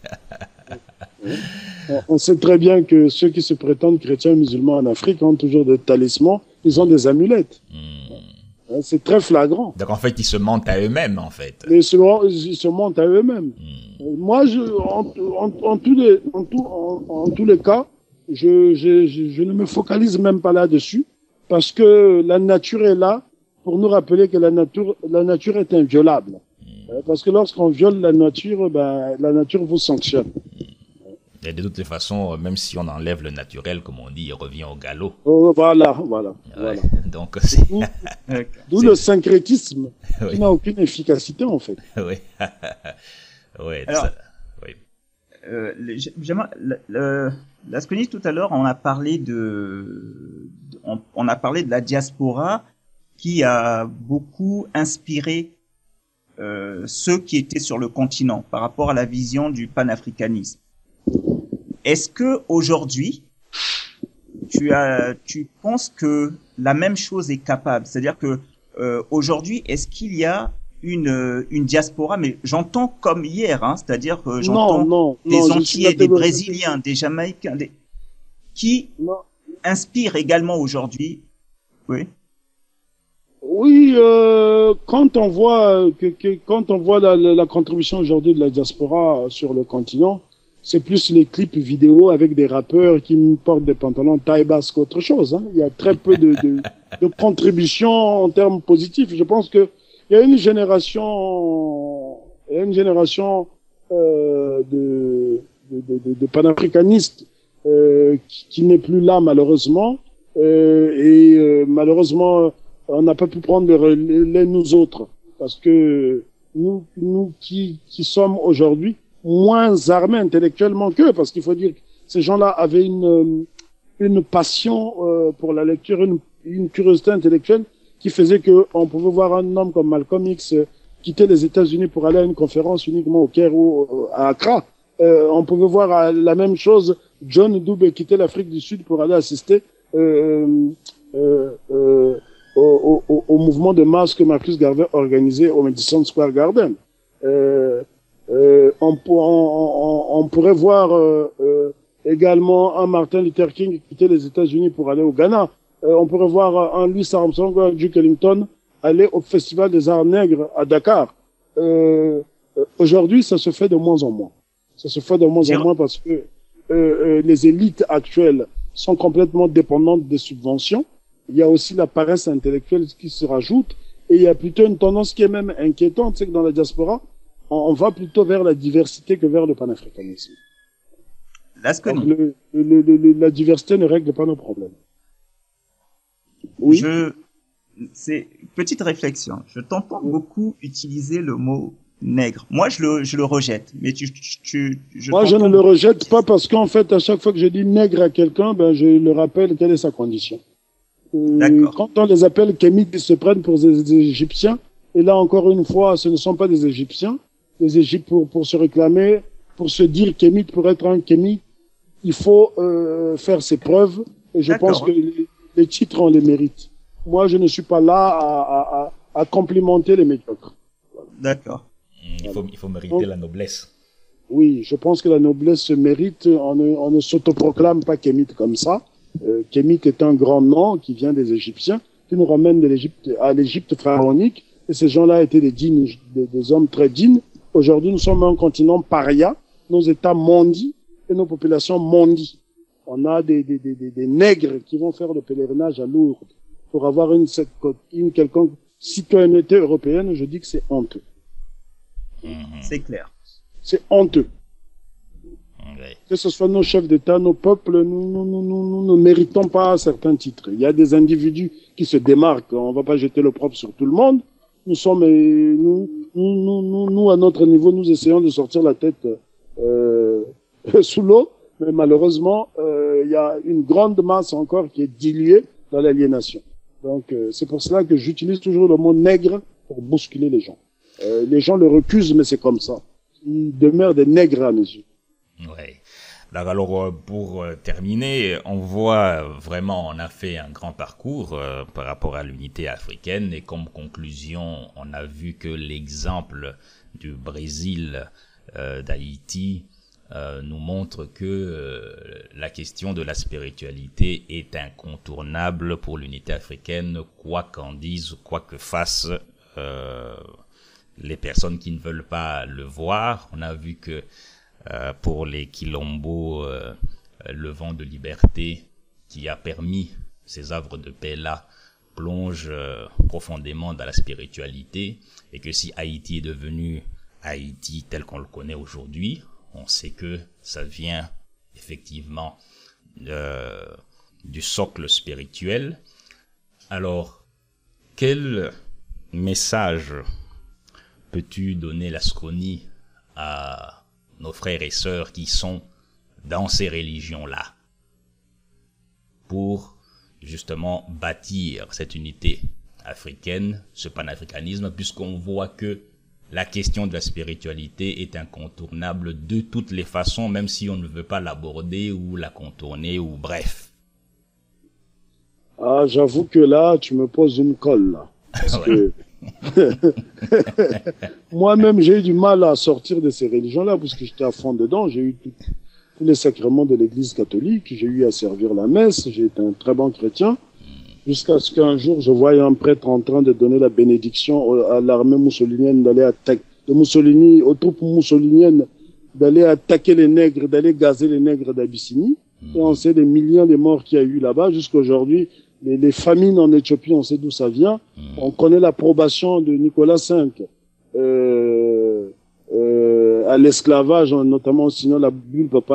On sait très bien que ceux qui se prétendent chrétiens musulmans en Afrique ont toujours des talismans, ils ont des amulettes. Mmh. C'est très flagrant. Donc en fait, ils se mentent à eux-mêmes, en fait. Mais ils se, ils se mentent à eux-mêmes. Mmh. Moi, je, en, en, en, tous les, en, tout, en, en tous les cas, je, je, je, je ne me focalise même pas là-dessus, parce que la nature est là pour nous rappeler que la nature, la nature est inviolable. Mmh. Parce que lorsqu'on viole la nature, ben, la nature vous sanctionne. Et de toutes les façons, même si on enlève le naturel, comme on dit, il revient au galop. Oh, voilà, voilà. Ouais, voilà. Donc, c'est... D'où le syncrétisme, oui. Qui n'a aucune efficacité, en fait. Oui. Oui. Alors, ça... oui. Euh, Lasconi, tout à l'heure, on a parlé de, on, on a parlé de la diaspora qui a beaucoup inspiré euh, ceux qui étaient sur le continent par rapport à la vision du panafricanisme. Est-ce que aujourd'hui, tu as, tu penses que la même chose est capable? C'est-à-dire que euh, aujourd'hui, est-ce qu'il y a une une diaspora? Mais j'entends comme hier, hein, c'est-à-dire que j'entends non, non, des non, Antillais, des Brésiliens, des Jamaïcains, des qui non. inspirent également aujourd'hui. Oui. Oui, euh, quand on voit que, que quand on voit la, la, la contribution aujourd'hui de la diaspora sur le continent. C'est plus les clips vidéo avec des rappeurs qui portent des pantalons taille basse qu'autre chose. Hein. Il y a très peu de, de, de contributions en termes positifs. Je pense que il y a une génération, il y a une génération euh, de, de, de, de panafricanistes euh, qui, qui n'est plus là malheureusement, euh, et euh, malheureusement, on n'a pas pu prendre le relais nous autres, parce que nous, nous qui, qui sommes aujourd'hui moins armés intellectuellement qu'eux, parce qu'il faut dire que ces gens-là avaient une, une passion euh, pour la lecture, une, une curiosité intellectuelle qui faisait qu'on pouvait voir un homme comme Malcolm X euh, quitter les États-Unis pour aller à une conférence uniquement au Caire ou à Accra. Euh, on pouvait voir euh, la même chose, John Dube quitter l'Afrique du Sud pour aller assister euh, euh, euh, au, au, au mouvement de masse que Marcus Garvey organisait au Madison Square Garden. Euh, euh, on, on, on, on pourrait voir euh, euh, également un Martin Luther King quitter les États-Unis pour aller au Ghana. Euh, on pourrait voir un Louis Armstrong ou un Duke Ellington aller au Festival des Arts Nègres à Dakar. Euh, euh, aujourd'hui, ça se fait de moins en moins. Ça se fait de moins en moins parce que euh, euh, les élites actuelles sont complètement dépendantes des subventions. Il y a aussi la paresse intellectuelle qui se rajoute. Et il y a plutôt une tendance qui est même inquiétante, c'est que dans la diaspora, on, on va plutôt vers la diversité que vers le panafricanisme. Donc, le, le, le, la diversité ne règle pas nos problèmes. Oui. Je, c'est petite réflexion. Je t'entends beaucoup utiliser le mot nègre. Moi, je le, je le rejette. Mais tu, tu, je Moi, je ne le rejette pas parce qu'en fait, à chaque fois que je dis nègre à quelqu'un, ben, je le rappelle quelle est sa condition. Euh, quand on les appelle kémites, ils se prennent pour des, des Égyptiens. Et là, encore une fois, ce ne sont pas des Égyptiens. Les Égyptes, pour, pour se réclamer, pour se dire kémite, pour être un kémite, il faut euh, faire ses preuves. Et je pense que les, les titres, on les mérite. Moi, je ne suis pas là à, à, à, à complimenter les médiocres. D'accord. Il faut, il faut mériter Donc, la noblesse. Oui, je pense que la noblesse se mérite. On ne, on ne s'autoproclame pas kémite comme ça. Euh, Kémite est un grand nom qui vient des Égyptiens, qui nous ramène de l'Égypte à l'Égypte pharaonique. Et ces gens-là étaient des dignes, des, des hommes très dignes. Aujourd'hui, nous sommes un continent paria. Nos États mondient et nos populations mondient. On a des, des, des, des, des nègres qui vont faire le pèlerinage à Lourdes pour avoir une, une quelconque citoyenneté européenne. Je dis que c'est honteux. C'est clair. C'est honteux. Que ce soit nos chefs d'État, nos peuples, nous, nous, nous, nous, nous ne méritons pas certains titres. Il y a des individus qui se démarquent. On ne va pas jeter le propre sur tout le monde. Nous sommes, nous, nous, nous, nous, nous, à notre niveau, nous essayons de sortir la tête euh, sous l'eau. Mais malheureusement, euh, il y a une grande masse encore qui est diluée dans l'aliénation. Donc, euh, c'est pour cela que j'utilise toujours le mot nègre pour bousculer les gens. Euh, les gens le recusent, mais c'est comme ça. Ils demeurent des nègres à mes yeux. Ouais. Alors, pour terminer, on voit vraiment, on a fait un grand parcours euh, par rapport à l'unité africaine et comme conclusion, on a vu que l'exemple du Brésil, euh, d'Haïti, euh, nous montre que euh, la question de la spiritualité est incontournable pour l'unité africaine, quoi qu'en disent, quoi que fassent euh, les personnes qui ne veulent pas le voir. On a vu que Euh, pour les Quilombo, euh, le vent de liberté qui a permis ces œuvres de paix-là plonge euh, profondément dans la spiritualité et que si Haïti est devenu Haïti tel qu'on le connaît aujourd'hui, on sait que ça vient effectivement euh, du socle spirituel. Alors, quel message peux-tu donner, Lasconi, à nos frères et sœurs qui sont dans ces religions-là pour justement bâtir cette unité africaine, ce panafricanisme, puisqu'on voit que la question de la spiritualité est incontournable de toutes les façons, même si on ne veut pas l'aborder ou la contourner ou bref. Ah, j'avoue que là, tu me poses une colle, là. Parce que moi-même, j'ai eu du mal à sortir de ces religions-là, parce que j'étais à fond dedans. J'ai eu tout, tous les sacrements de l'Église catholique. J'ai eu à servir la messe. J'ai été un très bon chrétien. Jusqu'à ce qu'un jour, je voie un prêtre en train de donner la bénédiction à l'armée mussolinienne d'aller attaquer, de Mussolini, aux troupes mussoliniennes, d'aller attaquer les nègres, d'aller gazer les nègres d'Abyssinie. Et on sait les millions de morts qu'il y a eu là-bas. Jusqu'à aujourd'hui, Les, les famines en Éthiopie, on sait d'où ça vient. Mmh. On connaît l'approbation de Nicolas cinq euh, euh, à l'esclavage, notamment sinon la bulle papale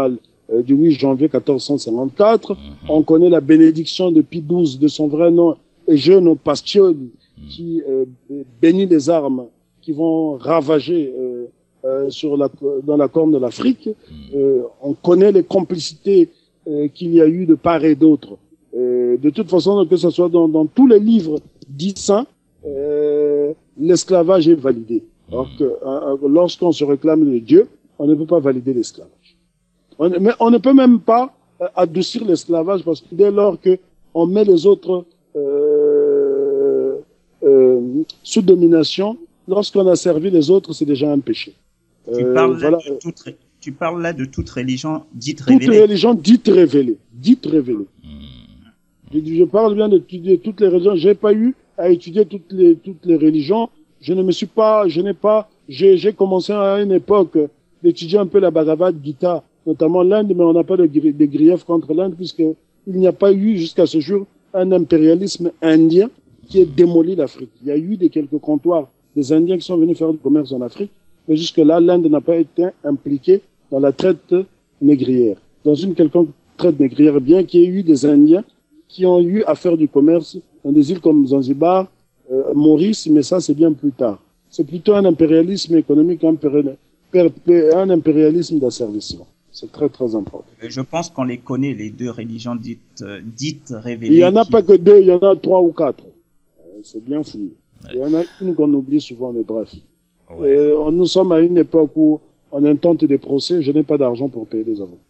euh, du huit janvier quatorze cent cinquante-quatre. Mm-hmm. On connaît la bénédiction de Pie douze de son vrai nom, Eugène Pastione, mm-hmm. qui euh, bénit les armes qui vont ravager euh, euh, sur la, dans la corne de l'Afrique. Mm-hmm. Euh, on connaît les complicités euh, qu'il y a eu de part et d'autre. Euh, de toute façon, que ce soit dans, dans tous les livres dits saints, euh, l'esclavage est validé. Alors que euh, lorsqu'on se réclame de Dieu, on ne peut pas valider l'esclavage. On, mais on ne peut même pas euh, adoucir l'esclavage parce que dès lors que on met les autres euh, euh, sous domination, lorsqu'on a servi les autres, c'est déjà un péché. Tu, euh, parles voilà. de toute, tu parles là de toute religion dite toute révélée. Toute religion dite révélée. Dite révélée. Hmm. Je, je parle bien d'étudier toutes les religions. J'ai pas eu à étudier toutes les, toutes les religions. Je ne me suis pas, je n'ai pas, j'ai, j'ai commencé à une époque d'étudier un peu la Bhagavad Gita, notamment l'Inde, mais on n'a pas de, de grief contre l'Inde puisque il n'y a pas eu jusqu'à ce jour un impérialisme indien qui ait démoli l'Afrique. Il y a eu des quelques comptoirs des Indiens qui sont venus faire du commerce en Afrique, mais jusque-là, l'Inde n'a pas été impliquée dans la traite négrière. Dans une quelconque traite négrière, bien qu'il y ait eu des Indiens qui ont eu à faire du commerce dans des îles comme Zanzibar, Euh, Maurice, mais ça c'est bien plus tard. C'est plutôt un impérialisme économique, un, un impérialisme d'asservissement. C'est très très important. Je pense qu'on les connaît, les deux religions dites, euh, dites révélées. Il n'y en a qui... pas que deux, il y en a trois ou quatre. Euh, c'est bien fou. Ouais. Il y en a une qu'on oublie souvent, mais bref. Ouais. Euh, nous sommes à une époque où on intente des procès, je n'ai pas d'argent pour payer les avocats.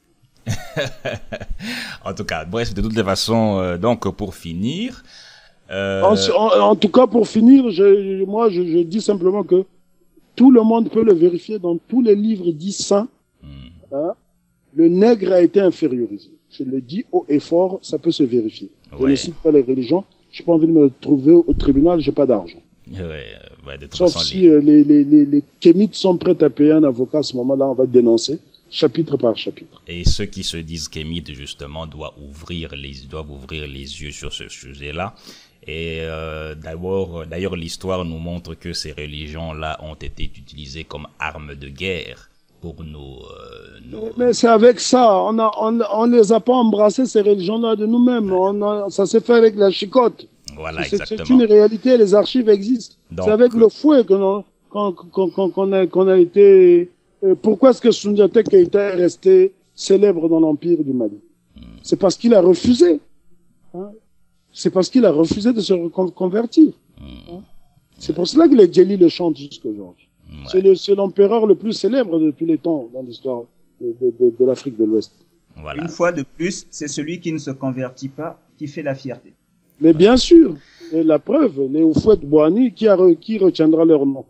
En tout cas, bref, de toutes les façons, euh, donc pour finir... Euh... En, en, en tout cas, pour finir, je, moi, je, je dis simplement que tout le monde peut le vérifier dans tous les livres dits saints. Mm. Hein, le nègre a été infériorisé. Je le dis haut et fort, ça peut se vérifier. Ouais. Je ne cite pas les religions. Je n'ai pas envie de me trouver au tribunal, j'ai pas d'argent. Ouais, ouais, de toute Sauf façon, si les, les, les, les, les kémites sont prêts à payer un avocat, à ce moment-là, on va dénoncer. Chapitre par chapitre. Et ceux qui se disent kémites, justement, doivent ouvrir les, doivent ouvrir les yeux sur ce sujet-là. Et euh, d'abord, d'ailleurs, l'histoire nous montre que ces religions-là ont été utilisées comme armes de guerre pour nos... Euh, nos... Mais, mais c'est avec ça, on a, on, on les a pas embrassées, ces religions-là, de nous-mêmes. On a, ça s'est fait avec la chicotte. Voilà, c'est, exactement. C'est une réalité, les archives existent. Donc, c'est avec le fouet qu'on qu'on, qu'on, qu'on, qu'on a, qu'on a été... Euh, pourquoi est-ce que Soundiata Keïta est resté célèbre dans l'Empire du Mali? hmm. C'est parce qu'il a refusé. Hein? C'est parce qu'il a refusé de se reconvertir. Mmh. Hein? C'est pour cela que les Djeli le chantent jusqu'à aujourd'hui. Ouais. C'est, le, c'est l'empereur le plus célèbre de tous les temps dans l'histoire de, de, de, de l'Afrique de l'Ouest. Voilà. Une fois de plus, c'est celui qui ne se convertit pas qui fait la fierté. Mais bien sûr, et la preuve, les Houphouët-Boigny, qui, a, qui retiendra leur nom?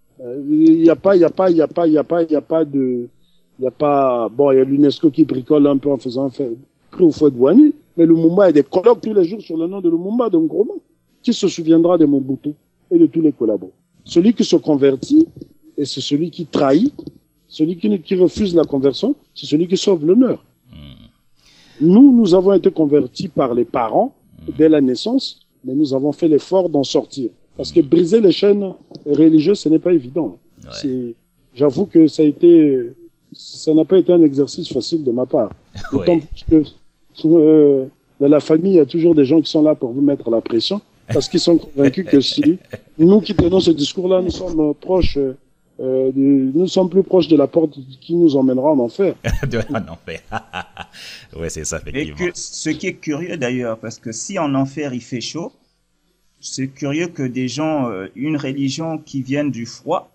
Il n'y a pas, il n'y a pas, il n'y a pas, il n'y a pas, il n'y a pas de, il n'y a pas, bon, il y a l'UNESCO qui bricole un peu en faisant faire prix Houphouët-Boigny. Mais Lumumba, il y a des colloques tous les jours sur le nom de Lumumba, de Nkrumah. Qui se souviendra de Mobutu et de tous les collabos? Celui qui se convertit, et c'est celui qui trahit, celui qui, qui refuse la conversion, c'est celui qui sauve l'honneur. Mm. Nous, nous avons été convertis par les parents mm. dès la naissance, mais nous avons fait l'effort d'en sortir. Parce que briser les chaînes religieuses, ce n'est pas évident. Ouais. C'est, j'avoue que ça a été, ça n'a pas été un exercice facile de ma part. Ouais. D'autant plus que, Euh, dans la famille, il y a toujours des gens qui sont là pour vous mettre la pression, parce qu'ils sont convaincus que si nous qui tenons ce discours-là, nous sommes proches, euh, de, nous sommes plus proches de la porte qui nous emmènera en enfer. de, en enfer. Ouais, c'est ça, effectivement. Et que, ce qui est curieux d'ailleurs, parce que si en enfer il fait chaud, c'est curieux que des gens, euh, une religion qui vienne du froid,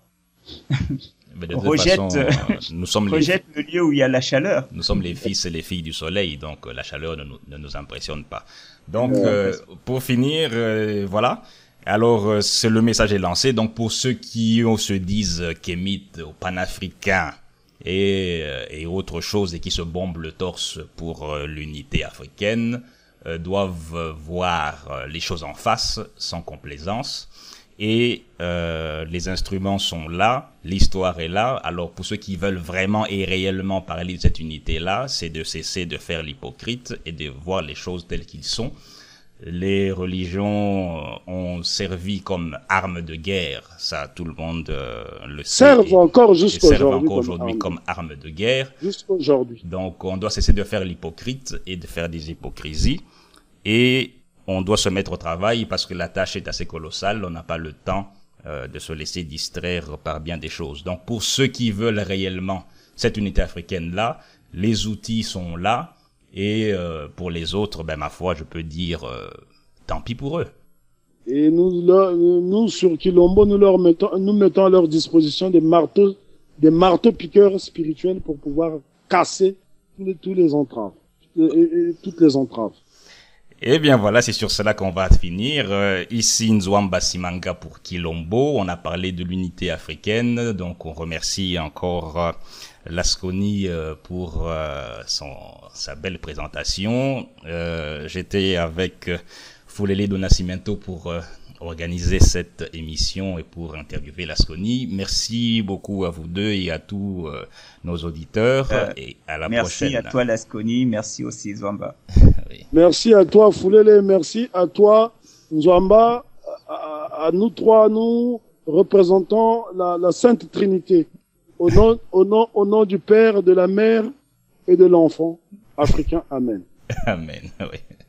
rejette, façon, nous sommes rejette les... le lieu où il y a la chaleur. Nous sommes les fils et les filles du soleil, donc euh, la chaleur ne nous, ne nous impressionne pas. Donc, euh, pour finir, euh, voilà. Alors, euh, c'est le message est lancé. Donc, pour ceux qui on se disent euh, kémites ou panafricains et, euh, et autre chose et qui se bombent le torse pour euh, l'unité africaine, euh, doivent euh, voir euh, les choses en face, sans complaisance. Et euh, les instruments sont là, l'histoire est là. Alors pour ceux qui veulent vraiment et réellement parler de cette unité-là, c'est de cesser de faire l'hypocrite et de voir les choses telles qu'ils sont. les religions ont servi comme arme de guerre. Ça, tout le monde euh, le sait. Servent encore jusqu'à servent aujourd'hui. encore aujourd'hui comme arme de guerre. Jusqu'à aujourd'hui. Donc, on doit cesser de faire l'hypocrite et de faire des hypocrisies. Et on doit se mettre au travail parce que la tâche est assez colossale. On n'a pas le temps euh, de se laisser distraire par bien des choses. Donc, pour ceux qui veulent réellement cette unité africaine-là, les outils sont là. Et euh, pour les autres, ben ma foi, je peux dire, euh, tant pis pour eux. Et nous, leur, nous sur Quilombo, nous leur mettons, nous mettons à leur disposition des marteaux, des marteaux piqueurs spirituels pour pouvoir casser tous les, tous les entraves, et, et, toutes les entraves. Eh bien voilà, c'est sur cela qu'on va finir. Euh, ici Nzouamba Simanga pour Quilombo. On a parlé de l'unité africaine, donc on remercie encore euh, Lasconi euh, pour euh, son sa belle présentation. Euh, J'étais avec euh, Fulele do Nascimento pour euh, organiser cette émission et pour interviewer Lasconi. Merci beaucoup à vous deux et à tous euh, nos auditeurs euh, et à la merci prochaine. Merci à toi Lasconi, merci aussi Nzouamba. Oui. Merci à toi Fulele, merci à toi Nzouamba, à, à nous trois, nous représentons la, la Sainte Trinité. Au nom, au nom, au nom du Père, de la Mère et de l'Enfant africain. Amen. Amen. Oui.